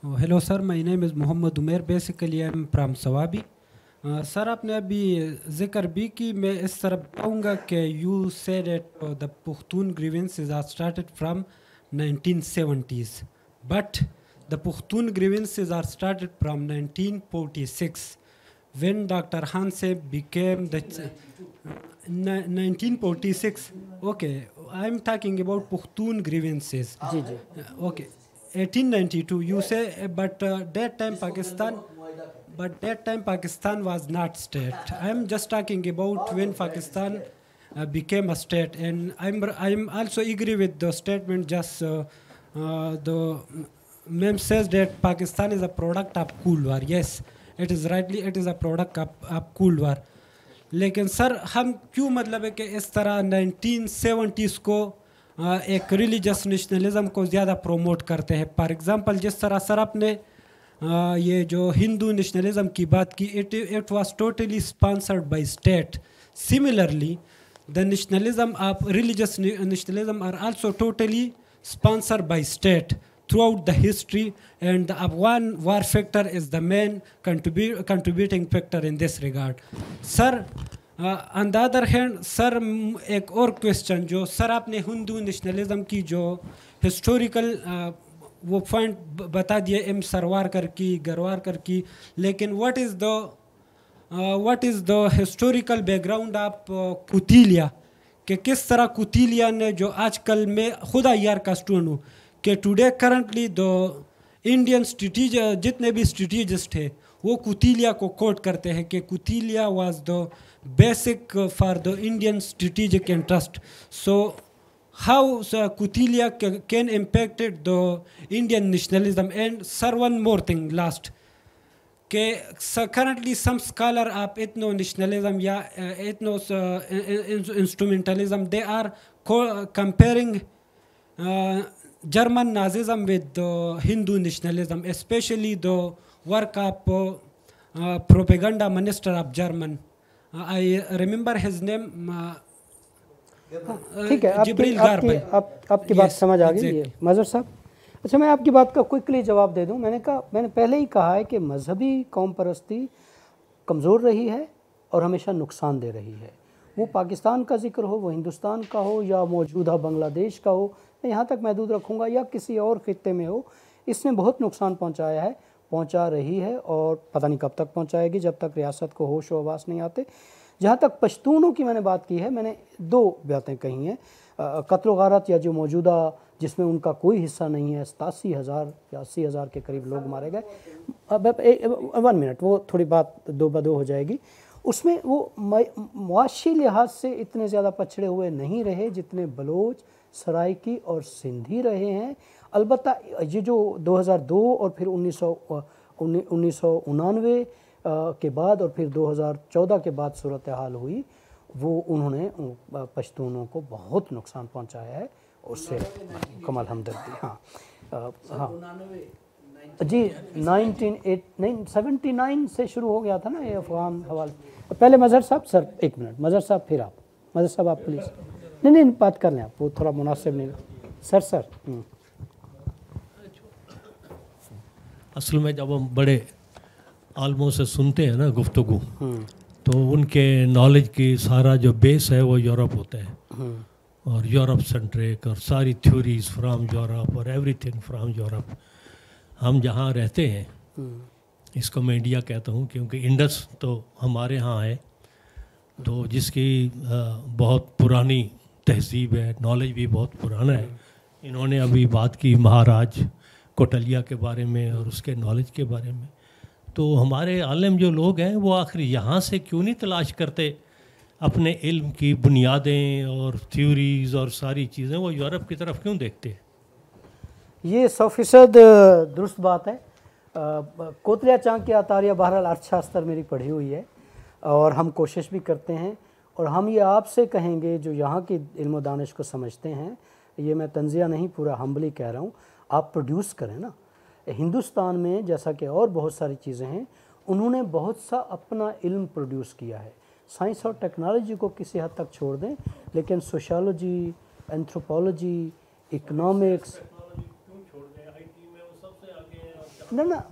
Hello sir, my name is Mohammad Umair, basically I am from Swabi. Sir आपने अभी जिक्र भी की, मैं इस तरह कहूँगा कि you said that the Pukhtun grievances are started from nineteen seventies, but the Pukhtun grievances are started from nineteen forty six when Doctor Hanse became the nineteen forty-six. Okay, I'm talking about Pushtun grievances. जी जी. Okay, eighteen ninety-two. You say, but uh, that time Pakistan, but that time Pakistan was not state. I'm just talking about when Pakistan uh, became a state, and I'm I'm also agree with the statement. Just uh, uh, the ma'am says that Pakistan is a product of Cold War. Yes. It is rightly it is a product of cold war. लेकिन सर हम क्यों मतलब है कि इस तरह नाइनटीन सेवेंटीज़ को एक रिलीजियस नेशनलिज्म को ज़्यादा प्रोमोट करते हैं. फॉर एग्जांपल जिस तरह सर आपने ये जो हिंदू नेशनलिज्म की बात की, it it was totally sponsored by state. Similarly the nationalism of religious nationalism are also totally sponsored by state throughout the history, and the Afghan war factor is the main contribu- contributing factor in this regard. Sir, uh, on the other hand, sir, एक और question जो सर आपने हिंदू नेशनलिज्म की जो हिस्टोरिकल uh, वो पॉइंट बता दिए एम सरवारकर की, गरवारकर की, लेकिन what is the what is the historical background of Kautilya, कि किस तरह कुतिलिया ने जो आजकल मैं खुदा यार का स्टूडेंट हूँ कि today currently the Indian strategy जितने भी स्ट्रेटेजिस्ट है वो कुतिलिया को कोट करते हैं कि Kautilya was the basic for the Indian strategic interest. So how Kautilya can impacted the Indian nationalism. And sir one more thing last, कि currently some scholar of ethno nationalism या ethno instrumentalism they are comparing German Nazism with the Hindu nationalism, especially the work of uh, propaganda minister of German. Uh, I remember his name. ठीक है, आपकी आपकी आप, आपकी बात समझ आ गई है मज़हर साहब. अच्छा, मैं आपकी बात का क्विकली जवाब दे दूं. मैंने कहा मैंने पहले ही कहा है कि मजहबी कौम परस्ती कमज़ोर रही है और हमेशा नुकसान दे रही है. वो पाकिस्तान का जिक्र हो, वो हिंदुस्तान का हो, या मौजूदा बांग्लादेश का हो, मैं यहाँ तक महदूद रखूँगा, या किसी और खित्ते में हो, इसने बहुत नुकसान पहुँचाया है, पहुँचा रही है, और पता नहीं कब तक पहुँचाएगी जब तक रियासत को होश व हवास नहीं आते. जहाँ तक पश्तूनों की मैंने बात की है, मैंने दो बातें कही हैं. कत्ल गारत या जो मौजूदा जिसमें उनका कोई हिस्सा नहीं है, सतासी हज़ार या अस्सी हज़ार के करीब लोग मारे गए. अब वन मिनट, वो थोड़ी बात दो बदो हो जाएगी. उसमें वो मुआशी लिहाज से इतने ज़्यादा पछड़े हुए नहीं रहे जितने बलोच, सराइकी और सिंधी रहे हैं. अलबत्ता ये जो दो हज़ार दो और फिर उन्नीस सौ उन्नीस सौ उनानवे के बाद और फिर दो हज़ार चौदह के बाद सूरत हाल हुई, वो उन्होंने पश्तूनों को बहुत नुकसान पहुंचाया है. उससे कमाल हमदर्दी. हाँ हाँ जी, नाइनटीन सेवेंटी नाइन से शुरू हो गया था ना ये अफ़गान हवाले. पहले मज़हर साहब, सर एक मिनट, मज़हर साहब फिर आप. मज़हर साहब आप प्लीज़. नहीं नहीं बात कर लें आप, वो थोड़ा मुनासिब नहीं. सर सर असल में जब हम बड़े आलमों से सुनते हैं ना गुफ्तगू, तो उनके नॉलेज की सारा जो बेस है वो यूरोप होता है, और यूरोप सेंट्रिक, और सारी थ्योरीज फ्राम यूरोप और एवरीथिंग फ्राम यूरोप. हम जहाँ रहते हैं इसको मैं इंडिया कहता हूँ, क्योंकि इंडस तो हमारे यहाँ है, तो जिसकी बहुत पुरानी तहजीब है, नॉलेज भी बहुत पुराना है. इन्होंने अभी बात की महाराज कोटलिया के बारे में और उसके नॉलेज के बारे में. तो हमारे आलम जो लोग हैं वो आखिर यहाँ से क्यों नहीं तलाश करते अपने इल्म की बुनियादें और थ्योरीज़ और सारी चीज़ें, वो यूरोप की तरफ क्यों देखते हैं? ये सौ फीसद दुरुस्त बात है. कोतलिया चाँद की आतारिया बहरहाल अर्थशास्त्र मेरी पढ़ी हुई है, और हम कोशिश भी करते हैं, और हम ये आपसे कहेंगे जो यहाँ की इल्म व दानिश को समझते हैं, ये मैं तंज़िया नहीं पूरा हम्बली कह रहा हूँ, आप प्रोड्यूस करें ना. हिंदुस्तान में जैसा कि और बहुत सारी चीज़ें हैं, उन्होंने बहुत सा अपना इल्म प्रोड्यूस किया है. साइंस और टेक्नोलॉजी को किसी हद तक छोड़ दें, लेकिन सोशोलॉजी, एंथ्रोपोलॉजी, इकनॉमिक्स, نہ نہ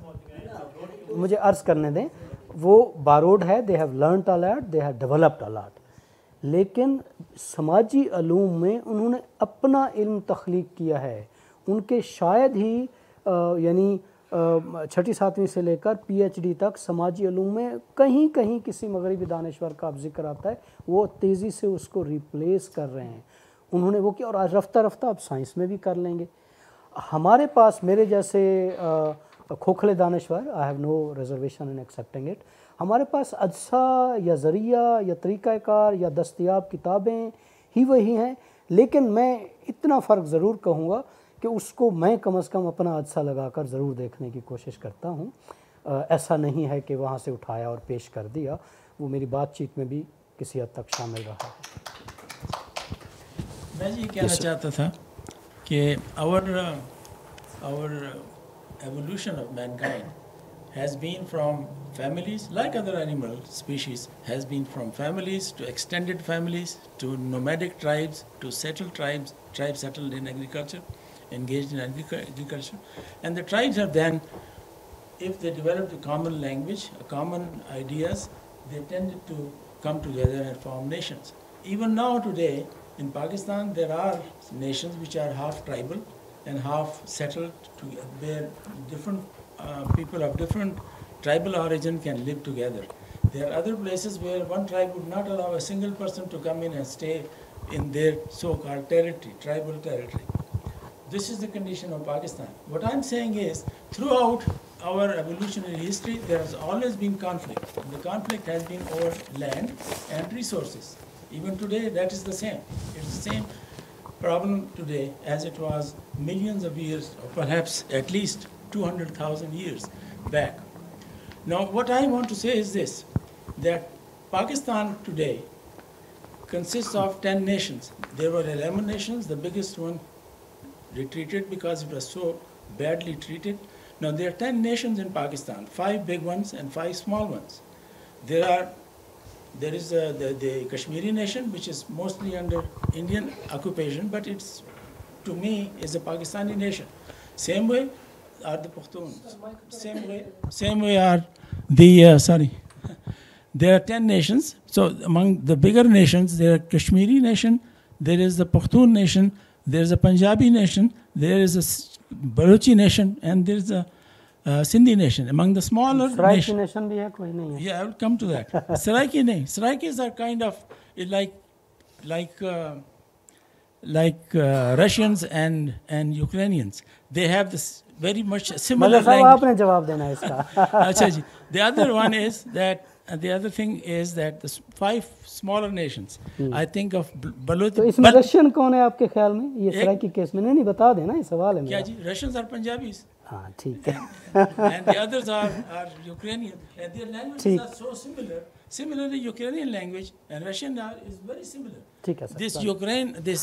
مجھے عرض کرنے دیں, وہ باروڈ ہے, they have learnt a lot, they have developed a lot, لیکن سماجی علوم میں انہوں نے اپنا علم تخلیق کیا ہے. ان کے شاید ہی یعنی چھٹی ساتویں سے لے کر پی ایچ ڈی تک سماجی علوم میں کہیں کہیں کسی مغربی دانشور کا اب ذکر آتا ہے, وہ تیزی سے اس کو ریپلیس کر رہے ہیں. انہوں نے وہ کیا, اور آج رفتہ رفتہ اب سائنس میں بھی کر لیں گے. ہمارے پاس میرے جیسے کھوکھلے دانشور, I have no reservation in accepting it, ہمارے پاس اجزاء یا ذریعہ یا طریقہ کار یا دستیاب کتابیں ہی وہی ہیں, لیکن میں اتنا فرق ضرور کہوں گا کہ اس کو میں کم از کم اپنا اجزا لگا کر ضرور دیکھنے کی کوشش کرتا ہوں. ایسا نہیں ہے کہ وہاں سے اٹھایا اور پیش کر دیا, وہ میری بات چیت میں بھی کسی حد تک شامل رہا ہے. میں یہ کہنا چاہتا تھا کہ our our evolution of mankind has been from families, like other animal species, has been from families to extended families to nomadic tribes to settled tribes, tribes settled in agriculture, engaged in agriculture. And the tribes are then, if they developed a common language, a common ideas, they tended to come together and form nations. Even now today in Pakistan there are nations which are half tribal and half settled to where different uh, people of different tribal origin can live together. There are other places where one tribe would not allow a single person to come in and stay in their so-called territory, tribal territory. This is the condition of Pakistan. What I'm saying is, throughout our evolutionary history, there has always been conflict. The conflict has been over land and resources. Even today, that is the same. It's the same problem today as it was millions of years, or perhaps at least two hundred thousand years back. Now, what I want to say is this, that Pakistan today consists of ten nations. There were eleven nations. The biggest one retreated because it was so badly treated. Now, there are ten nations in Pakistan, five big ones and five small ones. There are There is uh, the, the Kashmiri nation, which is mostly under Indian occupation, but it's, to me, is a Pakistani nation. Same way are the Pakhtuns. Same way, same way are the, uh, sorry, there are ten nations. So among the bigger nations, there are Kashmiri nation, there is the Pakhtun nation, there is a Punjabi nation, there is a Balochi nation, and there is a Uh, Sindhi nation. Among the smaller Saraiki nation bhi hai, koi nahi hai. Yeah, I will come to that. Saraiki nahi. Saraikis are kind of like like uh, like uh, Russians and and Ukrainians. They have this very much similar language. aapne jawab dena hai iska. Acha ji. The other one is that uh, the other thing is that the five smaller nations. Hmm. I think of Baloch. تو اس میں رشین کون ہے آپ کے خیال میں؟ یہ سرائکی کیس میں نہیں بتا دینا, یہ سوال ہے میرا. کیا جی؟ Russians are Punjabis. ہاں ٹھیک ہے. And the others are, are Ukrainian. And their languages are so similar. Similarly, Ukrainian language and Russian are, is very similar. ٹھیک ہے سر. This Ukraine, this,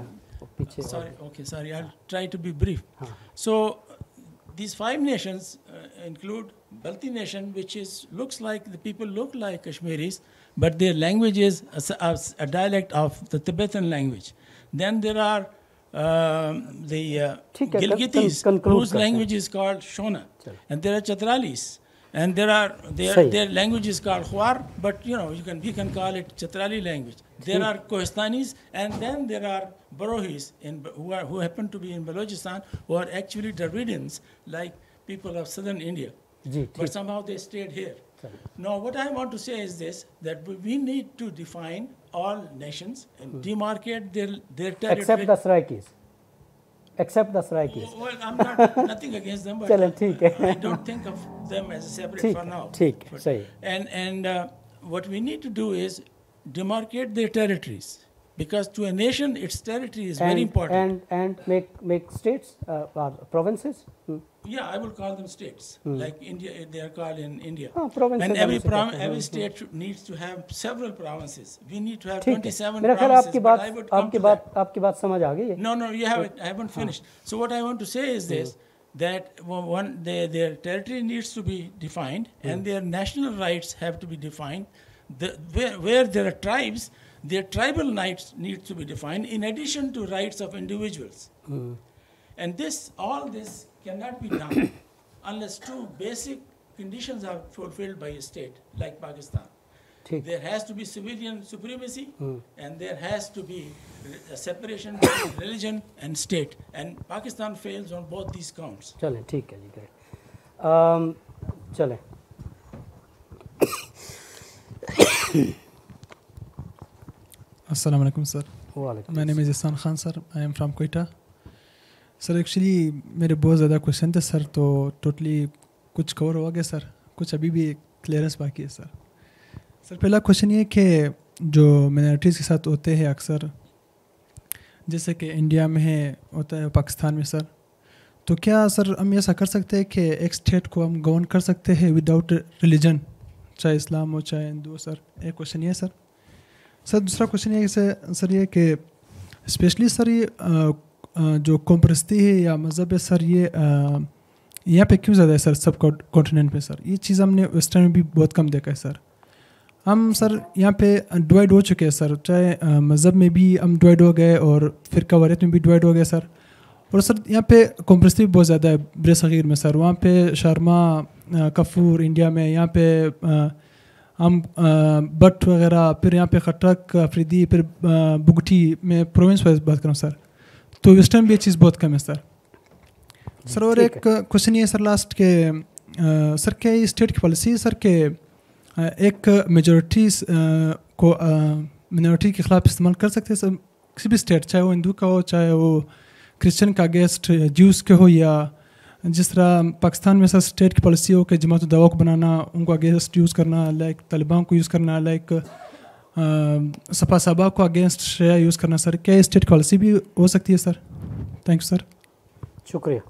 uh, sorry, okay, sorry, I'll try to be brief. So, these five nations uh, include Balti nation, which is, looks like, the people look like Kashmiris, but their language is a, a, a dialect of the Tibetan language. Then there are Um, the uh, Gilgitis, whose language is called Shona, and there are Chatralis, and there are their their language is called Khwar, but you know you can we can call it Chatrali language. There are Kohistanis, and then there are Barohis in who are who happen to be in Balochistan, who are actually Dravidians, like people of southern India, but somehow they stayed here. Now, what I want to say is this, that we need to define all nations and demarcate their, their territory. Except the Saraikis. Except the Saraikis. Well, I'm not nothing against them, but I don't think of them as separate for now. Theek, sahi. And, and uh, what we need to do is demarcate their territories. Because to a nation, its territory is and, very important. And and make make states uh, or provinces. Hmm. Yeah, I will call them states. Hmm. Like India, they are called in India. Oh, provinces. And every prom- every state hmm. needs to have several provinces. We need to have twenty-seven provinces. But I would come to that. Aapki baat samajh aa gayi hai? No, no, you have it. I haven't finished. So what I want to say is this: that one, they, their territory needs to be defined, hmm. and their national rights have to be defined. The, where, where there are tribes, their tribal rights need to be defined in addition to rights of individuals. Mm. And this, all this cannot be done unless two basic conditions are fulfilled by a state like Pakistan. ठीक. There has to be civilian supremacy and there has to be a separation between religion and state, and Pakistan fails on both these counts. चलें, ठीक है जी, ग्रेट. um, चलें. Assalamu alaikum sir. Walaikum. My name is Ihsan Khan sir. I am from Quetta. Sir actually मेरे बहुत ज़्यादा क्वेश्चन थे सर, तो टोटली कुछ कवर हो गया सर, कुछ अभी भी क्लियरेंस बाकी है सर. सर पहला क्वेश्चन ये कि जो मिनॉरिटीज़ के साथ होते हैं अक्सर, जैसे कि इंडिया में है, होता है पाकिस्तान में सर, तो क्या सर हम ऐसा कर सकते हैं कि एक स्टेट को हम गवर्न कर सकते हैं विदाउट रिलीजन, चाहे इस्लाम हो चाहे हिंदू हो सर? एक क्वेश्चन ये सर. सर दूसरा क्वेश्चन ये सर ये कि स्पेशली सर ये जो कौम परस्ती है या मज़हब है सर, ये यहाँ पे क्यों ज़्यादा है सर सब कॉन्टिनेंट पे सर? ये चीज़ हमने वेस्टर्न में भी बहुत कम देखा है सर. हम सर यहाँ पे डिवाइड हो चुके हैं सर, चाहे मज़हब में भी हम डिवाइड हो गए और फिरका वारियत में भी डिवाइड हो गए सर. और सर यहाँ पे कौम परस्ती भी बहुत ज़्यादा है बर सग़ीर में सर. वहाँ पे शर्मा कफूर इंडिया में, यहाँ पे हम बट वगैरह, फिर यहाँ पे खटरक अफरीदी, फिर बुगटी में प्रोविंस वाइज बात करूँ सर, तो वेस्टर्न भी ये चीज़ बहुत कम है सर. सर और एक क्वेश्चन ये सर लास्ट के सर, क्या ये स्टेट की पॉलिसी है सर के एक मेजॉरिटी को मिनॉरिटी के ख़िलाफ़ इस्तेमाल कर सकते हैं सर किसी भी स्टेट, चाहे वो हिंदू का हो चाहे वो क्रिश्चियन का अगेंस्ट ज्यूज़ के हो, या जिस तरह पाकिस्तान में सर स्टेट की पॉलिसी हो कि जमात दवा को बनाना, उनको अगेंस्ट यूज़ करना, लाइक तालिबान को यूज़ करना, लाइक सपा साबा को अगेंस्ट शेया यूज़ करना सर, क्या स्टेट पॉलिसी भी हो सकती है सर? Thank you sir. शुक्रिया.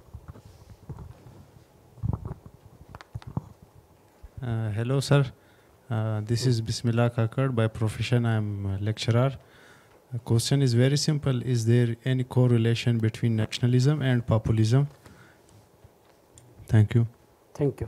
Hello sir, this is Bismillah Kakar. By profession I am lecturer. Question is very simple. Is there any correlation between nationalism and populism? Thank you. Thank you.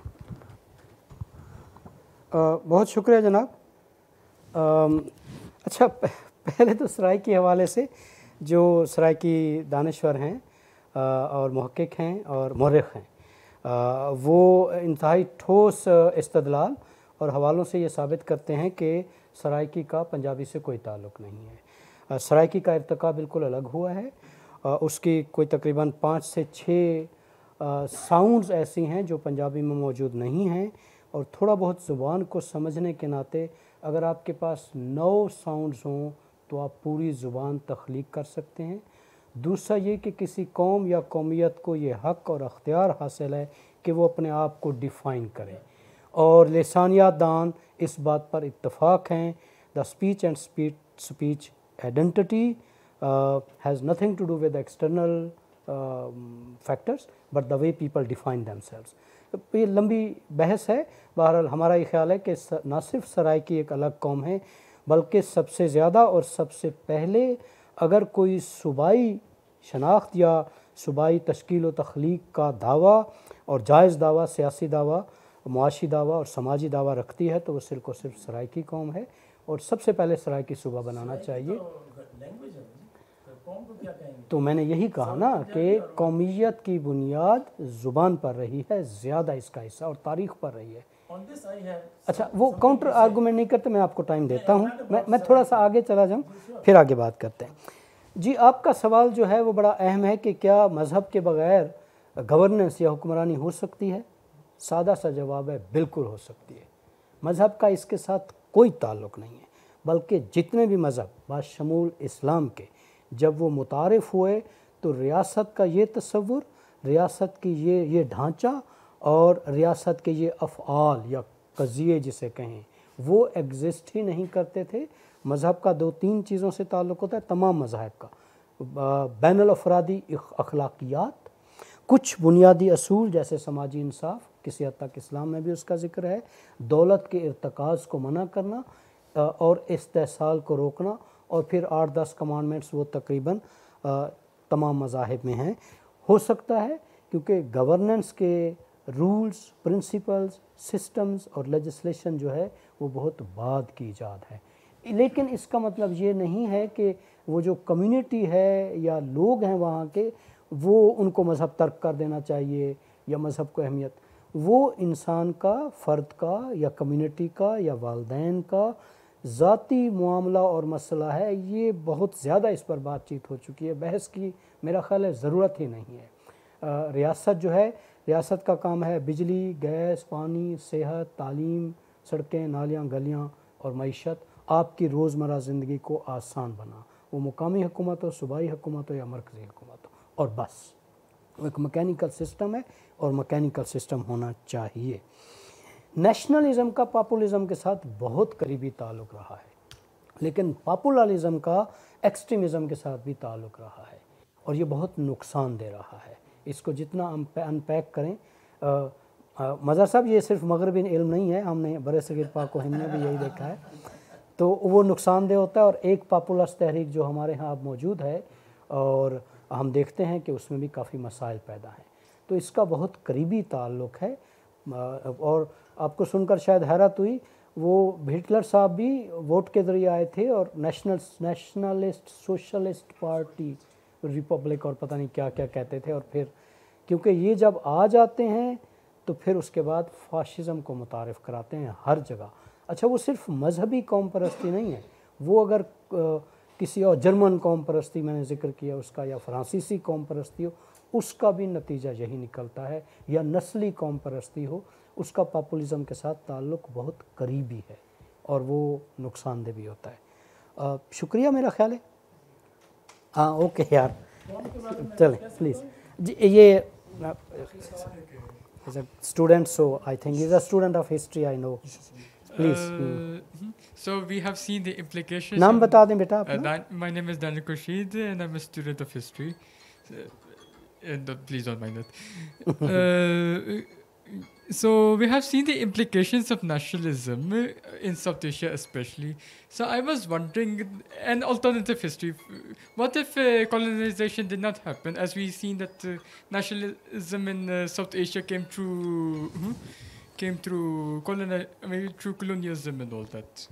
बहुत शुक्रिया जनाब. uh, अच्छा, पहले तो सराय के हवाले से, जो सराय की दानिश्वर हैं uh, और मुहक्किक हैं और मौरख हैं, uh, वो इंतहाई ठोस इस्तदलाल और हवालों से ये साबित करते हैं कि सराइकी का पंजाबी से कोई ताल्लुक़ नहीं है. uh, सराइकी का इर्तिका बिल्कुल अलग हुआ है. uh, उसकी कोई तकरीबन पाँच से छः साउंड्स uh, ऐसी हैं जो पंजाबी में मौजूद नहीं हैं, और थोड़ा बहुत ज़ुबान को समझने के नाते अगर आपके पास नौ साउंड्स हों तो आप पूरी ज़ुबान तख्लीक कर सकते हैं. दूसरा ये कि किसी कौम या कौमियत को ये हक़ और अख्तियार हासिल है कि वो अपने आप को डिफ़ाइन करे, और लिसानियात दान इस बात पर इत्तफ़ाक़ हैं. The speech and speech speech identity has nothing to do with external factors but the way people define themselves. ये लंबी बहस है. बहरहाल हमारा ये ख्याल है कि ना सिर्फ सराय की एक अलग कौम है, बल्कि सबसे ज़्यादा और सबसे पहले अगर कोई सूबाई शनाख्त या सूबाई तश्कील व तख्लीक का दावा और जायज़ दावा, सियासी दावा, मुआशी दावा और समाजी दावा रखती है तो वो सिर्फ और सिर्फ सराय की कौम है, और सबसे पहले सराय की सूबा बनाना चाहिए. तो मैंने यही कहा ना कि कौमियत की बुनियाद ज़ुबान पर रही है ज़्यादा, इसका हिस्सा, और तारीख़ पर रही है. अच्छा, वो काउंटर आर्गूमेंट नहीं करते, मैं आपको टाइम देता हूँ. मैं मैं थोड़ा सा आगे चला जाऊँ, फिर आगे बात करते हैं. जी, आपका सवाल जो है वो बड़ा अहम है कि क्या मज़हब के बग़ैर गवर्नेंस या हुक्मरानी हो सकती है? सादा सा जवाब है, बिल्कुल हो सकती है. मज़हब का इसके साथ कोई ताल्लुक़ नहीं है, बल्कि जितने भी मज़हब बाशमूल इस्लाम के जब वो मुतारिफ़ हुए तो रियासत का ये तसव्वुर, रियासत की ये ये ढांचा और रियासत के ये अफ़आल या क़ज़िये जिसे कहें, वो एग्ज़िस्ट ही नहीं करते थे. मज़हब का दो तीन चीज़ों से ताल्लुक़ होता है, तमाम मज़ाहिब का. बैनुल अफ़रादी अखलाक़ियात, कुछ बुनियादी असूल जैसे समाजी इंसाफ, किसी हद तक इस्लाम में भी उसका ज़िक्र है, दौलत के इर्तकाज़ को मना करना और इस्तेहसाल को रोकना, और फिर आठ दस कमांडमेंट्स वो तकरीबन तमाम मज़ाहिब में हैं. हो सकता है क्योंकि गवर्नेंस के रूल्स, प्रिंसिपल्स, सिस्टम्स और लेजिस्लेशन जो है वो बहुत बाद की ईजाद है. लेकिन इसका मतलब ये नहीं है कि वो जो कम्युनिटी है या लोग हैं वहाँ के, वो उनको मज़हब तर्क कर देना चाहिए या मज़हब को अहमियत. وہ انسان کا، فرد کا یا کمیونٹی کا یا والدین کا ذاتی معاملہ اور مسئلہ ہے. یہ بہت زیادہ اس پر بات چیت ہو چکی ہے، بحث کی میرا خیال ہے ضرورت ہی نہیں ہے. ریاست جو ہے، ریاست کا کام ہے بجلی، گیس، پانی، صحت، تعلیم، سڑکیں، نالیاں، گلیاں اور معیشت، آپ کی روزمرہ زندگی کو آسان بنا. وہ مقامی حکومت ہو، صوبائی حکومت ہو یا مرکزی حکومت ہو، اور بس وہ ایک مکینیکل سسٹم ہے اور مکینیکل سسٹم ہونا چاہیے. نیشنلزم کا پاپولزم کے ساتھ بہت قریبی تعلق رہا ہے، لیکن پاپولرزم کا ایکسٹریمزم کے ساتھ بھی تعلق رہا ہے اور یہ بہت نقصان دے رہا ہے. اس کو جتنا ان پیک کریں. مظہر صاحب یہ صرف مغربی علم نہیں ہے، ہم نے برِ صغیر پاک و ہند میں بھی یہی دیکھا ہے. تو وہ نقصان دہ ہوتا ہے. اور ایک پاپولرس تحریک جو ہمارے ہاں اب موجود ہے اور ہم دیکھتے ہیں کہ اس میں بھی کافی مسائل پیدا ہیں. تو اس کا بہت قریبی تعلق ہے. اور آپ کو سن کر شاید حیرت ہوئی، وہ ہٹلر صاحب بھی ووٹ کے ذریعے آئے تھے اور national nationalist socialist party republic اور پتہ نہیں کیا کیا کہتے تھے. اور پھر کیونکہ یہ جب آ جاتے ہیں تو پھر اس کے بعد فاشزم کو متعارف کراتے ہیں ہر جگہ. اچھا وہ صرف مذہبی قوم پرستی نہیں ہے، وہ اگر کسی اور جرمن قوم پرستی میں نے ذکر کیا اس کا، یا فرانسیسی قوم پرستی ہو، اس کا بھی نتیجہ یہی نکلتا ہے، یا نسلی قوم پرستی ہو، اس کا پاپولزم کے ساتھ تعلق بہت قریبی ہے اور وہ نقصان دہ بھی ہوتا ہے. شکریہ میرا خیال ہے. ہاں اوکے یار چلیں پلیز. جی یہ student, so I think is a student of history, I know. Please. So we have seen the implications. نام بتا دیں بیٹا آپ. My name is Daniel Khurshid and I'm a student of history. And please don't mind that. uh, so we have seen the implications of nationalism in South Asia especially. So I was wondering, an alternative history, what if uh, colonization did not happen, as we've seen that uh, nationalism in uh, South Asia came through hmm, came through coloni- I mean, through colonialism and all that.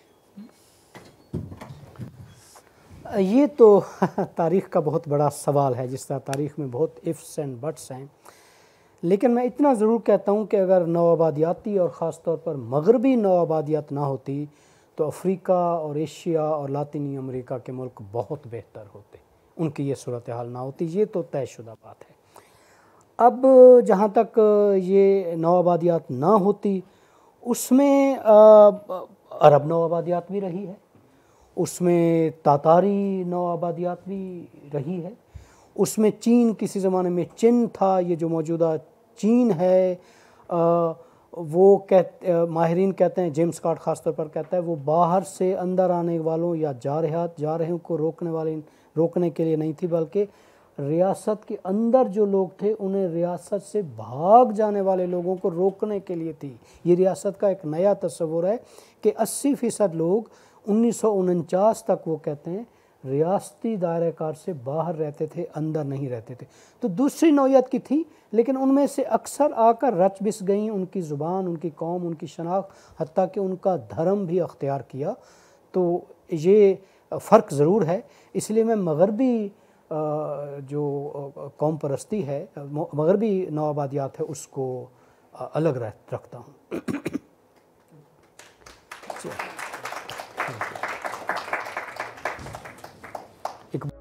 یہ تو تاریخ کا بہت بڑا سوال ہے، جس طرح تاریخ میں بہت ifs اینڈ بٹس ہیں. لیکن میں اتنا ضرور کہتا ہوں کہ اگر نوآبادیاتی اور خاص طور پر مغربی نوآبادیات نہ ہوتی تو افریقہ اور ایشیا اور لاطینی امریکہ کے ملک بہت بہتر ہوتے، ان کی یہ صورتحال نہ ہوتی. یہ تو طے شدہ بات ہے. اب جہاں تک یہ نوآبادیات نہ ہوتی، اس میں عرب نوآبادیات بھی رہی ہے، اس میں تاتاری نوآبادیات بھی رہی ہے، اس میں چین کسی زمانے میں چین تھا. یہ جو موجودہ چین ہے وہ کہتے ماہرین کہتے ہیں، جیمس کارٹ خاص طور پر کہتا ہے، وہ باہر سے اندر آنے والوں یا جا رہات جا رہوں کو روکنے والے روکنے کے لیے نہیں تھی، بلکہ ریاست کے اندر جو لوگ تھے انہیں ریاست سے بھاگ جانے والے لوگوں کو روکنے کے لیے تھی. یہ ریاست کا ایک نیا تصور ہے کہ اسی فیصد لوگ انیس سو انچاس تک وہ کہتے ہیں ریاستی دائرہ کار سے باہر رہتے تھے، اندر نہیں رہتے تھے. تو دوسری نوعیت کی تھی، لیکن ان میں سے اکثر آ کر رچ بس گئیں، ان کی زبان، ان کی قوم، ان کی شناخت، حتیٰ کہ ان کا دھرم بھی اختیار کیا. تو یہ فرق ضرور ہے. اس لیے میں مغربی جو قوم پرستی ہے، مغربی نوآبادیات ہے، اس کو الگ رکھتا ہوں.